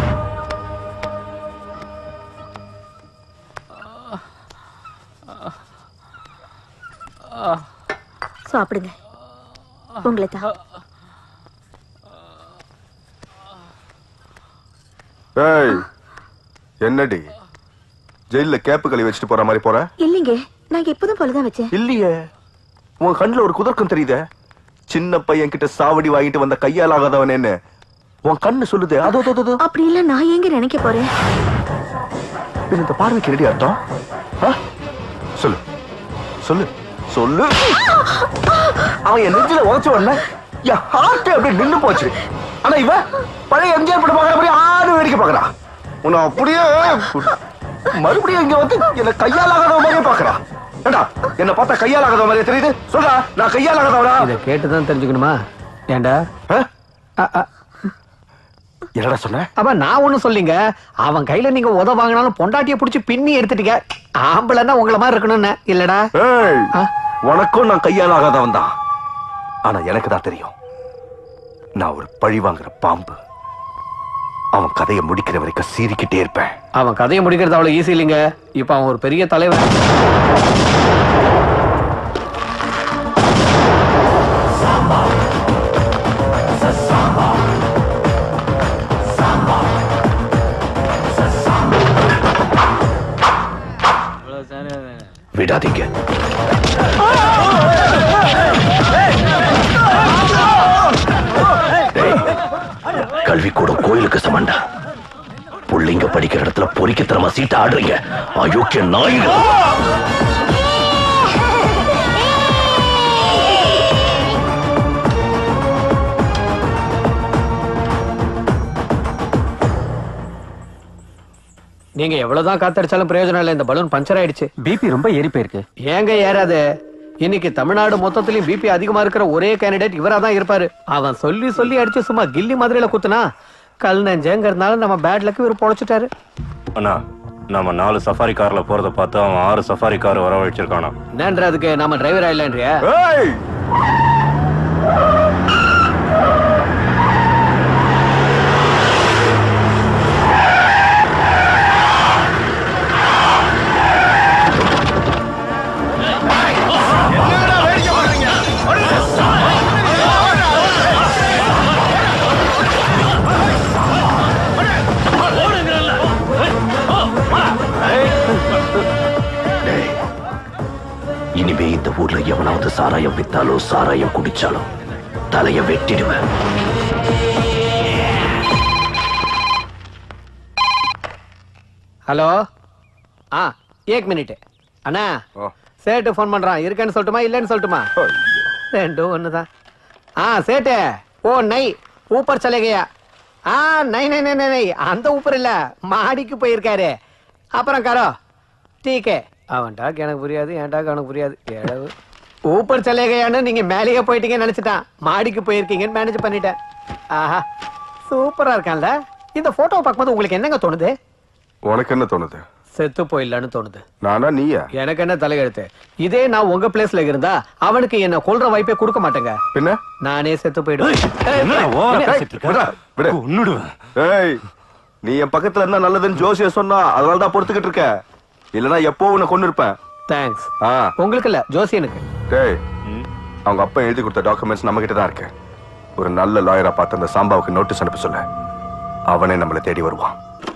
சாப்பிடுங்க. உங்களை தான். ஏய், என்னடி ஜெயில கேப்பு களி வச்சுட்டு போற மாதிரி போற? இல்லைங்க, நான் எப்போதும் போலதான் வச்சேன். இல்லையே, உன் கண்ணுல ஒரு குதர்க்கம் தெரியுதே. சின்ன பையன் கிட்ட சாவடி வாங்கிட்டு வந்த கையால் ஆகாதவன் என்ன உன் கண்ணு சொல்லுது. அதோ அதோ அப்படி இல்ல, நான் எங்க நினைக்க போறேன்? இந்த பார்வைக்கு ரெடி அர்த்தம்? சொல்லு சொல்லு சொல்லு. அவன் என் நெஞ்சில உதச்ச உடனே என் ஹார்ட் அப்படியே நின்னு போச்சு. ஆனா இவன் பழைய எம்ஜிஆர் படம் பாக்குற மாதிரி ஆடு வேடிக்கை பாக்குறான். உன்னை அப்படியே மறுபடியும் இங்க வந்து என்ன கையால் ஆகாத மாதிரியே பாக்குறான். ஏண்டா என்ன பார்த்தா கையால் ஆகாத மாதிரியே தெரியுது? சொல்றா, நான் கையால் ஆகாதவனா? இதை கேட்டுதான் தெரிஞ்சுக்கணுமா? ஏண்டா என்னடா சொன்ன? அப்ப நான் ஒண்ணும் சொல்லிங்க, அவன் கையில நீங்க உத வாங்கினாலும் பொண்டாட்டிய புடிச்சு பின்னி எடுத்துட்டீங்க. ஆம்பளைன்னா உங்களை மாதிரி இருக்கணும்னு இல்லடா. உனக்கும் நான் கையால் ஆகாதவன் தான். ஆனா எனக்கு தான் தெரியும், நான் ஒரு பழி வாங்குற பாம்பு. அவன் கதையை முடிக்கிற வரைக்கும் சீறிக்கிட்டே இருப்பேன். அவன் கதையை முடிக்கிறது அவ்வளவு ஈஸி இல்லைங்க. இப்ப அவன் ஒரு பெரிய தலைவர். விடாதீங்க. கல்வி கூட கோயிலுக்கு சமண்டா. புள்ளிங்க படிக்கிற இடத்துல பொறிக்கத்தனமா சீட்டை ஆடுறீங்க அயோக்கிய நாய்கள். நீங்க எவ்வளவுதான் காத்தடிச்சாலும் பிரயோஜனம் இல்ல. இந்த பலூன் பஞ்சர் ஆயிடுச்சு. பிபி ரொம்ப ஏறி போயிருக்கு. ஏங்க ஏறாது? இன்னைக்கு தமிழ்நாடு மொத்தத்திலயும் பிபி அதிகமா இருக்கிற ஒரே கேண்டிடேட் இவரா தான் இருப்பாரு. அவன் சொல்லி சொல்லி அடிச்சு சும்மா கில்லி மாதிரில குத்துனா கல் நெஞ்சங்கிறதுனால நம்ம பேட் லக்கு இவர் பொழைச்சிட்டாரு. அண்ணா நம்ம நாலு சஃபாரி கார்ல போறத பார்த்து அவன் ஆறு சஃபாரி கார் வரவழைச்சிருக்கானா. என்னன்றதுக்கு நாம டிரைவர் ஆயிடலான்றியா? இனிமே இந்த ஊர்ல எவனாவது சாராயம் வித்தாலோ சாராயம் குடிச்சாலோ தலைய வெட்டிடுவேன். ஹலோ. ஆ ஏக் மினிட் அண்ணா. சேட்டு போன் பண்றான். இருக்கேன்னு சொல்லட்டுமா இல்லன்னு சொல்லட்டுமா? ரெண்டும் ஒண்ணுதான். ஆ சேட்டு ஓ நை ஊப்பர் சலேகையா? ஆ நை நை நை நை அந்த ஊப்பர் இல்ல, மாடிக்கு போயிருக்காரு. அப்புறம் காரோ டீக்கே. அவன்டாக்கு எனக்கு புரியாது, ஏன்டாக்கு எனக்கு புரியாது. ஏழவு ஊப்பர் சலேகையான்னு நீங்க மேலேயே போயிட்டீங்கன்னு நினைச்சிட்டான். மாடிக்கு போயிருக்கீங்கன்னு மேனேஜ் பண்ணிட்டேன். ஆஹா சூப்பரா இருக்கான்ல. இந்த போட்டோவை பார்க்கும்போது உங்களுக்கு என்னங்க தோணுது? உனக்கு என்ன தோணுது? செத்து போயிடலான்னு தோணுது. நானா நீயா? எனக்கு என்ன தலையெழுத்து. இதே நான் உங்க பிளேஸ்ல இருந்தா அவனுக்கு என்ன கொல்ற வாய்ப்பே கொடுக்க மாட்டேங்க. பின்ன நானே செத்து போயிடுவேன். நீ என் பக்கத்துல இருந்தா நல்லதுன்னு ஜோசிய சொன்னா அதனாலதான் பொறுத்துக்கிட்டு இருக்க. இல்லனா எப்போ உன்னை கொண்டு இருப்பேன். தேங்க்ஸ். உங்களுக்கு இல்ல ஜோசியனுக்கு. டேய் அவங்க அப்பா எழுதி கொடுத்த டாக்குமெண்ட்ஸ் நம்ம கிட்ட தான் இருக்கு. ஒரு நல்ல லாயரா பார்த்து அந்த சாம்பாவுக்கு நோட்டீஸ் அனுப்ப சொல்ல. அவனே நம்மளை தேடி வருவான்.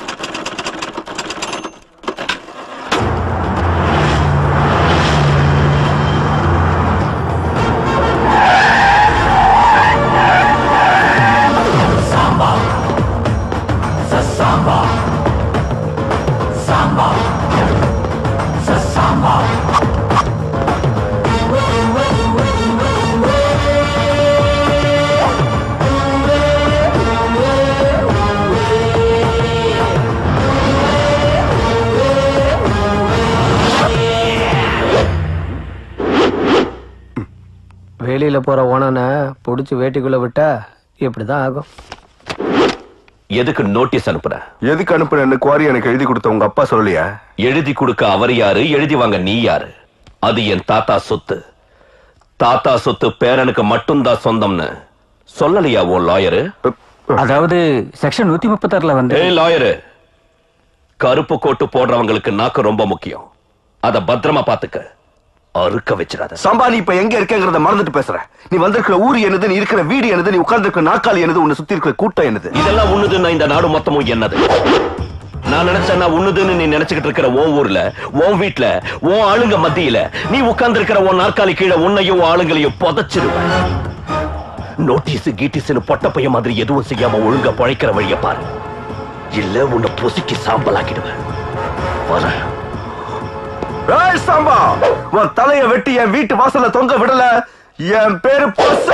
வெளியில போற ஓனனை புடிச்சு வேட்டிக்குள்ள விட்டா இப்படிதான் ஆகும். எதுக்கு நோட்டீஸ் அனுப்புற? எதுக்கு அனுப்புறேன்னு குவாரி எனக்கு எழுதி கொடுத்த உங்க அப்பா சொல்லலையா? எழுதி கொடுக்க அவர் யாரு, எழுதி வாங்க நீ யாரு? அது என் தாத்தா சொத்து. தாத்தா சொத்து பேரனுக்கு மட்டும்தான் சொந்தம்னு சொல்லலையா ஓ லாயரு? அதாவது செக்ஷன் நூத்தி முப்பத்தி ஆறுல வந்து லாயரு, கருப்பு கோட்டு போடுறவங்களுக்கு நாக்கு ரொம்ப முக்கியம். அத பத்திரமா பாத்துக்க, அறுக்க வச்சிடாத. சம்பா நீ இப்ப எங்க இருக்கங்கிறத மறந்துட்டு பேசுற. நீ வந்திருக்கிற ஊர் என்னது, நீ இருக்கிற வீடு என்னது, நீ உட்கார்ந்து இருக்கிற நாற்காலி என்னது, உன்னை சுத்தி இருக்கிற கூட்டம் என்னது? இதெல்லாம் உன்னுதுன்னா இந்த நாடு மொத்தமும் என்னது? நான் நினைச்சேன்னா உன்னுதுன்னு நீ நினைச்சுக்கிட்டு இருக்கிற உன் ஊர்ல, உன் வீட்டுல, உன் ஆளுங்க மத்தியில நீ உட்கார்ந்து இருக்கிற உன் நாற்காலி கீழே உன்னையும் ஆளுங்களையும் புதைச்சிருவேன். நோட்டீஸ் கீட்டிஸ்னு பொட்ட பைய மாதிரி எதுவும் செய்யாம ஒழுங்கா பழைக்கிற வழிய பாரு, இல்ல உன்னை பொசுக்கி சாம்பலாக்கிடுவேன். வர சாம்பா, உன் தலைய வெட்டி என் வீட்டு வாசல்ல தொங்க விடல, என் பேரு பசு.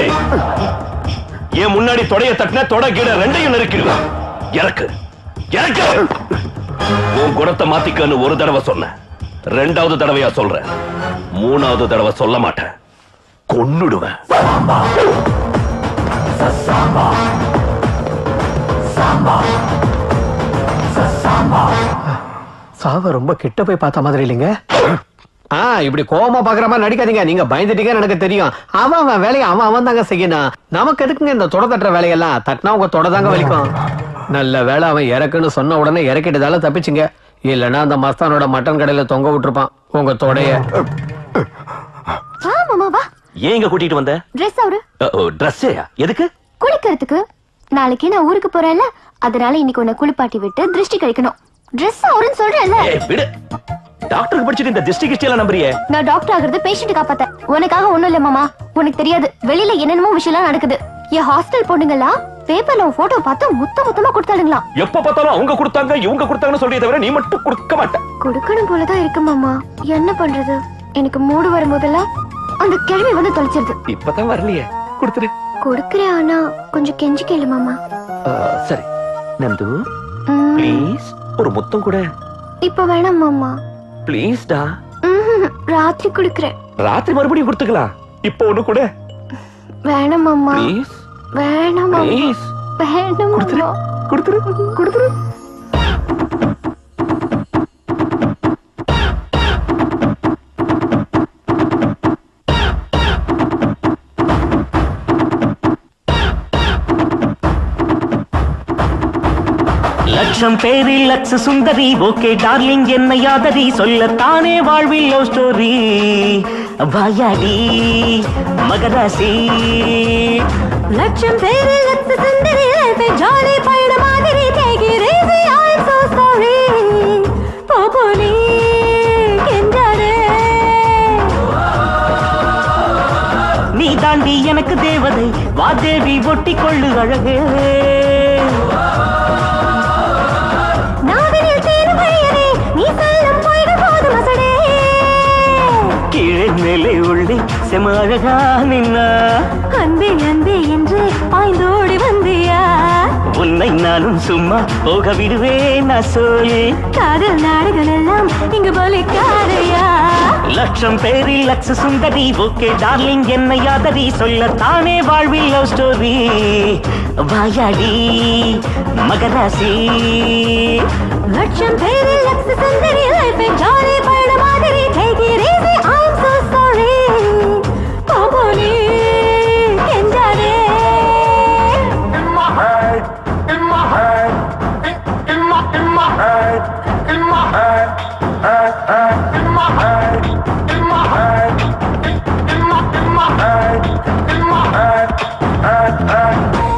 என் முன்னாடி தொடைய தட்டின தொட கீழ ரெண்டையும் நெருக்கிடுவேன். எனக்கு எனக்கு உன் குணத்தை மாத்திக்கன்னு ஒரு தடவை சொன்னேன், ரெண்டாவது தடவையா சொல்றேன், மூணாவது தடவை சொல்ல மாட்டேன், கொன்னுடுவேன். சாவ ரொம்ப கிட்ட போய் பார்த்த மாதிரி இல்லைங்க. ஆ இப்படி கோவமா பாக்குற மாதிரி நடிக்காதீங்க. நீங்க பயந்துட்டீங்கன்னு எனக்கு தெரியும். அவன் அவன் வேலையை அவன் அவன் தாங்க செய்யணும். நமக்கு எதுக்குங்க இந்த தொட தட்டுற வேலையெல்லாம்? தட்டினா உங்க தொட தாங்க வலிக்கும். நல்ல வேலை அவன் இறக்குன்னு சொன்ன உடனே இறக்கிட்டதால தப்பிச்சுங்க. இல்லன்னா அந்த மஸ்தானோட மட்டன் கடையில தொங்க விட்டுருப்பான் உங்க தொடைய. ஏன் இங்க கூட்டிட்டு வந்த? Dress அவரு. Dress எதுக்கு? குளிக்கிறதுக்கு. நாளைக்கு நான் ஊருக்கு போறேன்ல, அதனால இன்னைக்கு உன்னை குளிப்பாட்டி விட்டு திருஷ்டி கழிக்கணும். Dress அவருன்னு சொல்றேன்ல. ஏய் விடு. டாக்டருக்கு படிச்சிட்டு இந்த திருஷ்டி கிஷ்டி எல்லாம் நம்பறியே? நான் டாக்டர் ஆகிறது பேஷண்ட் காப்பாத்த. உனக்காக ஒண்ணும் இல்ல மாமா. உனக்கு தெரியாது வெளியில என்னென்னமோ விஷயம் நடக்குது. என் ஹாஸ்டல் பொண்ணுங்களா பேப்பர்ல உன் போட்டோ பார்த்து முத்த முத்தமா கொடுத்தாடுங்களா? எப்ப பார்த்தாலும் அவங்க கொடுத்தாங்க இவங்க கொடுத்தாங்கன்னு சொல்றே தவிர நீ மட்டும் கொடுக்க மாட்ட. கொடுக்கணும் போலதான் இருக்கு மாமா. என்ன பண்றது? எனக்கு மூடு வரும்போதெல்லாம் அந்த கிழவி வந்து தொலைச்சிருது. இப்பதான் வரலையே, கொடுத்துரு. கொடுக்கறேன், ஆனா கொஞ்சம் கெஞ்சி கேளு மாமா. சரி நந்து, ப்ளீஸ் ஒரு முத்தம் கூட. இப்ப வேணாம் மாமா. ப்ளீஸ் டா. ராத்திரி கொடுக்கறேன். ராத்திரி மறுபடியும் கொடுத்துக்கலாம். இப்போ ஒண்ணு கூட. வேணாம் மாமா. ப்ளீஸ். வேணாம் மாமா. ப்ளீஸ். வேணாம் மாமா. கொடுத்துரு கொடுத்துரு. லட்சம் பேரில் லட்ச சுந்தரி ஓகே டார்லிங் என்ன யாதரி சொல்லத்தானே வாழ்வில் லவ் ஸ்டோரி வாயாடி மகராசி. லட்சம் பேரில் லட்ச சுந்தரி லைஃபை ஜாலி பயண மாதிரி take it easy I'm so sorry போபோனி கெஞ்சாரே. நீ தாண்டி எனக்கு தேவதை வா தேவி ஒட்டி கொள்ளு அழகே. கீழே மேலே உள்ளே செம அழகா நின்னா அன்பே அன்பே என்று பாய்ந்தோடி வந்தியா. உன்னை நானும் சும்மா போக விடுவேன் நான் சொல்லி. காதல் நாடுகள் எல்லாம் இங்கு பலிக்காரையா. லட்சம் பேரில் லட்ச சுந்தரி ஓகே டார்லிங் என்ன யாதரி சொல்லத்தானே வாழ்வில் லவ் ஸ்டோரி வாயாடி மகராசி. லட்சம் பேரில் லட்ச சுந்தரி லைஃபை ஜாலி பயண மாதிரி take it easy I'm so sorry போபோனி கெஞ்சாரே. In my head, in my head, in my in my head, in my head, head, head, in my head, in my head, in my in my head, in my head, head, head.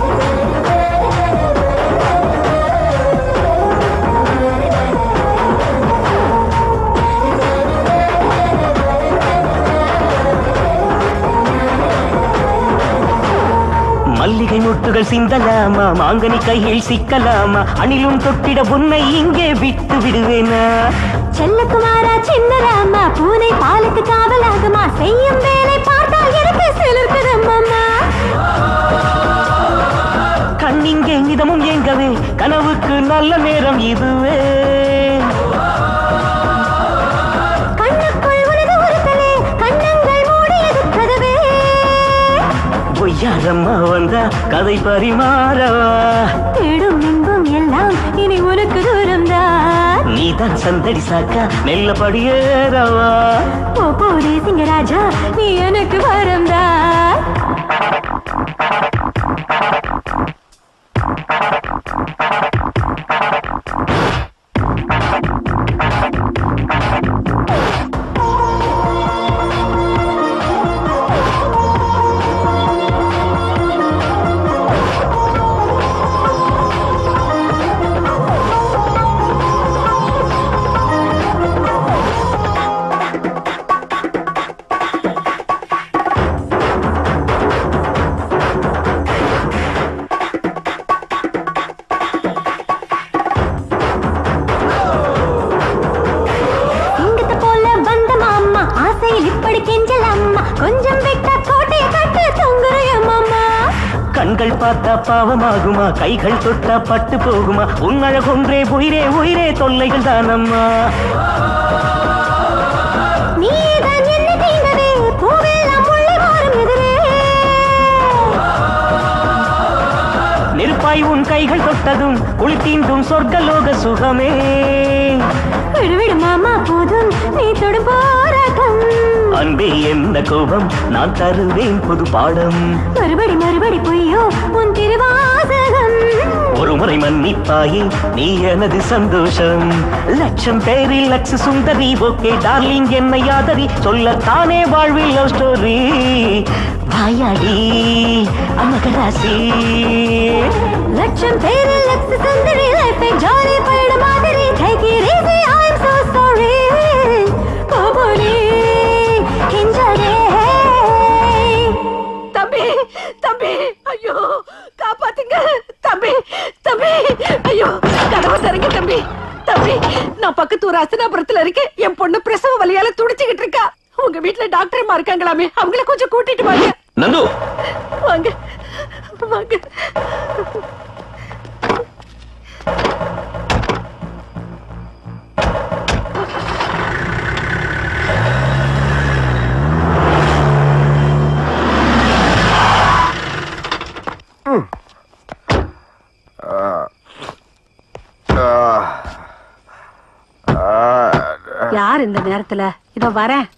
மல்லிகை முட்டுகள் சிந்தலாமா மாங்கனி கையில் சிக்கலாமா அணிலும் தொட்டிட உன்னை இங்கே விட்டு விடுவேனா. செல்லக்குமாரா சின்னராமா பூனை பாலுக்கு காவலாகுமா செய்யும் வேலை பார்த்தால் எனக்கு சிலிர்க்குதம்மா. கண்ணிங்கே இதமும் எங்கவே கனவுக்கு நல்ல நேரம் இதுவே. கண்ணுக்குள் உனது உறுத்தலே கண்ணங்கள் மூடியது கதவே. பொய்யாரம்மா வந்தா கதை பரிமாறவா. தேடும் இன்பம் எல்லாம் இனி உனக்கு தூரம்தான். நீதான் சந்தடி சாக்கா நெல்ல படியேறவா. போ போரே சிங்கராஜா நீ எனக்கு வரம்தான். கொஞ்சம் விட்ட கோட்டையை கட்டு தொங்குறையம்மா. கண்கள் பார்த்தா பாவமாகுமா கைகள் தொட்டா பட்டு போகுமா உன் அழகொன்றே உயிரே உயிரே தொல்லைகள் தானம்மா. நீதான் என்ன தீண்டவே பூவெல்லாம் முள்ளை மாறும் எதிரே. நெருப்பாய் உன் கைகள் தொட்டதும் குளித்தீண்டும் சொர்க்கலோக சுகமே. விடுவிடு மாமா போதும் நீ தொடும் போராட்டம். அன்பே என்ன கோபம் நான் தருவேன் புது பாடம். மறுபடி மறுபடி பொய்யோ உன் திருவாசகம். ஒரு முறை மன்னிப்பாயே நீ எனது சந்தோஷம். லட்சம் பேரில் லட்ச சுந்தரி ஓகே டார்லிங் என்ன யாதரி சொல்லத்தானே வாழ்வில் லவ் ஸ்டோரி வாயாடி அமகராசி. லட்சம் பேரில் லட்ச சுந்தரி லைஃபை ஜாலி பயண மாதிரி take it easy I'm so sorry போபோனி கெஞ்சாரே. தம்பி தம்பி ஐயோ காப்பாத்துங்க. கதவை தரங்க தம்பி. தம்பி, நான் பக்கத்து ஊர் அசனாபுரத்துல இருக்கேன். என் பொண்ணு பிரசவ வலியால துடிச்சுக்கிட்டு இருக்கா. உங்க வீட்டுல டாக்டர்மா இருக்காங்களாமே, அவங்கள கொஞ்சம் கூட்டிட்டு வாங்க. நந்து வாங்க வாங்க. யார் இந்த நேரத்துல? இதோ வரேன்.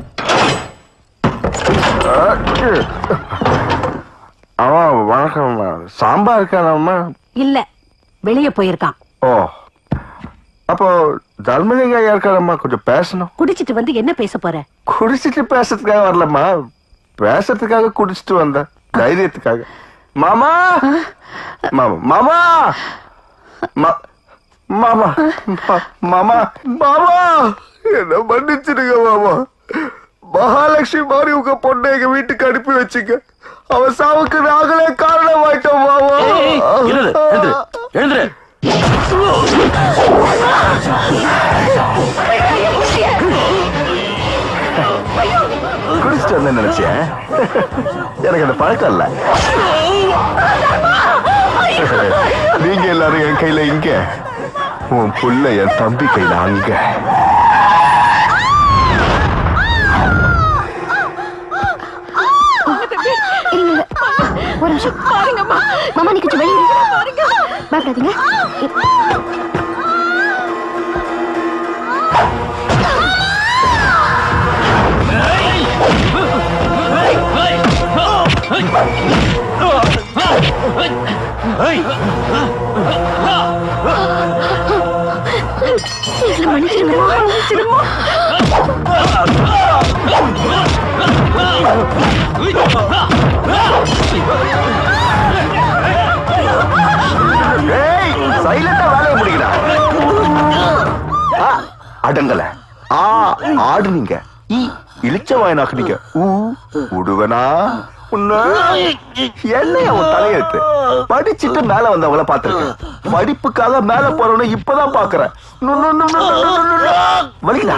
வணக்கம். சாம்பார் இருக்கானம்மா? இல்ல, வெளியே போயிருக்கான். ஓ, அப்போ தர்மலிங்க ஐயா இருக்காரம்மா, கொஞ்சம் பேசணும். குடிச்சிட்டு வந்து என்ன பேச போற? குடிச்சிட்டு பேசுறதுக்காக வரலம்மா, பேசுறதுக்காக குடிச்சிட்டு வந்த தைரியத்துக்காக. மாமா மாமா மாமா மாமா மாமா மாமா என்ன மன்னிச்சிடுங்க மாமா. மகாலட்சுமி மாதிரி உங்க பொண்ணை எங்க வீட்டுக்கு அனுப்பி வச்சுங்க. அவ சாவுக்கு நாங்களே காரணமாயிட்டோம் மாமா. எழுந்துரு. குடிச்சிட்டு வந்தேன் நினைச்சேன். எனக்கு அந்த பழக்கம் இல்ல. நீங்க எல்லாரும் என் கையில இங்க, உன் புள்ள என் தம்பி கையில அங்க. ஒரு நிமிஷம் பாருங்கம்மா. மாமா நீ கொஞ்சம் வெளியே பாருங்க. பயப்படாதீங்க. சைலண்டா வேலையை முடிக்கிறா. அடங்கல. ஆ ஆடுனீங்க, இழிச்ச வாயனாக்குனீங்க. உடுவனா என்னைய அவன் தலையெழுத்து. படிச்சுட்டு மேல வந்தவங்கள பாத்துருக்கேன். படிப்புக்காக மேல போறவன இப்பதான் பாக்குறேன். வலிக்கலா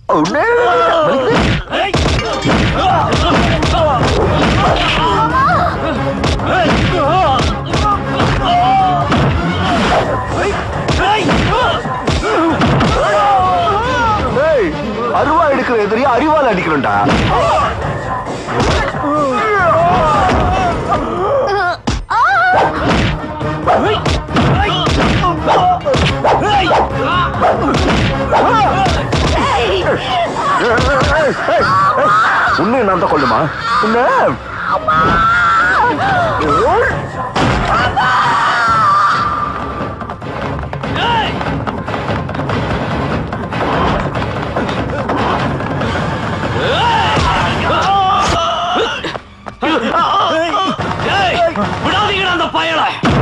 அருவா எடுக்கிற எதிரியா அறிவால் அடிக்கணும்டா. உன்னை நான் தான் கொள்ளுமா? உன்ன விடாதீங்க அந்த பயல.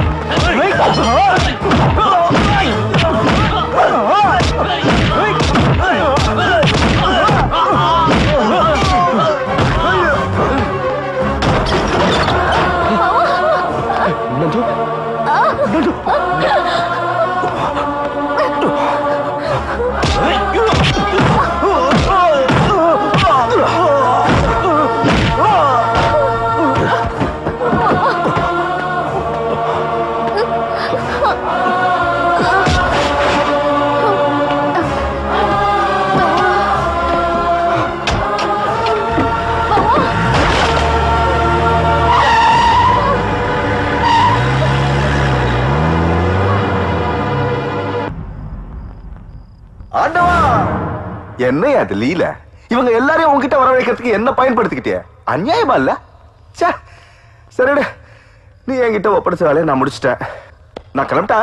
என்னையா அது லீல? இவங்க எல்லாரையும் உங்ககிட்ட வர வைக்கிறதுக்கு என்ன பயன்படுத்திக்கிட்டே? அநியாயமா இல்ல? சரிடு, நீ என்கிட்ட ஒப்படைச்ச வேலையை நான் முடிச்சிட்டேன். நான் கிளம்பிட்டா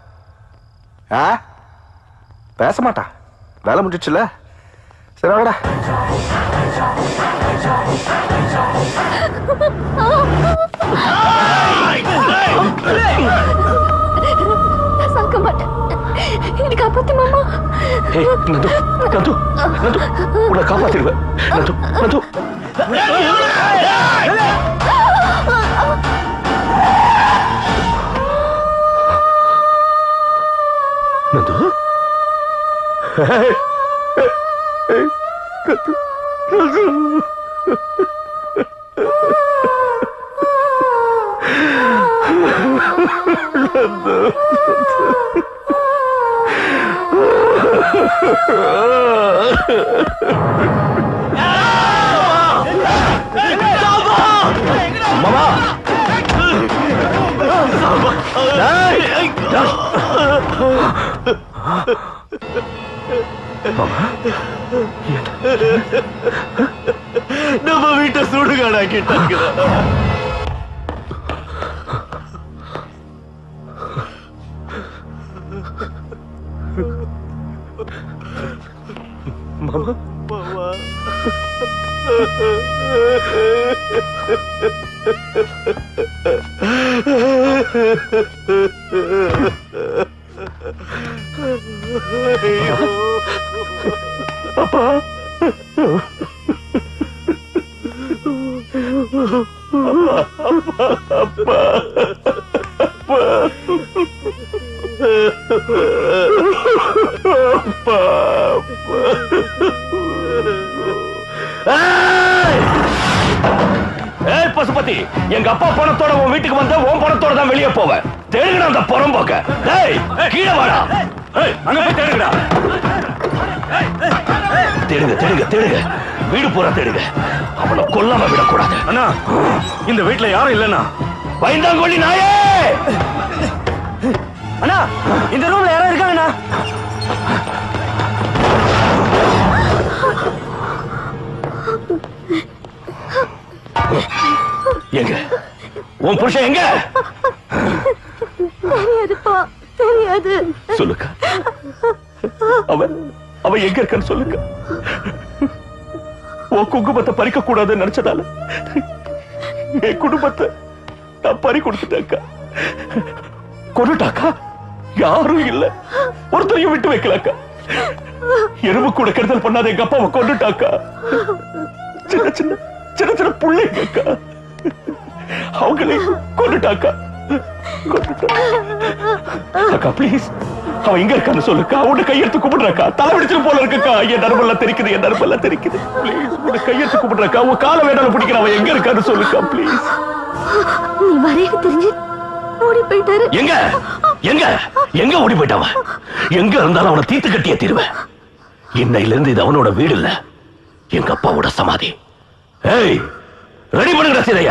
பேச மாட்டா. வேலை முடிச்சுல. சரி வாடா. சாக்க மாட்டேன். எனக்கு காப்பாத்து மாமா. ஏய் நந்து, நந்து, நந்து, உன்னை காப்பாத்திடுவேன். நந்து, நந்து. நந்து மாமா நம்ம வீட்டை சுடுகாடாக்கிட்டாங்க. மாமா அப்பா அப்பா அப்பா அப்பா ஏய் பசுபதி, எங்க அப்பா பணத்தோட உன் வீட்டுக்கு வந்த உன் பணத்தோட தான் வெளியே போவேன். தேடுங்கடா அந்த புறம்போக்க. டேய் கீழே வாடா. ஏய் அங்க போய் தேடுங்கடா. தேடுங்க தேடுங்க தேடுங்க, வீடு பூரா தேடுங்க. அவனை கொல்லாம விடக்கூடாது. அண்ணா இந்த வீட்டுல யாரும் இல்லண்ணா. பயந்தாங்கொல்லி நாயே. அண்ணா இந்த ரூம்ல யாரும் இருக்காங்கண்ணா. எங்க உன் புருஷன் எங்க? தெரியாதுப்பா, தெரியாது. சொல்லுங்க, அவன் அவன் எங்க இருக்கான்னு சொல்லுங்க. உன் குங்குமத்தை பறிக்க கூடாதுன்னு நினைச்சதால என் குடும்பத்தை நான் பறி கொடுத்துட்டேன்க்கா. கொண்டுட்டாக்கா, யாரும் இல்ல, ஒருத்தரையும் விட்டு வைக்கலக்கா. எறும்பு கூட கெடுதல் பண்ணாத எங்க அப்பாவை கொண்டுட்டாக்கா. சின்ன சின்ன சின்ன சின்ன பிள்ளைங்கக்கா, அவங்களே கொண்டுட்டாக்கா. அக்கா ப்ளீஸ், அவன் எங்க இருக்கான்னு சொல்லுக்கா. உன்னை கையெடுத்து கும்பிடுறக்கா. தலை வெடிச்சிட்டு போல இருக்கக்கா. என் நரம்பெல்லாம் தெரிக்குது, என் நரம்பெல்லாம் தெரிக்குது. ப்ளீஸ் உன்னை கையெடுத்து கும்பிடுறக்கா. உன் காலை வேணாலும் பிடிக்கிற அவன் எங்க இருக்கான்னு சொல்லுக்கா ப்ளீஸ். நீ வரைய தெரிஞ்சு ஓடி போயிட்டாரு. எங்க எங்க எங்க ஓடி போயிட்டாவன்? எங்க இருந்தாலும் அவனை தீர்த்து கட்டிய தீர்வேன். இன்னையில இருந்து இது அவனோட வீடு இல்ல, எங்க அப்பாவோட சமாதி. ஏய் ரெடி பண்ணுங்க சீதைய.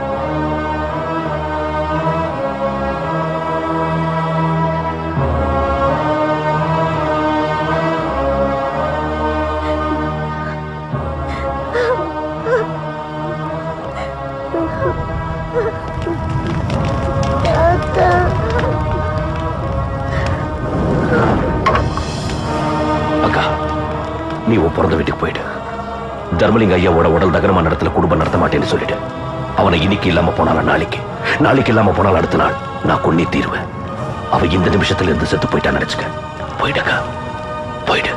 அக்கா, நீ உன் பிறந்த வீட்டுக்கு போயிட்டு தர்மலிங்க ஐயாவோட உடல் தகனமான இடத்துல குடும்பம் நடத்த மாட்டேன்னு சொல்லிட்டு அவனை இன்னைக்கு இல்லாம போனாலும் நாளைக்கு, நாளைக்கு இல்லாம போனாலும் அடுத்த நாள் நான் கொன்னே தீருவேன். அவன் இந்த நிமிஷத்துல இருந்து செத்து போயிட்டான்னு நினைச்சுக்க. போயிட்டக்கா, போயிடு.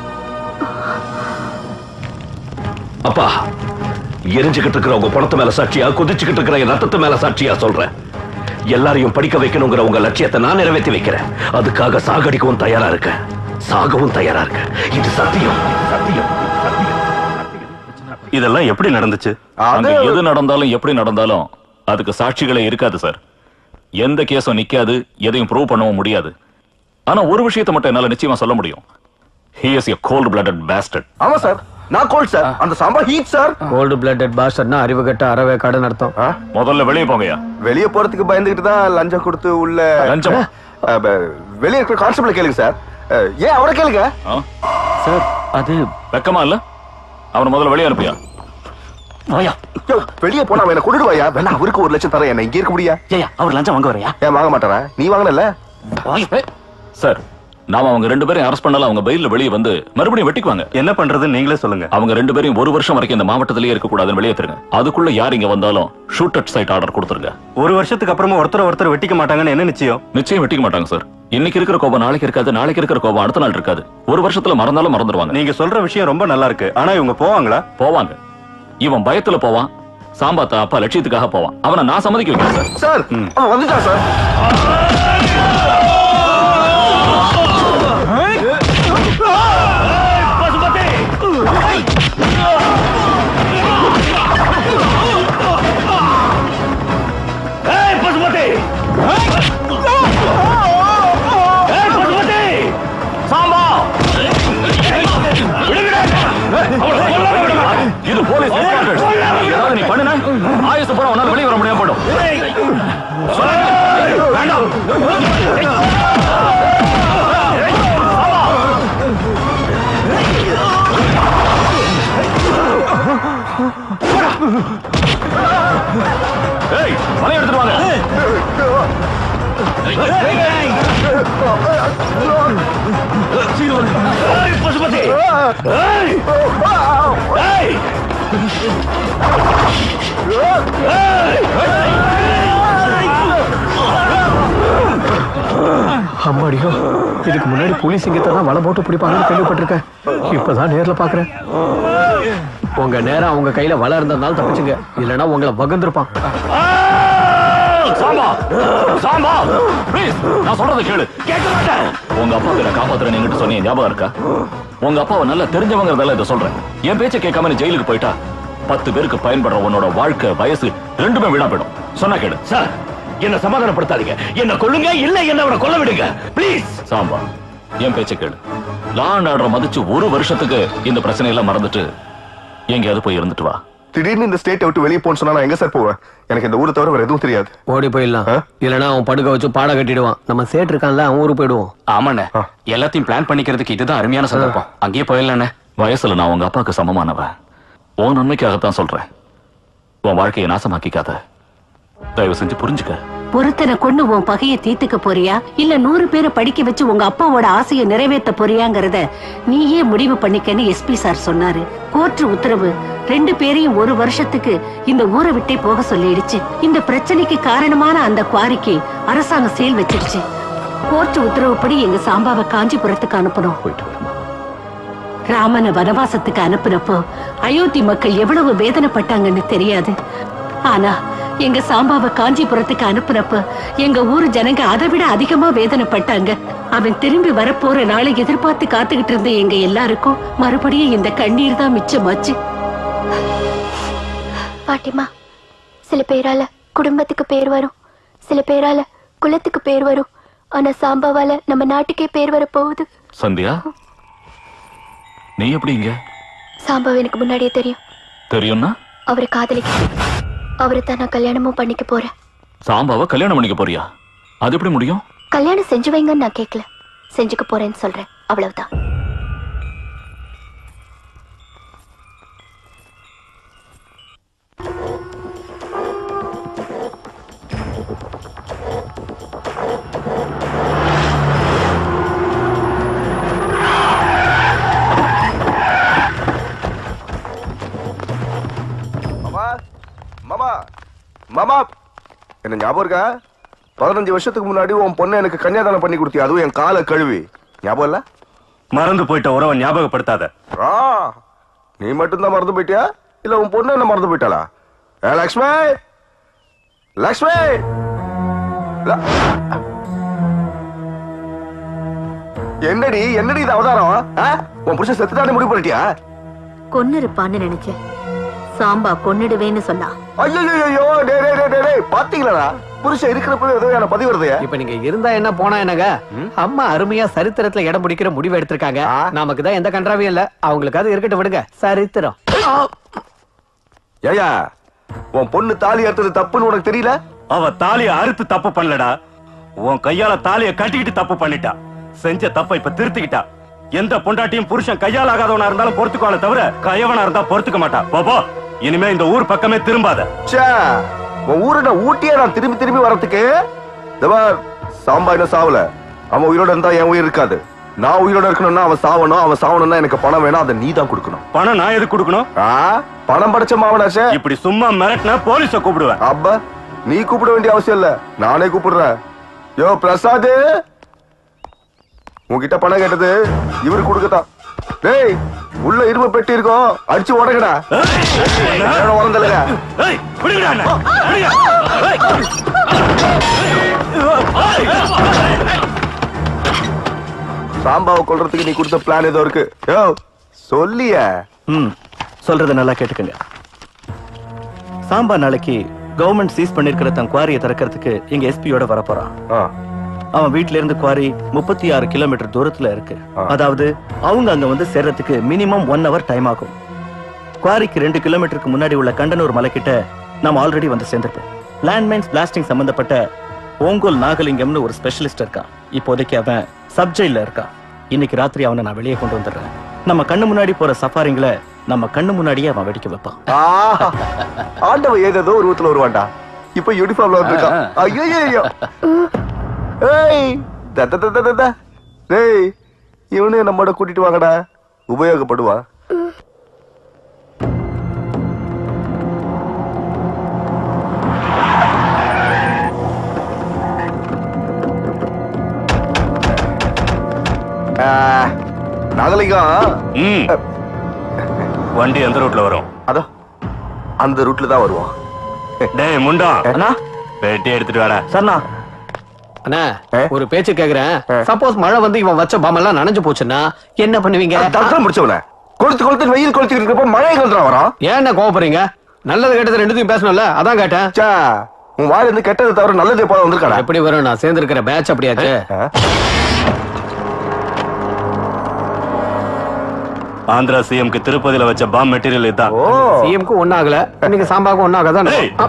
அப்பா, எரிஞ்சுக்கிட்டு இருக்கிற உங்க பணத்து மேல சாட்சியா, குதிச்சுக்கிட்டு இருக்கிற என் ரத்தத்து மேல சாட்சியா சொல்றேன். எல்லாரையும் படிக்க வைக்கணுங்கிற உங்க லட்சியத்தை நான் நிறைவேற்றி வைக்கிறேன். அதுக்காக சாகடிக்கவும் தயாரா இருக்கேன், சாகவும் தயாரா இருக்கேன். இது சத்தியம், சத்தியம், சத்தியம். இதெல்லாம் எப்படி நடந்துச்சு? அங்க எது நடந்தாலும் எப்படி நடந்தாலும் அதுக்கு சாட்சிகளே இருக்காது சார். எந்த கேஸும் நிக்காது, எதையும் ப்ரூவ் பண்ணவும் முடியாது. ஆனா ஒரு விஷயத்தை மட்டும் என்னால நிச்சயமா சொல்ல முடியும். He is a cold blooded bastard. ஆமா சார், நான் கோல்ட் சார், அந்த sambar heat sir. Cold blooded பாஸ்டர்னா அறிவு கட்ட அறவே கடன் அர்த்தம். முதல்ல வெளியே போங்கயா. வெளியே போறதுக்கு பயந்துகிட்டு தான் லஞ்சம் கொடுத்து உள்ள. லஞ்சம்? வெளியே இருக்கிற கான்ஸ்டபிள் கேளுங்க சார். ஏன் அவரை கேளுங்க சார். அது வெக்கமா இல்ல? அவனை முதல்ல வெளியே அனுப்பியா. வெளியே போனா அவனை கொண்டுடுவாயா? வேணா அவருக்கு ஒரு லட்சம் தரேன், என்ன இங்க இருக்க முடியா? ஏயா அவர் லஞ்சம் வாங்க வரையா? ஏன் வாங்க மாட்டாரா? நீ வாங்கினல சார். நாம அவங்க ரெண்டு பேரையும் அரெஸ்ட் பண்ணால அவங்க பெயில்ல வெளியே வந்து மறுபடியும் வெட்டிக்குவாங்க. என்ன பண்றது நீங்களே சொல்லுங்க. அவங்க ரெண்டு பேரையும் ஒரு வருஷம் வரைக்கும் இந்த மாவட்டத்திலேயே இருக்க கூடாதுன்னு வெளியேற்றுங்க. அதுக்குள்ள யார் இங்க வந்தாலும் ஷூட் அட் சைட் ஆர்டர் கொடுத்துருங்க. ஒரு வருஷத்துக்கு அப்புறமா ஒருத்தர் ஒருத்தர் வெட்டிக்க மாட்டாங்கன்னு என்ன நிச்சயம்? நிச்சயம் வெட்டிக்க மாட்டாங்க சார். இன்னைக்கு இருக்கிற கோபம் நாளைக்கு இருக்காது, நாளைக்கு இருக்கிற கோபம் அடுத்த நாள் இருக்காது. ஒரு வருஷத்துல மறந்தாலும் மறந்துடுவாங்க. நீங்க சொல்ற விஷயம் ரொம்ப நல்லா இருக்கு. ஆனா இவங்க போவாங்களா? போவாங்க. இவன் பயத்துல போவான், சாம்பாத்தா அப்பா லட்சியத்துக்காக போவான். அவனை நான் சம்மதிக்க வைக்கிறேன் சார். சார் அவன் வந்துட்டான் சார். பசுபதி ஏய்! ஏய்! அம்மாடியோ, இதுக்கு முன்னாடி போலீஸ் இங்கத்தை தான் வலை போட்டு பிடிப்பாங்கன்னு கேள்விப்பட்டிருக்கேன். இப்பதான் நேர்ல பாக்குறேன். உங்க நேரம் அவங்க கையில வலை இருந்ததுனால தப்பிச்சுங்க, இல்லைன்னா உங்களை வகுந்திருப்பான். சாம்பா சாம்பா ப்ளீஸ், நான் சொல்றதை கேளு. கேட்க மாட்டேன். உங்க அப்பா கிட்ட காப்பாத்துறேன் என்கிட்ட சொன்னீங்க, ஞாபகம் இருக்கா? உங்க அப்பாவை நல்லா தெரிஞ்சவங்கிறதால இதை சொல்றேன். என் பேச்சை கேட்காம நீ ஜெயிலுக்கு போயிட்டா பத்து பேருக்கு பயன்படுற உன்னோட வாழ்க்கை வயசு ரெண்டுமே வீணா போயிடும். சொன்னா கேளு. சார், என்ன சமாதானப்படுத்தாதீங்க. என்ன கொல்லுங்க, இல்ல என்ன அவனை கொல்ல விடுங்க ப்ளீஸ். சாம்பா, என் பேச்சை கேளு. லா அண்ட் ஆர்டர் மதிச்சு ஒரு வருஷத்துக்கு இந்த பிரச்சனை எல்லாம் மறந்துட்டு எங்கேயாவது போய் இருந்துட்டு வா. திடீர்னு இந்த ஸ்டேட்டை விட்டு வெளியே போன்னு சொன்னா நான் எங்க சார் போவேன்? எனக்கு இந்த ஊரை தவிர வேற எதுவும் தெரியாது. ஓடி போயிடலாம், இல்லைன்னா அவன் படுக்க வச்சு பாடம் கட்டிடுவான். நம்ம சேட் இருக்கான்ல, அவன் ஊருக்கு போயிடுவோம். ஆமாண்ணே, எல்லாத்தையும் பிளான் பண்ணிக்கிறதுக்கு இதுதான் அருமையான சந்தர்ப்பம். அங்கேயே போயிடலாண்ணே. வயசுல நான் உங்க அப்பாவுக்கு சமமானவன். உன் நன்மைக்காகத்தான் சொல்றேன். உன் வாழ்க்கையை நாசமாக்கிக்காத. தயவு செஞ்சு புரிஞ்சுக்க. பொறுத்தனை கொண்டு உன் பகையை தீர்த்துக்க போறியா, இல்ல நூறு பேரை படிக்க வச்சு உங்க அப்பாவோட ஆசையை நிறைவேற்ற போறியாங்கிறத நீயே முடிவு பண்ணிக்கன்னு எஸ்பி சார் சொன்னாரு. கோர்ட் உத்தரவு ரெண்டு பேரையும் ஒரு வருஷத்துக்கு இந்த ஊரை விட்டே போக சொல்லிடுச்சு. இந்த பிரச்சனைக்கு காரணமான அந்த குவாரிக்கு அரசாங்கம் சேல் வச்சிருச்சு. கோர்ட் உத்தரவுப்படி எங்க சாம்பாவை காஞ்சிபுரத்துக்கு அனுப்பணும். ராமனை வனவாசத்துக்கு அனுப்புனப்போ அயோத்தி மக்கள் எவ்வளவு வேதனைப்பட்டாங்கன்னு தெரியாது. ஆனா எங்க சாம்பாவை காஞ்சிபுரத்துக்கு அனுப்புனப்ப எங்க ஊரு ஜனங்க அதை விட அதிகமா வேதனைப்பட்டாங்க. அவன் திரும்பி வரப்போற நாளை எதிர்பார்த்து காத்துக்கிட்டு இருந்த எங்க எல்லாருக்கும் மறுபடியும் இந்த கண்ணீர் தான் மிச்சமாச்சு. பாட்டிமா, சில பேரால குடும்பத்துக்கு பேர் வரும், சில பேரால குலத்துக்கு பேர் வரும். ஆனா சாம்பாவால நம்ம நாட்டுக்கே பேர் வர போகுது. சந்தியா, நீ எப்படி இங்க? சாம்பாவை எனக்கு முன்னாடியே தெரியும். தெரியும்னா? அவரை காதலிக்க, அவரை தான் நான் கல்யாணமும் பண்ணிக்க போறேன். சாம்பாவை கல்யாணம் பண்ணிக்க போறியா? அது எப்படி முடியும்? கல்யாணம் செஞ்சு வைங்கன்னு நான் கேட்கல, செஞ்சுக்க போறேன்னு சொல்றேன், அவ்வளவுதான். மாமா மாமா, என்ன ஞாபகம் இருக்கா? பதினஞ்சு வருஷத்துக்கு முன்னாடி உன் பொண்ணை எனக்கு கன்னியாதானம் பண்ணி கொடுத்தியா, அதுவும் என் காலை கழுவி. ஞாபகம் இல்ல? மறந்து போயிட்ட உறவை ஞாபகப்படுத்தாத. நீ மட்டும்தான் மறந்து போயிட்டியா, இல்ல உன் பொண்ணு என்ன மறந்து போயிட்டாளா? லக்ஷ்மி, லக்ஷ்மி, என்னடி என்னடி இது அவதாரம்? உன் புருஷன் செத்துட்டானே முடிவு பண்ணிட்டியா? கொன்னு இருப்பான்னு நினைச்சேன். சாம்பா கொன்னுடுவேன்னு சொன்னா. ஐயோ, பாத்தீங்களா புருஷன் இருக்கிறப்பவே ஏதோ என்ன பதிவு வருது. இப்ப நீங்க இருந்தா என்ன போனா என்னங்க? அம்மா அருமையா சரித்திரத்துல இடம் பிடிக்கிற முடிவு எடுத்திருக்காங்க. நமக்கு தான் எந்த கன்றாவியும் இல்ல, அவங்களுக்கு அது இருக்கட்டும், விடுங்க. சரித்திரம். ஏயா, உன் பொண்ணு தாலி அறுத்தது தப்புன்னு உனக்கு தெரியல? அவ தாலிய அறுத்து தப்பு பண்ணலடா, உன் கையால தாலிய கட்டிக்கிட்டு தப்பு பண்ணிட்டா. செஞ்ச தப்ப இப்ப திருத்திக்கிட்டா. எந்த பொண்டாட்டியும் புருஷன் கையால் ஆகாதவனா இருந்தாலும் பொறுத்துக்கால தவிர கையவனா இருந்தா பொறுத்துக்க மாட்டா. பாபா, இனிமே இந்த ஊர் பக்கமே திரும்பாத. உன் ஊரை நான் ஊட்டியே நான் திரும்பி திரும்பி வரத்துக்கு. சாம்பா என்ன சாவல, அவன் உயிரோட இருந்தா என் உயிர் இருக்காது. நான் உயிரோட இருக்கணும்னா அவன் சாவணும், அவன் சாவணும்னா எனக்கு பணம் வேணும், அதை நீ தான் கொடுக்கணும். பணம் நான் எதுக்கு கொடுக்கணும்? பணம் படைச்ச மாவனாச்சே. இப்படி சும்மா மிரட்டினா போலீஸ கூப்பிடுவேன். அப்ப நீ கூப்பிட வேண்டிய அவசியம் இல்ல, நானே கூப்பிடுறேன். யோ பிரசாத், உன்கிட்ட பணம் கேட்டது இவரு கொடுக்கத்தான். டேய், உள்ள இரும்பு பெட்டி இருக்கும், அடிச்சு உடங்கடா. உடந்தலுங்க. சாம்பாவை கொல்றதுக்கு நீ கொடுத்த பிளான் ஏதோ இருக்கு. யோ சொல்லிய. ம், சொல்றத நல்லா கேட்டுக்கங்க. சாம்பா நாளைக்கு கவர்மெண்ட் சீஸ் பண்ணிருக்கிற தன் குவாரியை திறக்கிறதுக்கு எங்க எஸ்பியோட வர போறான். அவன் வீட்ல இருந்து குவாரி முப்பத்தி ஆறு கிலோமீட்டர் தூரத்துல இருக்கு. அதாவது அவங்க அங்க வந்து சேர்றதுக்கு மினிமம் ஒன் ஹவர் டைம் ஆகும். குவாரிக்கு ரெண்டு கிலோமீட்டருக்கு முன்னாடி உள்ள கண்டனூர் மலை கிட்ட நாம ஆல்ரெடி வந்து சேர்ந்திருப்போம். லேண்ட்மைன்ஸ் பிளாஸ்டிங் சம்பந்தப்பட்ட ஓங்கோல் நாகலிங்கம்னு ஒரு ஸ்பெஷலிஸ்ட் இருக்கான். இப்போதைக்கு அவன் சப்ஜெயில இருக்கான். இன்னைக்கு ராத்திரி அவனை நான் வெளியே கொண்டு வந்துடுறேன். நம்ம கண்ணு முன்னாடி போற சஃபாரிங்களை நம்ம கண்ணு முன்னாடியே அவன் வெடிக்க வைப்பான். ஆண்டவன் ஏதோ ஒரு ஊத்துல வருவான்டா. இப்ப யூனிஃபார்ம்ல வந்திருக்கான். ஐயோ, ஏய், டேய் இவனே நம்மோட கூட்டிட்டு வாங்கடா, உபயோகப்படுவா. நாகலிங்கம் வண்டி எந்த ரூட்ல வரும்? அதோ அந்த ரூட்ல தான் வருவான். டேய் முண்டா, அண்ணா பெட்டி எடுத்துட்டு வாடா. சரிண்ணா. அண்ணா ஒரு பேச்சு கேக்குறேன். சப்போஸ் மழை வந்து இவன் வச்ச பாம் எல்லாம் நனைஞ்சு போச்சுன்னா என்ன பண்ணுவீங்க? தற்கொலை முடிச்சவன கொளுத்து கொளுத்து வெயில் கொளுத்து இருக்கப்ப மழை கலந்துடா வரோம். ஏன் கோவப்படுறீங்க? நல்லது கெட்டது ரெண்டுத்தையும் பேசணும்ல, அதான் கேட்டேன். சா உன் வாயில இருந்து கெட்டது தவிர நல்லது போல வந்திருக்காடா. எப்படி வரும்? நான் சேர்ந்து இருக்கிற பேட்ச் அப்படியாச்சு. ஆந்திரா சிஎம்க்கு திருப்பதியில வச்ச பாம் மெட்டீரியல் இதான். சிஎம்க்கு ஒண்ணு ஆகல, இன்னைக்கு சாம்பாக்கு ஒண்ணு ஆகாதான்.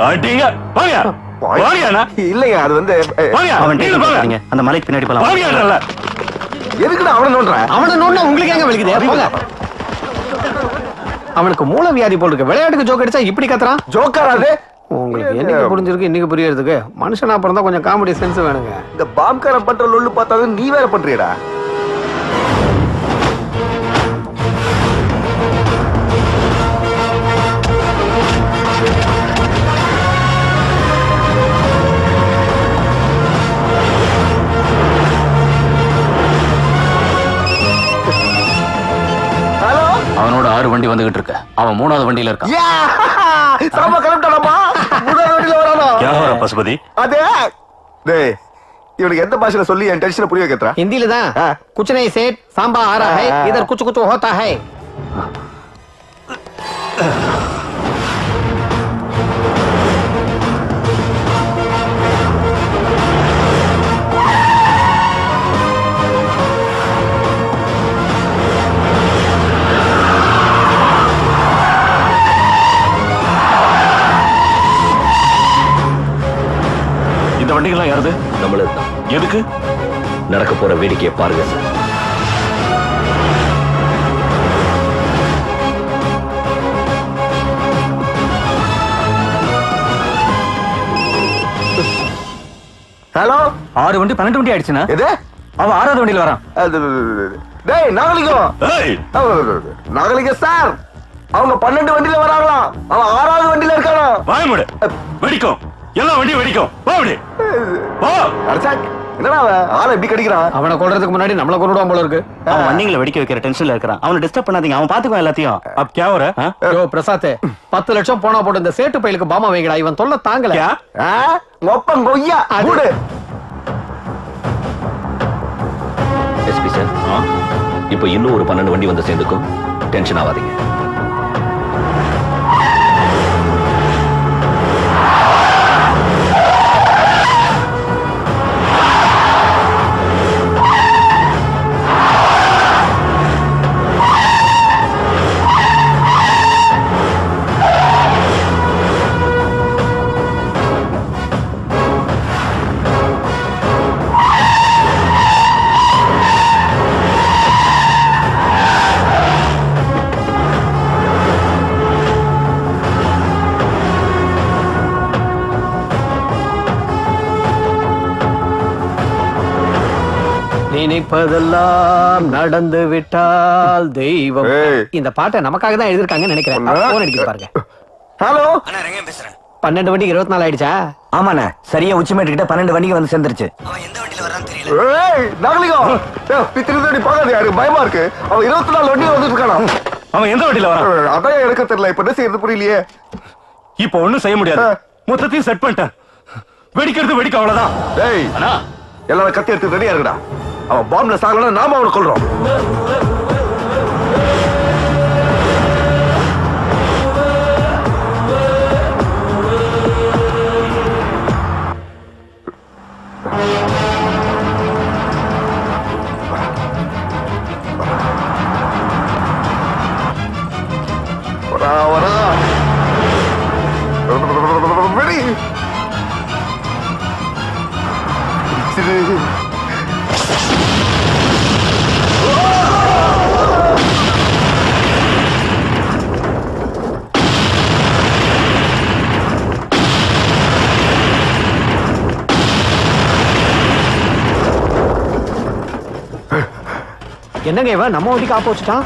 இல்லையா அது வந்து அந்த மலைக்கு பின்னாடி போலாம். எதுக்குடா அவனை நோண்ற? அவனை நோண்டா உங்களுக்கு எங்க வலிக்குது? போங்க. அவனுக்கு மூல வியாதி போல் இருக்கு. விளையாட்டுக்கு ஜோக் அடிச்சா இப்படி கத்துறான். ஜோக்காராது உங்களுக்கு என்னைக்கு புரிஞ்சிருக்கு இன்னைக்கு புரியறதுக்கு? மனுஷனா பிறந்தா கொஞ்சம் காமெடி சென்ஸ் வேணுங்க. இந்த பாம்காரன் பண்ற லொல்லு பார்த்தாலும் நீ வேற பண்றியடா. அவனோட ஆறு வண்டி வந்துகிட்டு இருக்கு. அவன் மூணாவது வண்டியில இருக்கான். சாமா கிளம்பிட்டானப்பா. மூணாவது வண்டியில வரானோ? क्या हो रहा पशुपति? அதே டேய் இவனுக்கு எந்த பாஷையில சொல்லி என் டென்ஷனை புரிய வைக்கிறா? हिंदी தான். कुछ नहीं सेठ, सांबा आ रहा है, इधर कुछ कुछ होता है. இந்த வண்டிகள்லாம் யாருது? நம்மளது தான். எதுக்கு? நடக்க போற வேடிக்கையை பாருங்க சார். ஹலோ, ஆறு வண்டி பன்னெண்டு வண்டி ஆயிடுச்சுனா? எது? அவன் ஆறாவது வண்டியில வரான். டேய் நாகலிங்கம், நாகலிங்கம் சார், அவங்க பன்னெண்டு வண்டியில வராங்களாம். அவன் ஆறாவது வண்டியில இருக்கானா? வாய் மூடு. வெடிக்கும், எல்லா வண்டியும் வெடிக்கும். போ அப்படி போ. அரசாக் என்னடா அவன் ஆளை எப்படி கடிக்கிறான்? அவனை கொல்றதுக்கு முன்னாடி நம்மள கொன்னுடுவான் போல இருக்கு. அவன் வண்டிங்களை வெடிக்க வைக்கிற டென்ஷன்ல இருக்கான். அவனை டிஸ்டர்ப் பண்ணாதீங்க, அவன் பாத்துக்குவான் எல்லாத்தையும். अब क्या हो रहा है? யோ பிரசாத், பத்து லட்சம் போனா போட்டு இந்த சேட்டு பையலுக்கு பாமா வைங்கடா. இவன் தொல்லை தாங்கல. மொப்பம் கொய்யா மூடு. எஸ்பி சார், இப்போ இன்னும் ஒரு பன்னெண்டு வண்டி வந்து சேர்ந்துக்கும். டென்ஷன் ஆகாதீங்க. நினைப்பதெல்லாம் நடந்து விட்டால் தெய்வம். இந்த பாட்டை நமக்காக தான் எழுதிருக்காங்கன்னு நினைக்கிறேன். போன் அடிக்குது பாருங்க. ஹலோ அண்ணா, ரெங்க பேசுறேன். பன்னெண்டு வண்டிக்கு இருபத்தி நாலு ஆயிடுச்சா? ஆமாண்ணே, சரியா உச்சிமேட்டு கிட்ட பன்னெண்டு வண்டிக்கு வந்து சேர்ந்துருச்சு. ஏய் நாகலிங்கம், பித்திருந்தடி பாக்காத, யாருக்கு பயமா இருக்கு. அவன் இருபத்தி நாலு வண்டியில வந்துட்டு இருக்கானா? அவன் எந்த வண்டியில வரான்? அதான் எனக்கு தெரியல. இப்ப என்ன செய்யறது புரியலையே. இப்போ ஒண்ணும் செய்ய முடியாது. மொத்தத்தையும் செட் பண்ணிட்டேன். வெடிக்கிறது வெடிக்க, அவ்வளவுதான். டேய் எல்லாரும் கத்தி எடுத்து ரெடியா இருக்குடா. அவன் பாம்புல சாகலன்னா நாம அவனை கொல்றோம். வரா வரா வெடி. சரி என்னங்க இவன் நம்ம வண்டிக்கு ஆப்போசிட்டா?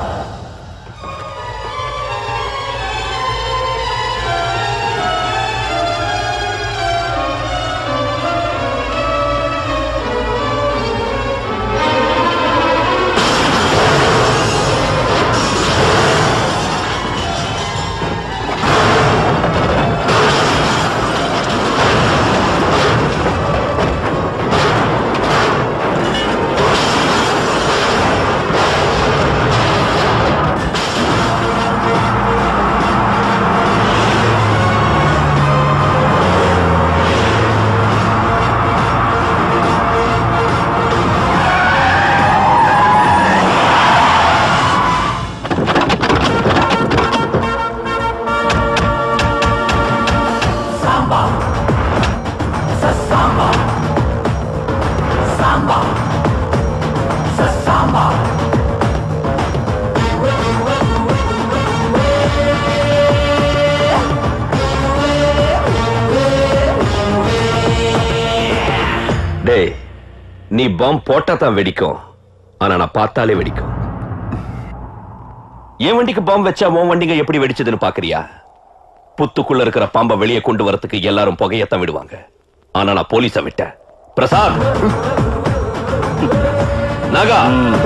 நீ பாம் போட்டா தான் வெடிக்கும், ஆனா நான் பார்த்தாலே வெடிக்கும். என் வண்டிக்கு பாம் வச்சா உன் வண்டிங்க எப்படி வெடிச்சதுன்னு பாக்குறியா? புத்துக்குள்ள இருக்கிற பாம்பை வெளியே கொண்டு வரதுக்கு எல்லாரும் புகையத்தான் விடுவாங்க, ஆனா நான் போலீஸ விட்டேன். பிரசாத், நாகா,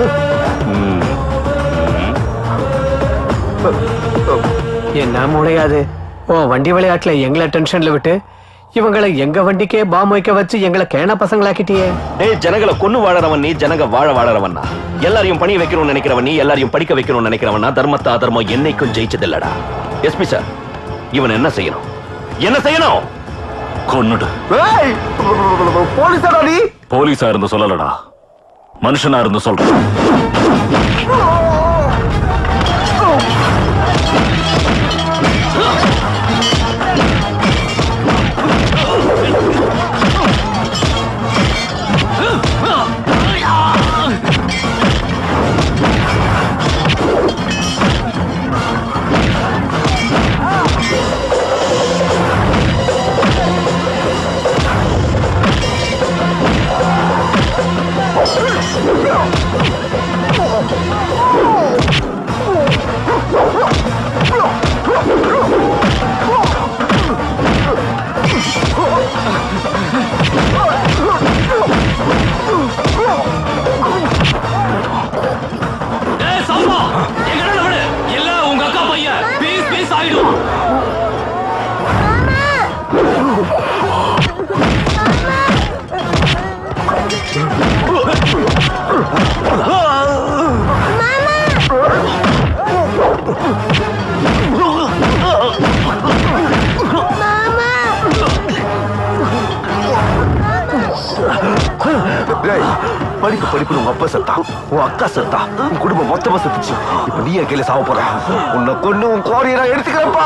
என்ன முடியாது. ஓ வண்டி விளையாட்டுல எங்களை டென்ஷன்ல விட்டு இவங்களை எங்க வண்டிக்கே பாம் வைக்க வச்சு எங்களை கேன பசங்களாக்கிட்டியே. டேய், ஜனங்களை கொன்னு வாழறவன் நீ, ஜனங்க வாழ வாழறவன்னா. எல்லாரையும் பணி வைக்கணும்னு நினைக்கிறவன் நீ, எல்லாரையும் படிக்க வைக்கணும்னு நினைக்கிறவனா. தர்மத்தை அதர்மம் என்னைக்கும் ஜெயிச்சதில்லடா. எஸ்பி சார், இவன் என்ன செய்யணும்? என்ன செய்யணும்? கொன்னுடு. போலீஸா நீ? போலீஸா இருந்து சொல்லலடா, மனுஷனா இருந்து சொல்றேன். படிப்பு படிப்பு உங்க அப்பா செத்தா, உன் அக்கா செத்தா, உன் குடும்பம் மொத்தமா செத்துச்சு. இப்ப நீ என் கையில சாவ போற. உன்னை கொண்டு உன் கோரியை நான் எடுத்துக்கிறப்பா.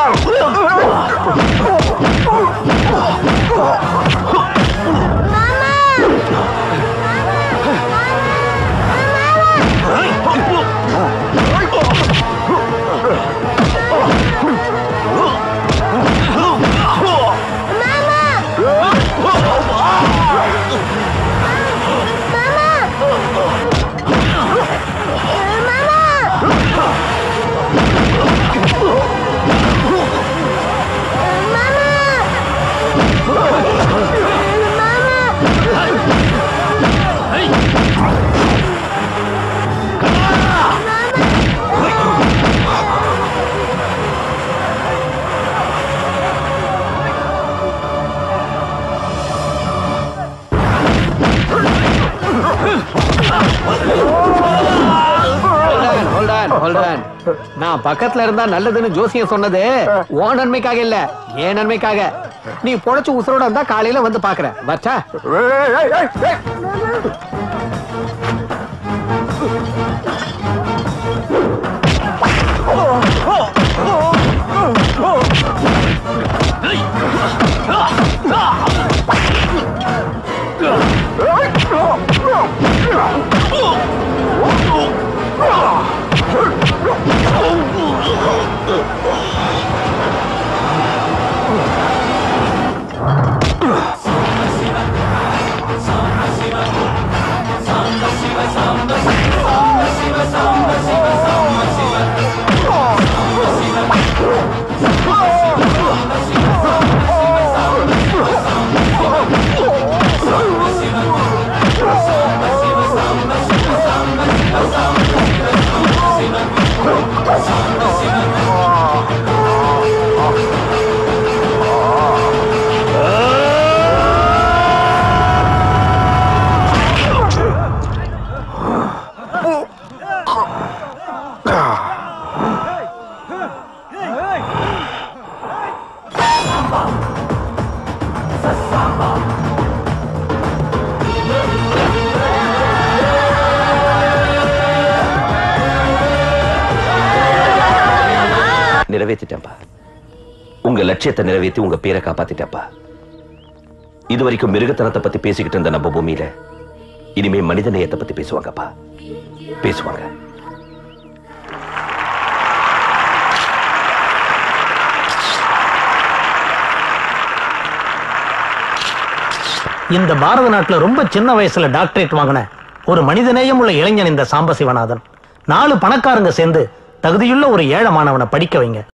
நான் பக்கத்துல இருந்தா நல்லதுன்னு ஜோசியம் சொன்னது ஓ நன்மைக்காக இல்ல, ஏன் நன்மைக்காக. நீ பொழைச்சு உசுரோட இருந்தா காலையில வந்து பாக்குற. வச்சா Sa நிறைவேற்றிட்டேன்ப்பா. உங்க லட்சியத்தை நிறைவேற்றி உங்க பேரை காப்பாத்திட்டேன்ப்பா. இது வரைக்கும் மிருகத்தனத்தை பத்தி பேசிக்கிட்டு இருந்த நம்ம பூமியில இனிமே மனித நேயத்தை பத்தி பேசுவாங்கப்பா, பேசுவாங்க. இந்த பாரத நாட்டுல ரொம்ப சின்ன வயசுல டாக்டரேட் வாங்கின ஒரு மனிதநேயம் உள்ள இளைஞன் இந்த சாம்பசிவநாதன். நாலு பணக்காரங்க சேர்ந்து தகுதியுள்ள ஒரு ஏழை மாணவனை படிக்க வைங்க.